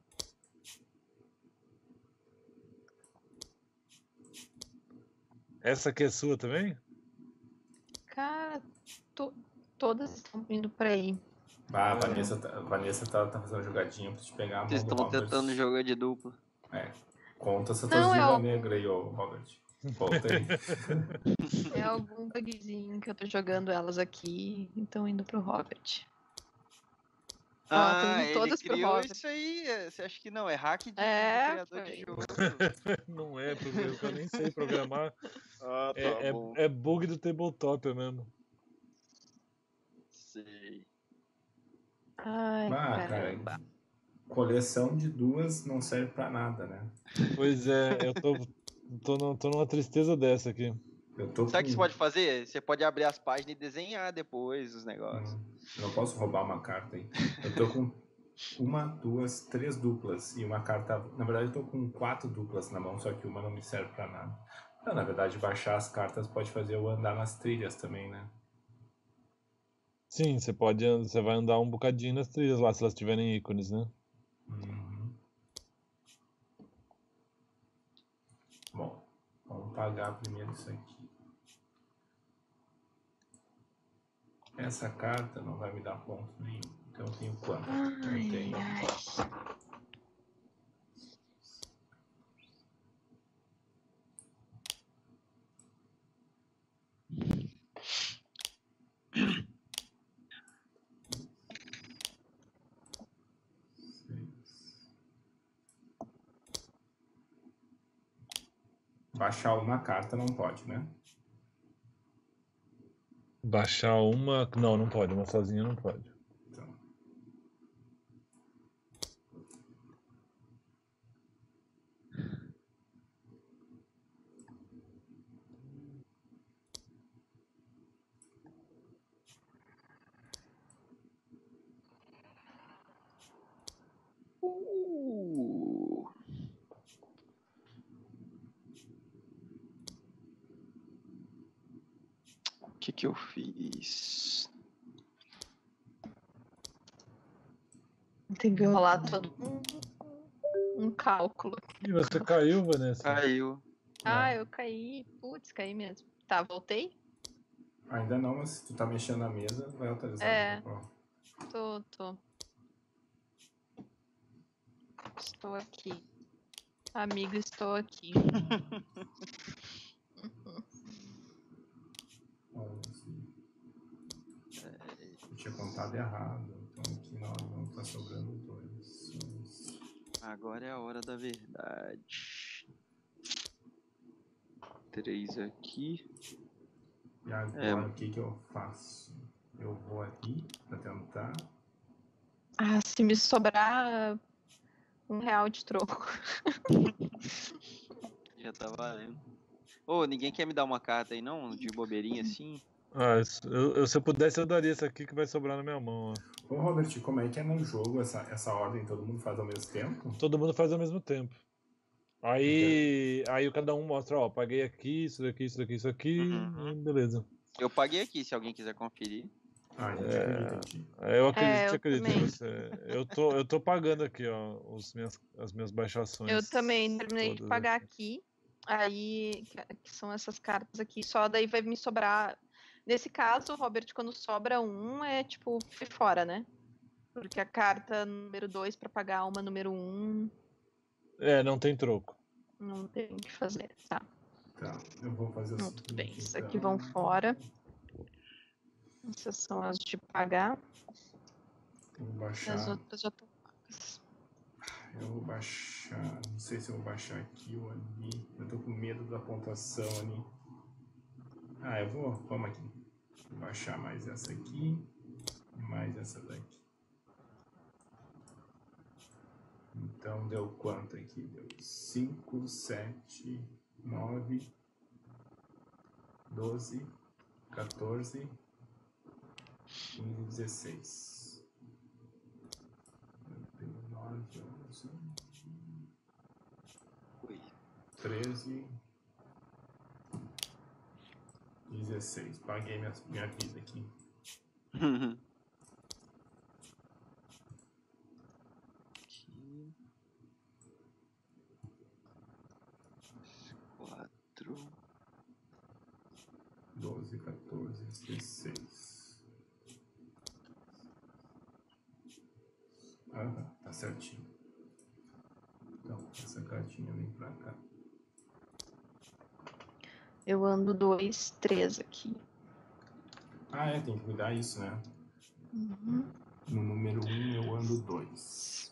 Speaker 6: Essa aqui é sua também?
Speaker 3: Cara, to- todas estão indo pra aí.
Speaker 2: Ah, a Vanessa, tá, a Vanessa tá, tá fazendo jogadinha pra te pegar a mão
Speaker 4: Vocês
Speaker 2: do
Speaker 4: estão
Speaker 2: Robert.
Speaker 4: tentando jogar de dupla.
Speaker 2: É. Conta essa
Speaker 3: Não,
Speaker 2: tua
Speaker 3: é
Speaker 2: viva
Speaker 3: o-
Speaker 2: negra aí, ô Robert. Volta aí.
Speaker 3: É algum bugzinho que eu tô jogando elas aqui, então indo pro Robert. Ó, tô
Speaker 4: Ah,
Speaker 3: indo
Speaker 4: ele
Speaker 3: todas pro
Speaker 4: criou
Speaker 3: Robert.
Speaker 4: isso aí. é, Você acha que não? É hack de, de
Speaker 3: É,
Speaker 4: criador de
Speaker 3: foi.
Speaker 4: jogo.
Speaker 6: Não é, programa, eu nem sei programar.
Speaker 4: Ah, tá
Speaker 6: É, é,
Speaker 4: bom.
Speaker 6: é bug do tabletop é mesmo.
Speaker 4: Sei.
Speaker 3: Ai,
Speaker 2: Ah, cara,
Speaker 3: caramba.
Speaker 2: coleção de duas não serve pra nada, né?
Speaker 6: Pois é, eu tô, tô, no- tô numa tristeza dessa aqui.
Speaker 2: Eu tô
Speaker 4: Sabe o que você
Speaker 2: com.
Speaker 4: pode fazer? Você pode abrir as páginas e desenhar depois os negócios.
Speaker 2: Hum, eu não posso roubar uma carta aí. Eu tô com uma, duas, três duplas e uma carta. Na verdade, eu tô com quatro duplas na mão, só que uma não me serve pra nada. Não, na verdade, baixar as cartas pode fazer eu andar nas trilhas também, né?
Speaker 6: Sim, você pode, você vai andar um bocadinho nas trilhas lá, se elas tiverem ícones, né?
Speaker 2: Uhum. Bom, vamos pagar primeiro isso aqui. Essa carta não vai me dar ponto nenhum. Então eu tenho quanto? Eu
Speaker 3: Ai,
Speaker 2: tenho.
Speaker 3: ai.
Speaker 2: Seis. Baixar uma carta não pode, né?
Speaker 6: Baixar uma. Não, não pode, uma sozinha não pode.
Speaker 2: Então,
Speaker 4: Uh. O que que eu fiz?
Speaker 3: Tem que rolar todo um, um cálculo.
Speaker 6: E você caiu, Vanessa?
Speaker 4: Caiu.
Speaker 3: Ah, eu caí. Putz, caí mesmo. Tá, voltei?
Speaker 2: ainda não, mas se tu tá mexendo na mesa, vai autorizar.
Speaker 3: É.
Speaker 2: Ó,
Speaker 3: Tô, tô. Estou aqui. Amigo, estou aqui.
Speaker 2: onze. Eu tinha contado errado. Então aqui não, não tá sobrando dois. onze.
Speaker 4: Agora é a hora da verdade. Três aqui.
Speaker 2: E agora
Speaker 4: É.
Speaker 2: o que que eu faço? Eu vou aqui pra tentar.
Speaker 3: Ah, se me sobrar um real de troco.
Speaker 4: Já tá valendo. Ô, ninguém quer me dar uma carta aí não? De bobeirinha assim?
Speaker 6: Ah, isso- eu, eu- se eu pudesse, eu daria essa aqui que vai sobrar na minha mão, ó.
Speaker 2: Ô Robert, como é que é no jogo essa, essa ordem? Todo mundo faz ao mesmo tempo?
Speaker 6: Todo mundo faz ao mesmo tempo. Aí, aí cada um mostra, ó, paguei aqui, isso daqui, isso daqui, isso aqui,
Speaker 4: Uhum.
Speaker 6: e beleza.
Speaker 4: Eu paguei aqui, se alguém quiser conferir.
Speaker 2: Ah, a gente acredita em ti.
Speaker 6: É, eu acredito,
Speaker 3: É,
Speaker 6: te
Speaker 3: eu
Speaker 6: acredito
Speaker 3: também.
Speaker 6: em você. Eu tô, eu tô pagando aqui, ó, os minhas, as minhas baixações.
Speaker 3: Eu também terminei de
Speaker 6: todas
Speaker 3: pagar
Speaker 6: aqui.
Speaker 3: aqui. Aí, que que são essas cartas aqui. Só daí vai me sobrar. Nesse caso, Robert, quando sobra um, é tipo, fui fora, né? Porque a carta número dois pra pagar uma número um,
Speaker 6: É, não tem troco.
Speaker 3: não tem o que fazer, tá?
Speaker 2: Tá, eu vou fazer o
Speaker 3: Não,
Speaker 2: seguinte,
Speaker 3: tudo bem. Essas
Speaker 2: então.
Speaker 3: aqui vão fora. Essas são as de pagar.
Speaker 2: Eu vou
Speaker 3: E
Speaker 2: baixar.
Speaker 3: as outras já estão pagas.
Speaker 2: Eu vou baixar. Não sei se eu vou baixar aqui ou ali. Eu tô com medo da pontuação ali. Ah, eu vou. Vamos aqui. Vou baixar mais essa aqui. E mais essa daqui. Então deu quanto aqui? Deu cinco, sete, nove, doze, quatorze, quinze, dezesseis. Eu tenho nove, onze,
Speaker 4: Oi.
Speaker 2: treze, dezesseis. Paguei minha, minha vida aqui.
Speaker 4: Aqui. Quatro.
Speaker 2: doze, quatorze, dezesseis. Aham, tá certinho. Então, essa cartinha vem pra cá.
Speaker 3: Eu ando dois, três aqui.
Speaker 2: Ah, é, tem que cuidar isso, né?
Speaker 3: Uhum.
Speaker 2: No número um eu ando dois.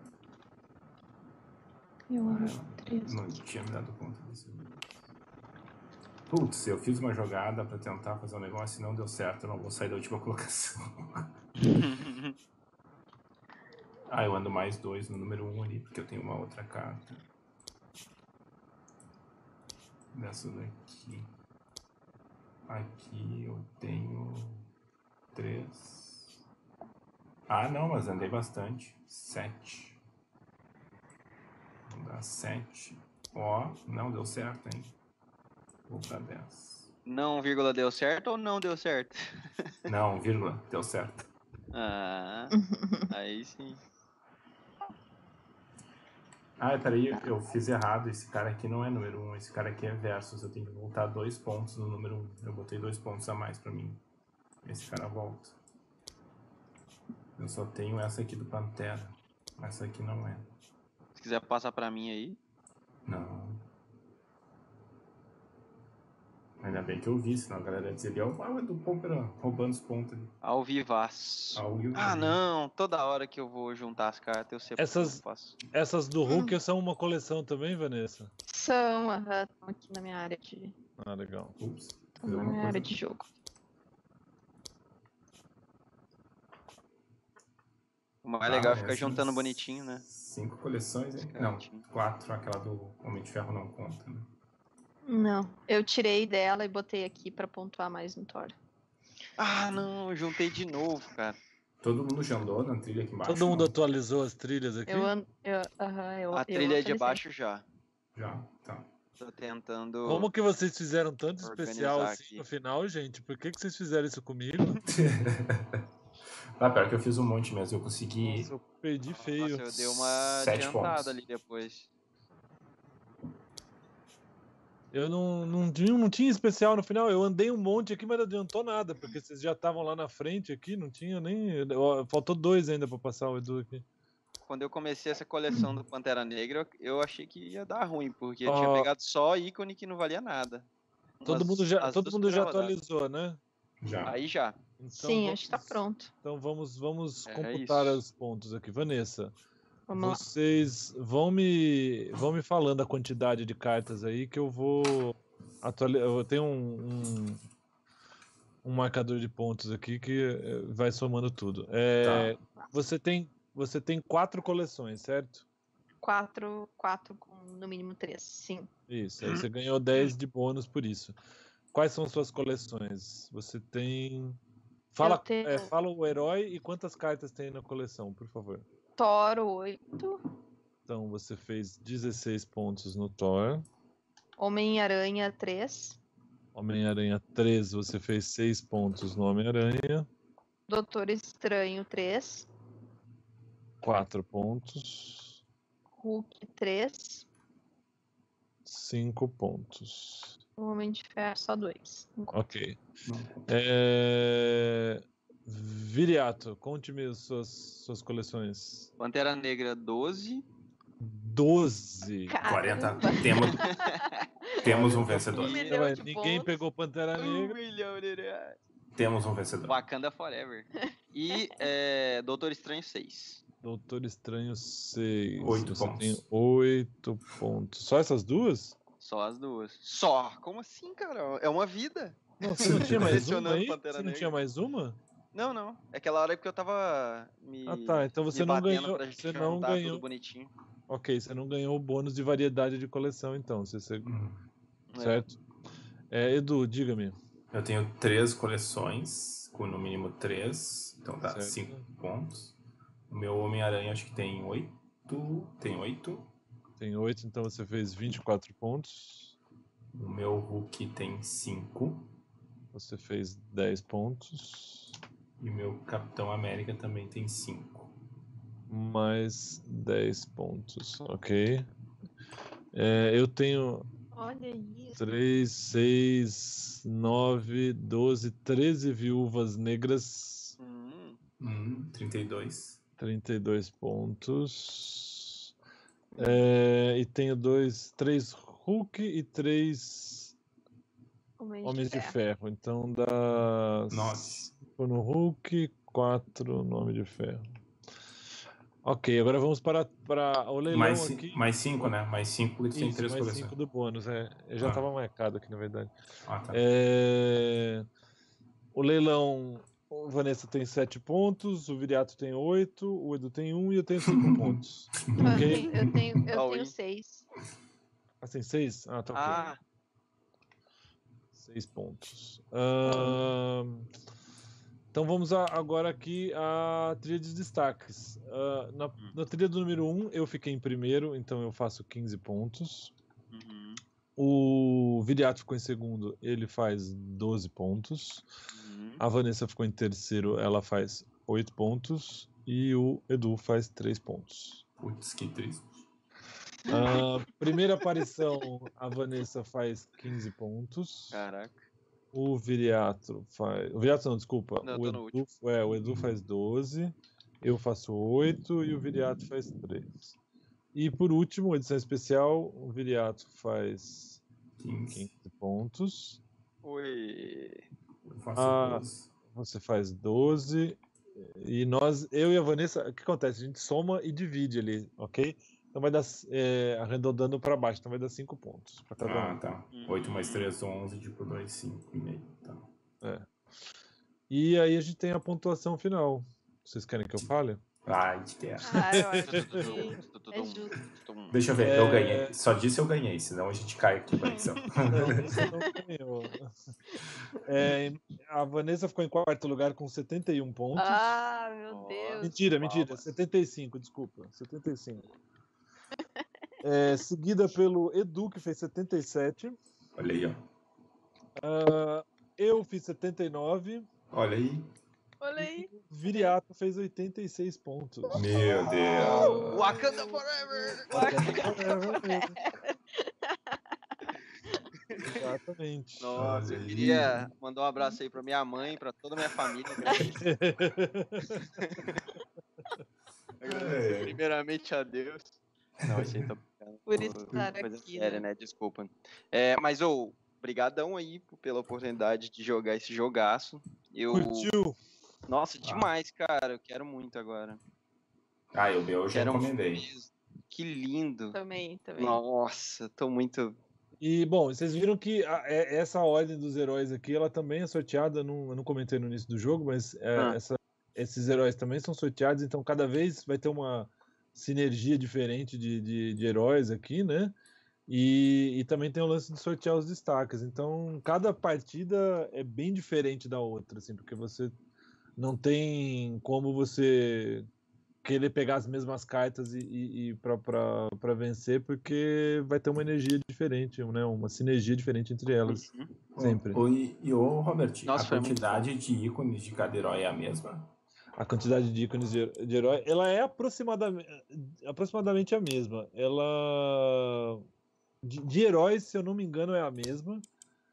Speaker 3: Eu ando
Speaker 2: Ah,
Speaker 3: três.
Speaker 2: não tinha me dado conta disso. Putz, eu fiz uma jogada pra tentar fazer um negócio e não deu certo. Eu não vou sair da última colocação. Ah, eu ando mais dois no número um ali, porque eu tenho uma outra carta. Dessa daqui. Aqui eu tenho três. Ah, não, mas andei bastante. Sete. Vou dar sete. Ó, não deu certo, hein? Vou pra dez.
Speaker 4: Não, vírgula, deu certo ou não deu certo?
Speaker 2: Não, vírgula, deu certo.
Speaker 4: Ah, aí sim.
Speaker 2: Ah, peraí, eu fiz errado. Esse cara aqui não é número um, esse cara aqui é versus. Eu tenho que voltar dois pontos no número um. Eu botei dois pontos a mais pra mim. Esse cara volta. Eu só tenho essa aqui do Pantera. Essa aqui não é.
Speaker 4: Se quiser passar pra mim aí.
Speaker 2: Não. Ainda bem que eu vi, senão a galera dizia, ah, é do Pompera roubando os pontos ali.
Speaker 4: Ao vivaço.
Speaker 2: Ao vivo.
Speaker 4: Ah, não. Toda hora que eu vou juntar as cartas, eu sei
Speaker 6: Essas-
Speaker 4: o que eu faço.
Speaker 6: Essas do Hulk são uma coleção também, Vanessa?
Speaker 3: São, aham, estão aqui na minha área de.
Speaker 6: Ah, legal.
Speaker 2: Ups.
Speaker 3: Estão na minha área de jogo.
Speaker 4: O mais
Speaker 2: Ah,
Speaker 4: legal é
Speaker 2: mas
Speaker 4: ficar
Speaker 2: essas
Speaker 4: juntando bonitinho, né?
Speaker 2: Cinco coleções, hein?
Speaker 4: Fica
Speaker 2: Não,
Speaker 4: bonitinho.
Speaker 2: quatro. Aquela do Homem de Ferro não conta, né?
Speaker 3: Não, eu tirei dela e botei aqui pra pontuar mais no Thor.
Speaker 4: Ah, não. Juntei de novo, cara.
Speaker 2: Todo mundo já andou na trilha aqui embaixo?
Speaker 6: Todo mundo
Speaker 2: não?
Speaker 6: atualizou as trilhas aqui?
Speaker 3: Eu ando. Eu, aham, eu,
Speaker 4: A
Speaker 3: eu
Speaker 4: trilha de
Speaker 3: atualizei.
Speaker 4: baixo já.
Speaker 2: Já, tá.
Speaker 4: Tô tentando.
Speaker 6: Como que vocês fizeram tanto especial
Speaker 4: Organizar
Speaker 6: assim
Speaker 4: aqui.
Speaker 6: no final, gente? Por que, que vocês fizeram isso comigo?
Speaker 2: Ah, pior que eu fiz um monte mesmo. Eu consegui
Speaker 6: Nossa, eu perdi feio.
Speaker 4: Nossa, eu dei uma
Speaker 2: Sete
Speaker 4: adiantada
Speaker 2: pontos.
Speaker 4: ali depois.
Speaker 6: Eu não, não, tinha, não tinha especial no final. Eu andei um monte aqui, mas não adiantou nada, porque vocês já estavam lá na frente aqui, não tinha nem. Ó, faltou dois ainda pra passar o Edu aqui.
Speaker 4: Quando eu comecei essa coleção do Pantera Negra, eu eu achei que ia dar ruim, porque eu tinha
Speaker 6: Ó.
Speaker 4: pegado só ícone que não valia nada.
Speaker 6: Todo
Speaker 4: Umas-
Speaker 6: mundo já,
Speaker 4: as
Speaker 6: todo
Speaker 4: duas
Speaker 6: mundo já
Speaker 4: primeiras rodadas.
Speaker 6: atualizou, né?
Speaker 2: Já.
Speaker 4: Aí já.
Speaker 6: Então
Speaker 3: Sim,
Speaker 6: vamos,
Speaker 3: acho que tá pronto.
Speaker 6: Então vamos, vamos
Speaker 4: É
Speaker 6: computar
Speaker 4: isso.
Speaker 6: os pontos aqui. Vanessa,
Speaker 3: Vamos lá.
Speaker 6: vocês vão me, vão me falando a quantidade de cartas aí que eu vou atualizar. Eu tenho um, um, um marcador de pontos aqui que eh, vai somando tudo. É,
Speaker 2: Tá.
Speaker 6: você, tem, você tem quatro coleções, certo?
Speaker 3: Quatro, quatro com no mínimo três, sim.
Speaker 6: Isso, aí você ganhou dez de bônus por isso. Quais são suas coleções? Você tem. Fala,
Speaker 3: Eu tenho-
Speaker 6: é, fala o herói e quantas cartas tem na coleção, por favor.
Speaker 3: Thor oito,
Speaker 6: Então você fez dezesseis pontos no Thor.
Speaker 3: Homem-Aranha três,
Speaker 6: Homem-Aranha três, você fez seis pontos no Homem-Aranha.
Speaker 3: Doutor Estranho três,
Speaker 6: quatro pontos.
Speaker 3: Hulk três,
Speaker 6: cinco pontos.
Speaker 3: Homem de Ferro só dois.
Speaker 6: Ok. É... Viriato, conte-me as suas, suas coleções.
Speaker 4: Pantera Negra doze.
Speaker 6: doze.
Speaker 2: quarenta.
Speaker 3: Caramba.
Speaker 2: Temos, temos um vencedor.
Speaker 3: Um milhão
Speaker 6: Ué,
Speaker 3: de
Speaker 6: ninguém
Speaker 3: pontos.
Speaker 6: pegou Pantera
Speaker 4: Um
Speaker 6: Negra.
Speaker 4: milhão de reais.
Speaker 2: Temos um vencedor.
Speaker 4: Wakanda Forever. E é, Doutor Estranho seis.
Speaker 6: Doutor Estranho seis.
Speaker 2: Oito
Speaker 6: Você
Speaker 2: pontos.
Speaker 6: tem oito pontos. Só essas duas?
Speaker 4: Só as duas. Só? Como assim, cara? É uma vida.
Speaker 6: Não, você não tinha mais uma
Speaker 4: Selecionando
Speaker 6: aí?
Speaker 4: Pantera
Speaker 6: Você não
Speaker 4: Negra.
Speaker 6: tinha mais uma?
Speaker 4: Não, não. É aquela hora que eu tava me.
Speaker 6: Ah, tá. Então você
Speaker 4: me
Speaker 6: não
Speaker 4: batendo
Speaker 6: ganhou-
Speaker 4: pra
Speaker 6: você
Speaker 4: juntar
Speaker 6: não ganhou.
Speaker 4: tudo bonitinho.
Speaker 6: Ok, você não ganhou o bônus de variedade de coleção, então. Você, você-
Speaker 2: Hum.
Speaker 4: É.
Speaker 6: Certo? É, Edu, diga-me.
Speaker 2: Eu tenho três coleções, com no mínimo três. Então dá
Speaker 6: Certo.
Speaker 2: cinco pontos. O meu Homem-Aranha acho que tem oito. Tem oito.
Speaker 6: Tem oito, então você fez vinte e quatro pontos.
Speaker 2: O meu Hulk tem cinco.
Speaker 6: Você fez dez pontos.
Speaker 2: E o meu Capitão América também tem cinco.
Speaker 6: Mais dez pontos. Ok. É, eu tenho
Speaker 3: Olha isso.
Speaker 6: três, seis, nove, doze, treze viúvas negras.
Speaker 4: Hum,
Speaker 2: Hum, trinta e dois.
Speaker 6: trinta e dois pontos. É, e tenho dois, três Hulk e três
Speaker 3: Homem
Speaker 6: Homens de
Speaker 3: Ferro.
Speaker 6: Ferro. Então dá
Speaker 2: Nove.
Speaker 6: cinco no Hulk, quatro no Homem de Ferro. Ok, agora vamos para, para o leilão
Speaker 2: Mais, ci-
Speaker 6: aqui.
Speaker 2: mais cinco, né? Mais cinco, porque tu tem
Speaker 6: Isso,
Speaker 2: três
Speaker 6: mais
Speaker 2: coleções.
Speaker 6: cinco do bônus, é. Eu já
Speaker 2: Ah.
Speaker 6: estava marcado aqui, na verdade.
Speaker 2: Ah, tá.
Speaker 6: É, O leilão, o Vanessa tem sete pontos, o Viriato tem oito, o Edu tem um e eu tenho cinco pontos.
Speaker 3: Eu
Speaker 6: Ok?
Speaker 3: tenho, eu tenho, eu
Speaker 4: All
Speaker 3: tenho
Speaker 4: in.
Speaker 3: seis.
Speaker 6: Ah, tem seis? Ah, tá ok.
Speaker 4: Ah,
Speaker 6: Seis pontos. Ahn, Então vamos a- agora aqui a trilha de destaques. Ah, na, na trilha do número um, eu fiquei em primeiro, então eu faço quinze pontos.
Speaker 4: uhum,
Speaker 6: O Viriato ficou em segundo, ele faz doze pontos.
Speaker 4: uhum.
Speaker 6: A Vanessa ficou em terceiro, ela faz oito pontos. E o Edu faz três pontos.
Speaker 2: Putz, que triste.
Speaker 6: Ah, primeira aparição, a Vanessa faz quinze pontos.
Speaker 4: Caraca.
Speaker 6: O Viriato faz. O Viriato não, desculpa.
Speaker 4: Não, eu
Speaker 6: o,
Speaker 4: tô no
Speaker 6: Edu... É, o Edu faz doze. Eu faço oito e o Viriato faz três. E por último, edição especial, o Viriato faz
Speaker 2: quinze.
Speaker 6: quinze pontos.
Speaker 4: Oi.
Speaker 2: Eu faço
Speaker 6: Ah,
Speaker 2: doze.
Speaker 6: Você faz doze. E nós, eu e a Vanessa, o que acontece? A gente soma e divide ali, ok? Então vai dar, é, arredondando para baixo, então vai dar cinco pontos para cada
Speaker 2: Ah,
Speaker 6: um.
Speaker 2: tá.
Speaker 4: Hum.
Speaker 2: oito mais três, onze, tipo dois, cinco e meio. Tá.
Speaker 6: É. E aí a gente tem a pontuação final. Vocês querem que eu fale?
Speaker 2: Ai, de terra.
Speaker 3: Ah, eu acho que é justo.
Speaker 2: Deixa eu ver,
Speaker 6: É.
Speaker 2: eu ganhei. Só disse eu ganhei, senão a gente cai aqui, Vanessa.
Speaker 6: Não, você não ganhou. É, a Vanessa ficou em quarto lugar com setenta e um pontos.
Speaker 3: Ah, meu
Speaker 4: Nossa.
Speaker 3: Deus.
Speaker 6: Mentira, mentira,
Speaker 4: palmas.
Speaker 6: setenta e cinco, desculpa, setenta e cinco. É, seguida pelo Edu, que fez setenta e sete.
Speaker 2: Olha aí, ó.
Speaker 6: Ah, eu fiz setenta e nove.
Speaker 2: Olha aí.
Speaker 3: Olha aí.
Speaker 6: E o Viriato fez oitenta e seis pontos.
Speaker 2: Meu Deus.
Speaker 4: Wakanda Forever!
Speaker 6: Exatamente.
Speaker 4: Nossa, eu
Speaker 2: Olha aí.
Speaker 4: queria mandar um abraço aí pra minha mãe, pra toda a minha família. Agradecer
Speaker 2: É.
Speaker 4: primeiramente a Deus. Não, achei tô brincando.
Speaker 3: Por
Speaker 4: Pô,
Speaker 3: estar
Speaker 4: coisa
Speaker 3: aqui,
Speaker 4: séria,
Speaker 3: né?
Speaker 4: né? Desculpa. É, mas, ô, brigadão aí pela oportunidade de jogar esse jogaço. Eu...
Speaker 6: Curtiu?
Speaker 4: Nossa, demais, cara. Eu quero muito agora.
Speaker 2: Ah, eu, eu já
Speaker 4: Quero
Speaker 2: encomendei.
Speaker 4: mesmo. Que lindo.
Speaker 3: Também, também.
Speaker 4: Nossa, tô muito...
Speaker 6: E, bom, vocês viram que a- é- essa ordem dos heróis aqui, ela também é sorteada, não, eu não comentei no início do jogo, mas é,
Speaker 4: Ah.
Speaker 6: essa- esses heróis também são sorteados, então cada vez vai ter uma sinergia diferente de, de, de heróis aqui, né? E, e também tem o lance de sortear os destaques. Então, cada partida é bem diferente da outra, assim, porque você não tem como você querer pegar as mesmas cartas e, e, e para vencer, porque vai ter uma energia diferente, né? Uma sinergia diferente entre elas,
Speaker 4: Uhum.
Speaker 6: sempre.
Speaker 2: Ô, e, e ô, Robert,
Speaker 4: Nossa,
Speaker 2: a
Speaker 4: foi muito
Speaker 2: quantidade de ícones de cada herói é a mesma?
Speaker 6: A quantidade de ícones de, de herói, ela é aproximadamente, aproximadamente a mesma. Ela... De, de heróis, se eu não me engano, é a mesma.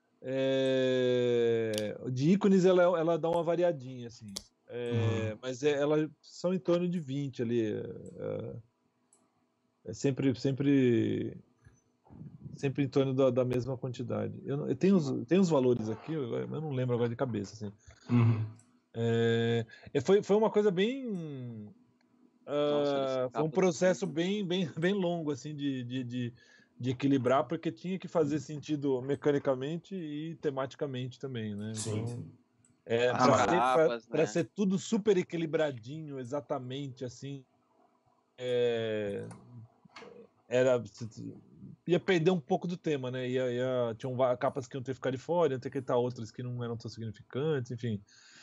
Speaker 6: É, de ícones, ela, ela dá uma variadinha, assim. É,
Speaker 2: Uhum.
Speaker 6: Mas é, elas são em torno de vinte ali. É, é sempre, sempre, sempre em torno da, da mesma quantidade. Eu, não- eu tenho, os, tenho os valores aqui, eu, eu não lembro agora de cabeça. Assim.
Speaker 2: Uhum.
Speaker 6: É, é, foi, foi uma coisa bem.
Speaker 4: Nossa,
Speaker 6: ah, foi um processo bem, bem, bem longo assim de, de, de, de equilibrar, porque tinha que fazer sentido mecanicamente e tematicamente também, né?
Speaker 2: Sim,
Speaker 6: Então,
Speaker 2: sim.
Speaker 6: é,
Speaker 4: As
Speaker 6: para ser, pra-
Speaker 4: capas,
Speaker 6: pra
Speaker 4: né?
Speaker 6: ser tudo super equilibradinho, exatamente assim, é, era ia perder um pouco do tema, né? Ia, ia, tinham va- capas que iam ter que ficar de fora, iam ter que estar outras que não eram tão significantes, enfim.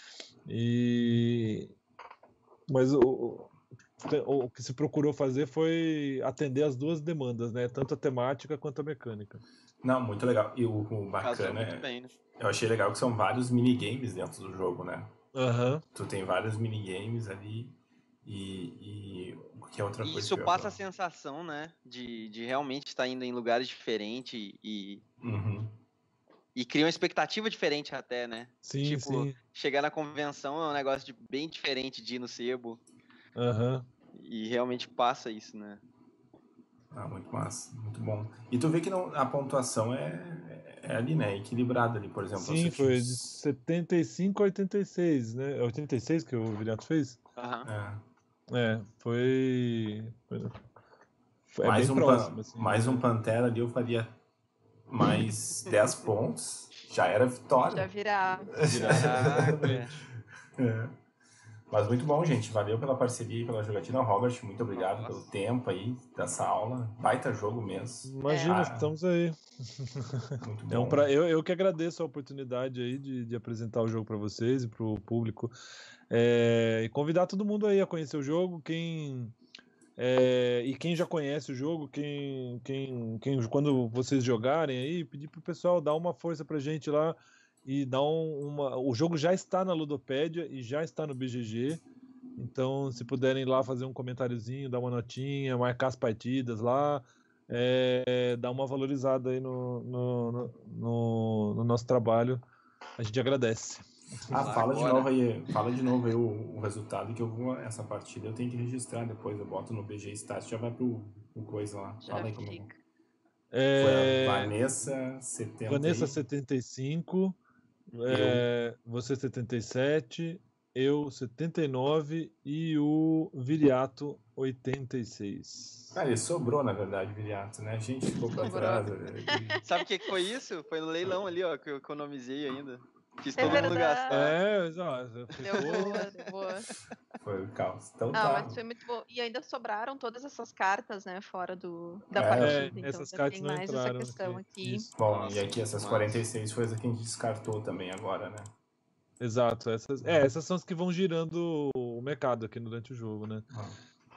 Speaker 6: E mas o, o o que se procurou fazer foi atender as duas demandas, né? Tanto a temática quanto a mecânica.
Speaker 2: Não, muito legal. E o, o
Speaker 4: Casou
Speaker 2: bacana
Speaker 4: muito
Speaker 2: é...
Speaker 4: bem, né?
Speaker 2: Eu achei legal que são vários minigames dentro do jogo, né?
Speaker 6: Aham.
Speaker 2: Tu tem vários minigames ali e... e... que é outra
Speaker 4: E
Speaker 2: coisa
Speaker 4: isso
Speaker 2: que eu ia
Speaker 4: passa a
Speaker 2: falar?
Speaker 4: sensação, né? De, de realmente estar indo em lugares diferentes e,
Speaker 2: Uhum.
Speaker 4: e cria uma expectativa diferente até, né?
Speaker 6: Sim,
Speaker 4: Tipo,
Speaker 6: sim.
Speaker 4: chegar na convenção é um negócio de- bem diferente de ir no sebo.
Speaker 6: Aham.
Speaker 4: E realmente passa isso, né?
Speaker 2: Ah, muito massa, muito bom. E tu vê que não, a pontuação é, É ali, né? Equilibrado ali, por exemplo.
Speaker 6: Sim, foi de setenta e cinco a oitenta e seis, né? oitenta e seis que o Viriato fez?
Speaker 4: Aham.
Speaker 2: É.
Speaker 6: É, foi. foi- foi- é
Speaker 2: mais,
Speaker 6: bem
Speaker 2: um
Speaker 6: próximo,
Speaker 2: pan-
Speaker 6: assim,
Speaker 2: mais
Speaker 6: né?
Speaker 2: um Pantera ali, eu faria mais dez pontos. Já era
Speaker 3: Já
Speaker 2: vitória.
Speaker 3: virar.
Speaker 4: Caraca.
Speaker 2: É. Mas muito bom, gente. Valeu pela parceria e pela jogatina. Robert, muito obrigado
Speaker 4: Nossa.
Speaker 2: pelo tempo aí dessa aula. Baita jogo mesmo.
Speaker 6: Imagina,
Speaker 2: Ah,
Speaker 6: estamos aí.
Speaker 2: muito
Speaker 6: É um
Speaker 2: bom.
Speaker 6: pra... eu, eu que agradeço a oportunidade aí de, de apresentar o jogo para vocês e para o público. É, e convidar todo mundo aí a conhecer o jogo. Quem, é, e quem já conhece o jogo, quem, quem, quem, quando vocês jogarem aí, pedir pro pessoal dar uma força pra gente lá e dar um, uma. O jogo já está na Ludopédia e já está no B G G. Então, se puderem ir lá fazer um comentáriozinho, dar uma notinha, marcar as partidas lá, é, dar uma valorizada aí no, no, no, no- no nosso trabalho, a gente agradece.
Speaker 2: Ah,
Speaker 4: Lá
Speaker 2: fala de
Speaker 4: agora.
Speaker 2: novo aí, fala de novo aí o, o resultado que eu vou. Essa partida eu tenho que registrar depois. Eu boto no B G Stats, já vai pro, pro coisa lá.
Speaker 3: Já
Speaker 2: Fala aí como é.
Speaker 3: fica.
Speaker 2: Foi a
Speaker 6: É,
Speaker 2: Vanessa setenta.
Speaker 6: Vanessa
Speaker 2: e-
Speaker 6: setenta e cinco, é, você setenta e sete, eu setenta e nove e o Viriato oitenta e seis.
Speaker 2: Ah, ele sobrou, na verdade, Viriato, né? A gente ficou pra
Speaker 3: Sobrou.
Speaker 2: trás. né?
Speaker 4: Sabe o que que foi isso? Foi no leilão ali, ó, que eu economizei ainda. Fiz
Speaker 3: É
Speaker 4: todo mundo
Speaker 3: verdade.
Speaker 4: gastar.
Speaker 6: É, ó,
Speaker 3: Deu
Speaker 6: ficou.
Speaker 3: boa, deu boa.
Speaker 2: Foi o caos. Então
Speaker 3: Não,
Speaker 2: tá.
Speaker 3: mas foi muito bom. E ainda sobraram todas essas cartas, né, fora do, da
Speaker 2: É,
Speaker 3: partida.
Speaker 6: É,
Speaker 3: Então
Speaker 6: essas
Speaker 3: ainda
Speaker 6: cartas
Speaker 3: tem
Speaker 6: não
Speaker 3: mais
Speaker 6: entraram
Speaker 3: essa questão aqui.
Speaker 6: Isso.
Speaker 2: Bom,
Speaker 4: Nossa,
Speaker 2: e aqui essas
Speaker 4: massa.
Speaker 2: quarenta e seis foi as que a gente descartou também agora, né?
Speaker 6: Exato, essas, é, essas são as que vão girando o mercado aqui durante o jogo, né?
Speaker 2: Ah.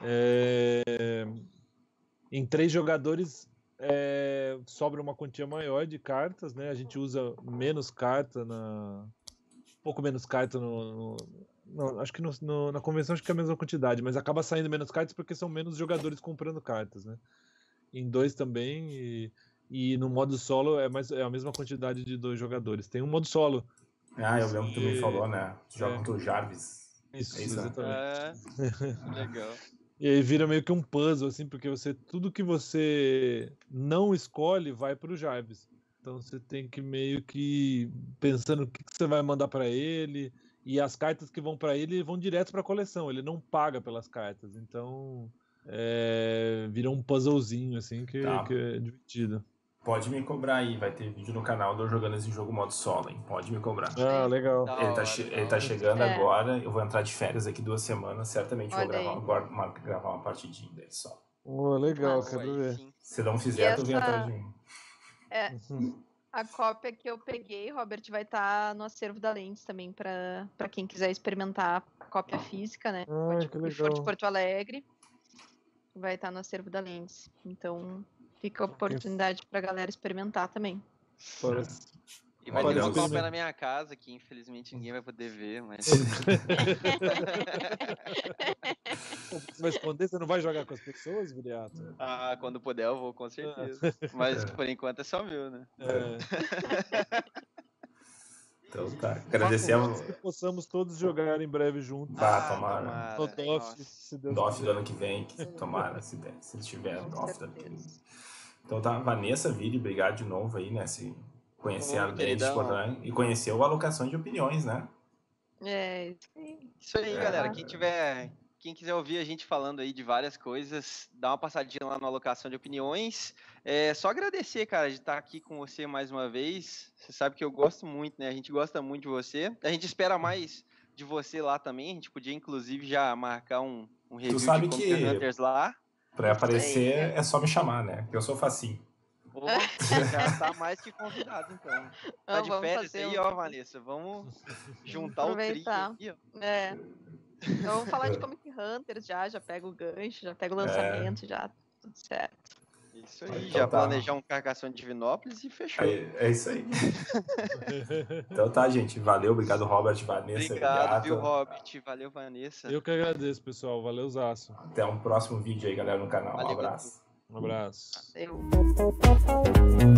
Speaker 6: É, em três jogadores é, sobra uma quantia maior de cartas, né? A gente usa menos carta na. Um pouco menos carta no. no- não, acho que no- no- na convenção acho que é a mesma quantidade, mas acaba saindo menos cartas porque são menos jogadores comprando cartas, né? Em dois também, e, e no modo solo é, mais, é a mesma quantidade de dois jogadores. Tem um modo solo.
Speaker 2: Ah, eu lembro que tu me
Speaker 6: E-
Speaker 2: falou, né? Tu joga
Speaker 6: é.
Speaker 2: contra o Jarvis.
Speaker 6: Isso,
Speaker 2: É isso, né?
Speaker 6: exatamente.
Speaker 4: É, legal.
Speaker 6: E aí vira meio que um puzzle, assim, porque você tudo que você não escolhe vai pro Jarvis. Então você tem que meio que pensando o que, que você vai mandar pra ele, e as cartas que vão pra ele vão direto pra coleção, ele não paga pelas cartas. Então é, vira um puzzlezinho, assim, que,
Speaker 2: Tá.
Speaker 6: que é divertido.
Speaker 2: Pode me cobrar aí, vai ter vídeo no canal de eu jogando esse jogo modo solo, hein? Pode me cobrar.
Speaker 6: Ah, legal.
Speaker 4: Da
Speaker 2: Ele tá,
Speaker 4: hora,
Speaker 2: che-
Speaker 4: da
Speaker 2: ele tá
Speaker 4: hora.
Speaker 2: chegando
Speaker 3: É.
Speaker 2: agora, eu vou entrar de férias aqui duas semanas, certamente vou
Speaker 3: Olha
Speaker 2: gravar,
Speaker 3: aí.
Speaker 2: agora, uma, gravar uma partidinha dele só.
Speaker 6: Oh, legal,
Speaker 3: Massa.
Speaker 6: quero
Speaker 4: Aí
Speaker 6: ver.
Speaker 4: sim.
Speaker 2: Se não fizer,
Speaker 3: E
Speaker 2: tu vem
Speaker 3: essa-
Speaker 2: atrás de mim.
Speaker 3: É, a cópia que eu peguei, Robert, vai estar no acervo da Lentes também, para quem quiser experimentar a cópia física, né?
Speaker 6: Ah,
Speaker 3: Pode,
Speaker 6: que
Speaker 3: e for de
Speaker 6: legal.
Speaker 3: Porto Alegre, vai estar no acervo da Lentes. Então, fica a oportunidade pra galera experimentar também.
Speaker 6: Parece-
Speaker 4: E vai
Speaker 2: Olha,
Speaker 4: ter uma
Speaker 2: Deus.
Speaker 4: cópia na minha casa, que infelizmente ninguém vai poder ver, mas.
Speaker 6: Você vai esconder? Você não vai jogar com as pessoas, Viriato?
Speaker 4: Ah, quando puder eu vou, com certeza. Mas por enquanto é só meu, né?
Speaker 6: É.
Speaker 2: Então tá. Agradecer a
Speaker 6: Que possamos todos jogar em breve juntos.
Speaker 2: Bah, tomara.
Speaker 6: No D O F,
Speaker 4: Nossa.
Speaker 6: se Deus
Speaker 2: DOF do
Speaker 6: quiser.
Speaker 2: ano que vem, que tomara, se, der, se tiver
Speaker 3: Com
Speaker 2: DOF do ano que vem.
Speaker 3: certeza.
Speaker 2: Então tá, Vanessa, Viri, obrigado de novo aí, né? Se conhecer
Speaker 4: Ô,
Speaker 2: a Lente
Speaker 4: queridão.
Speaker 2: Porto Alegre e conhecer o Alocação de Opiniões, né?
Speaker 3: É, isso aí.
Speaker 4: Isso aí,
Speaker 2: É.
Speaker 4: galera. Quem tiver. Quem quiser ouvir a gente falando aí de várias coisas, dá uma passadinha lá na Alocação de Opiniões. É só agradecer, cara, de estar aqui com você mais uma vez. Você sabe que eu gosto muito, né? A gente gosta muito de você. A gente espera mais de você lá também. A gente podia, inclusive, já marcar um, um review
Speaker 2: sabe
Speaker 4: de
Speaker 2: que-
Speaker 4: Conquer Hunters lá.
Speaker 2: Pra aparecer
Speaker 3: Sei.
Speaker 2: é só me chamar, né? Porque eu sou facinho.
Speaker 4: Ô, já tá mais que convidado, então. Tá
Speaker 3: Ah,
Speaker 4: de
Speaker 3: vamos
Speaker 4: férias
Speaker 3: fazer
Speaker 4: aí,
Speaker 3: um-
Speaker 4: ó, Vanessa. Vamos juntar o trio
Speaker 3: Aproveitar.
Speaker 4: aqui, ó.
Speaker 3: É. Então, vamos falar de Comic Hunters já, já pega o gancho, já pega o lançamento, já tudo certo.
Speaker 4: Isso aí,
Speaker 2: Então
Speaker 4: já
Speaker 2: tá.
Speaker 4: planejar um Carcação de Divinópolis e fechou.
Speaker 2: É, é isso aí. Então tá, gente. Valeu, obrigado, Robert, Vanessa.
Speaker 4: Obrigado, viu,
Speaker 2: Viriato.
Speaker 4: Robert? Valeu, Vanessa.
Speaker 6: Eu que agradeço, pessoal. Valeu, Zaço.
Speaker 2: Até um próximo vídeo aí, galera, no canal. Um
Speaker 4: Valeu,
Speaker 2: abraço.
Speaker 6: Um abraço.
Speaker 3: Eu.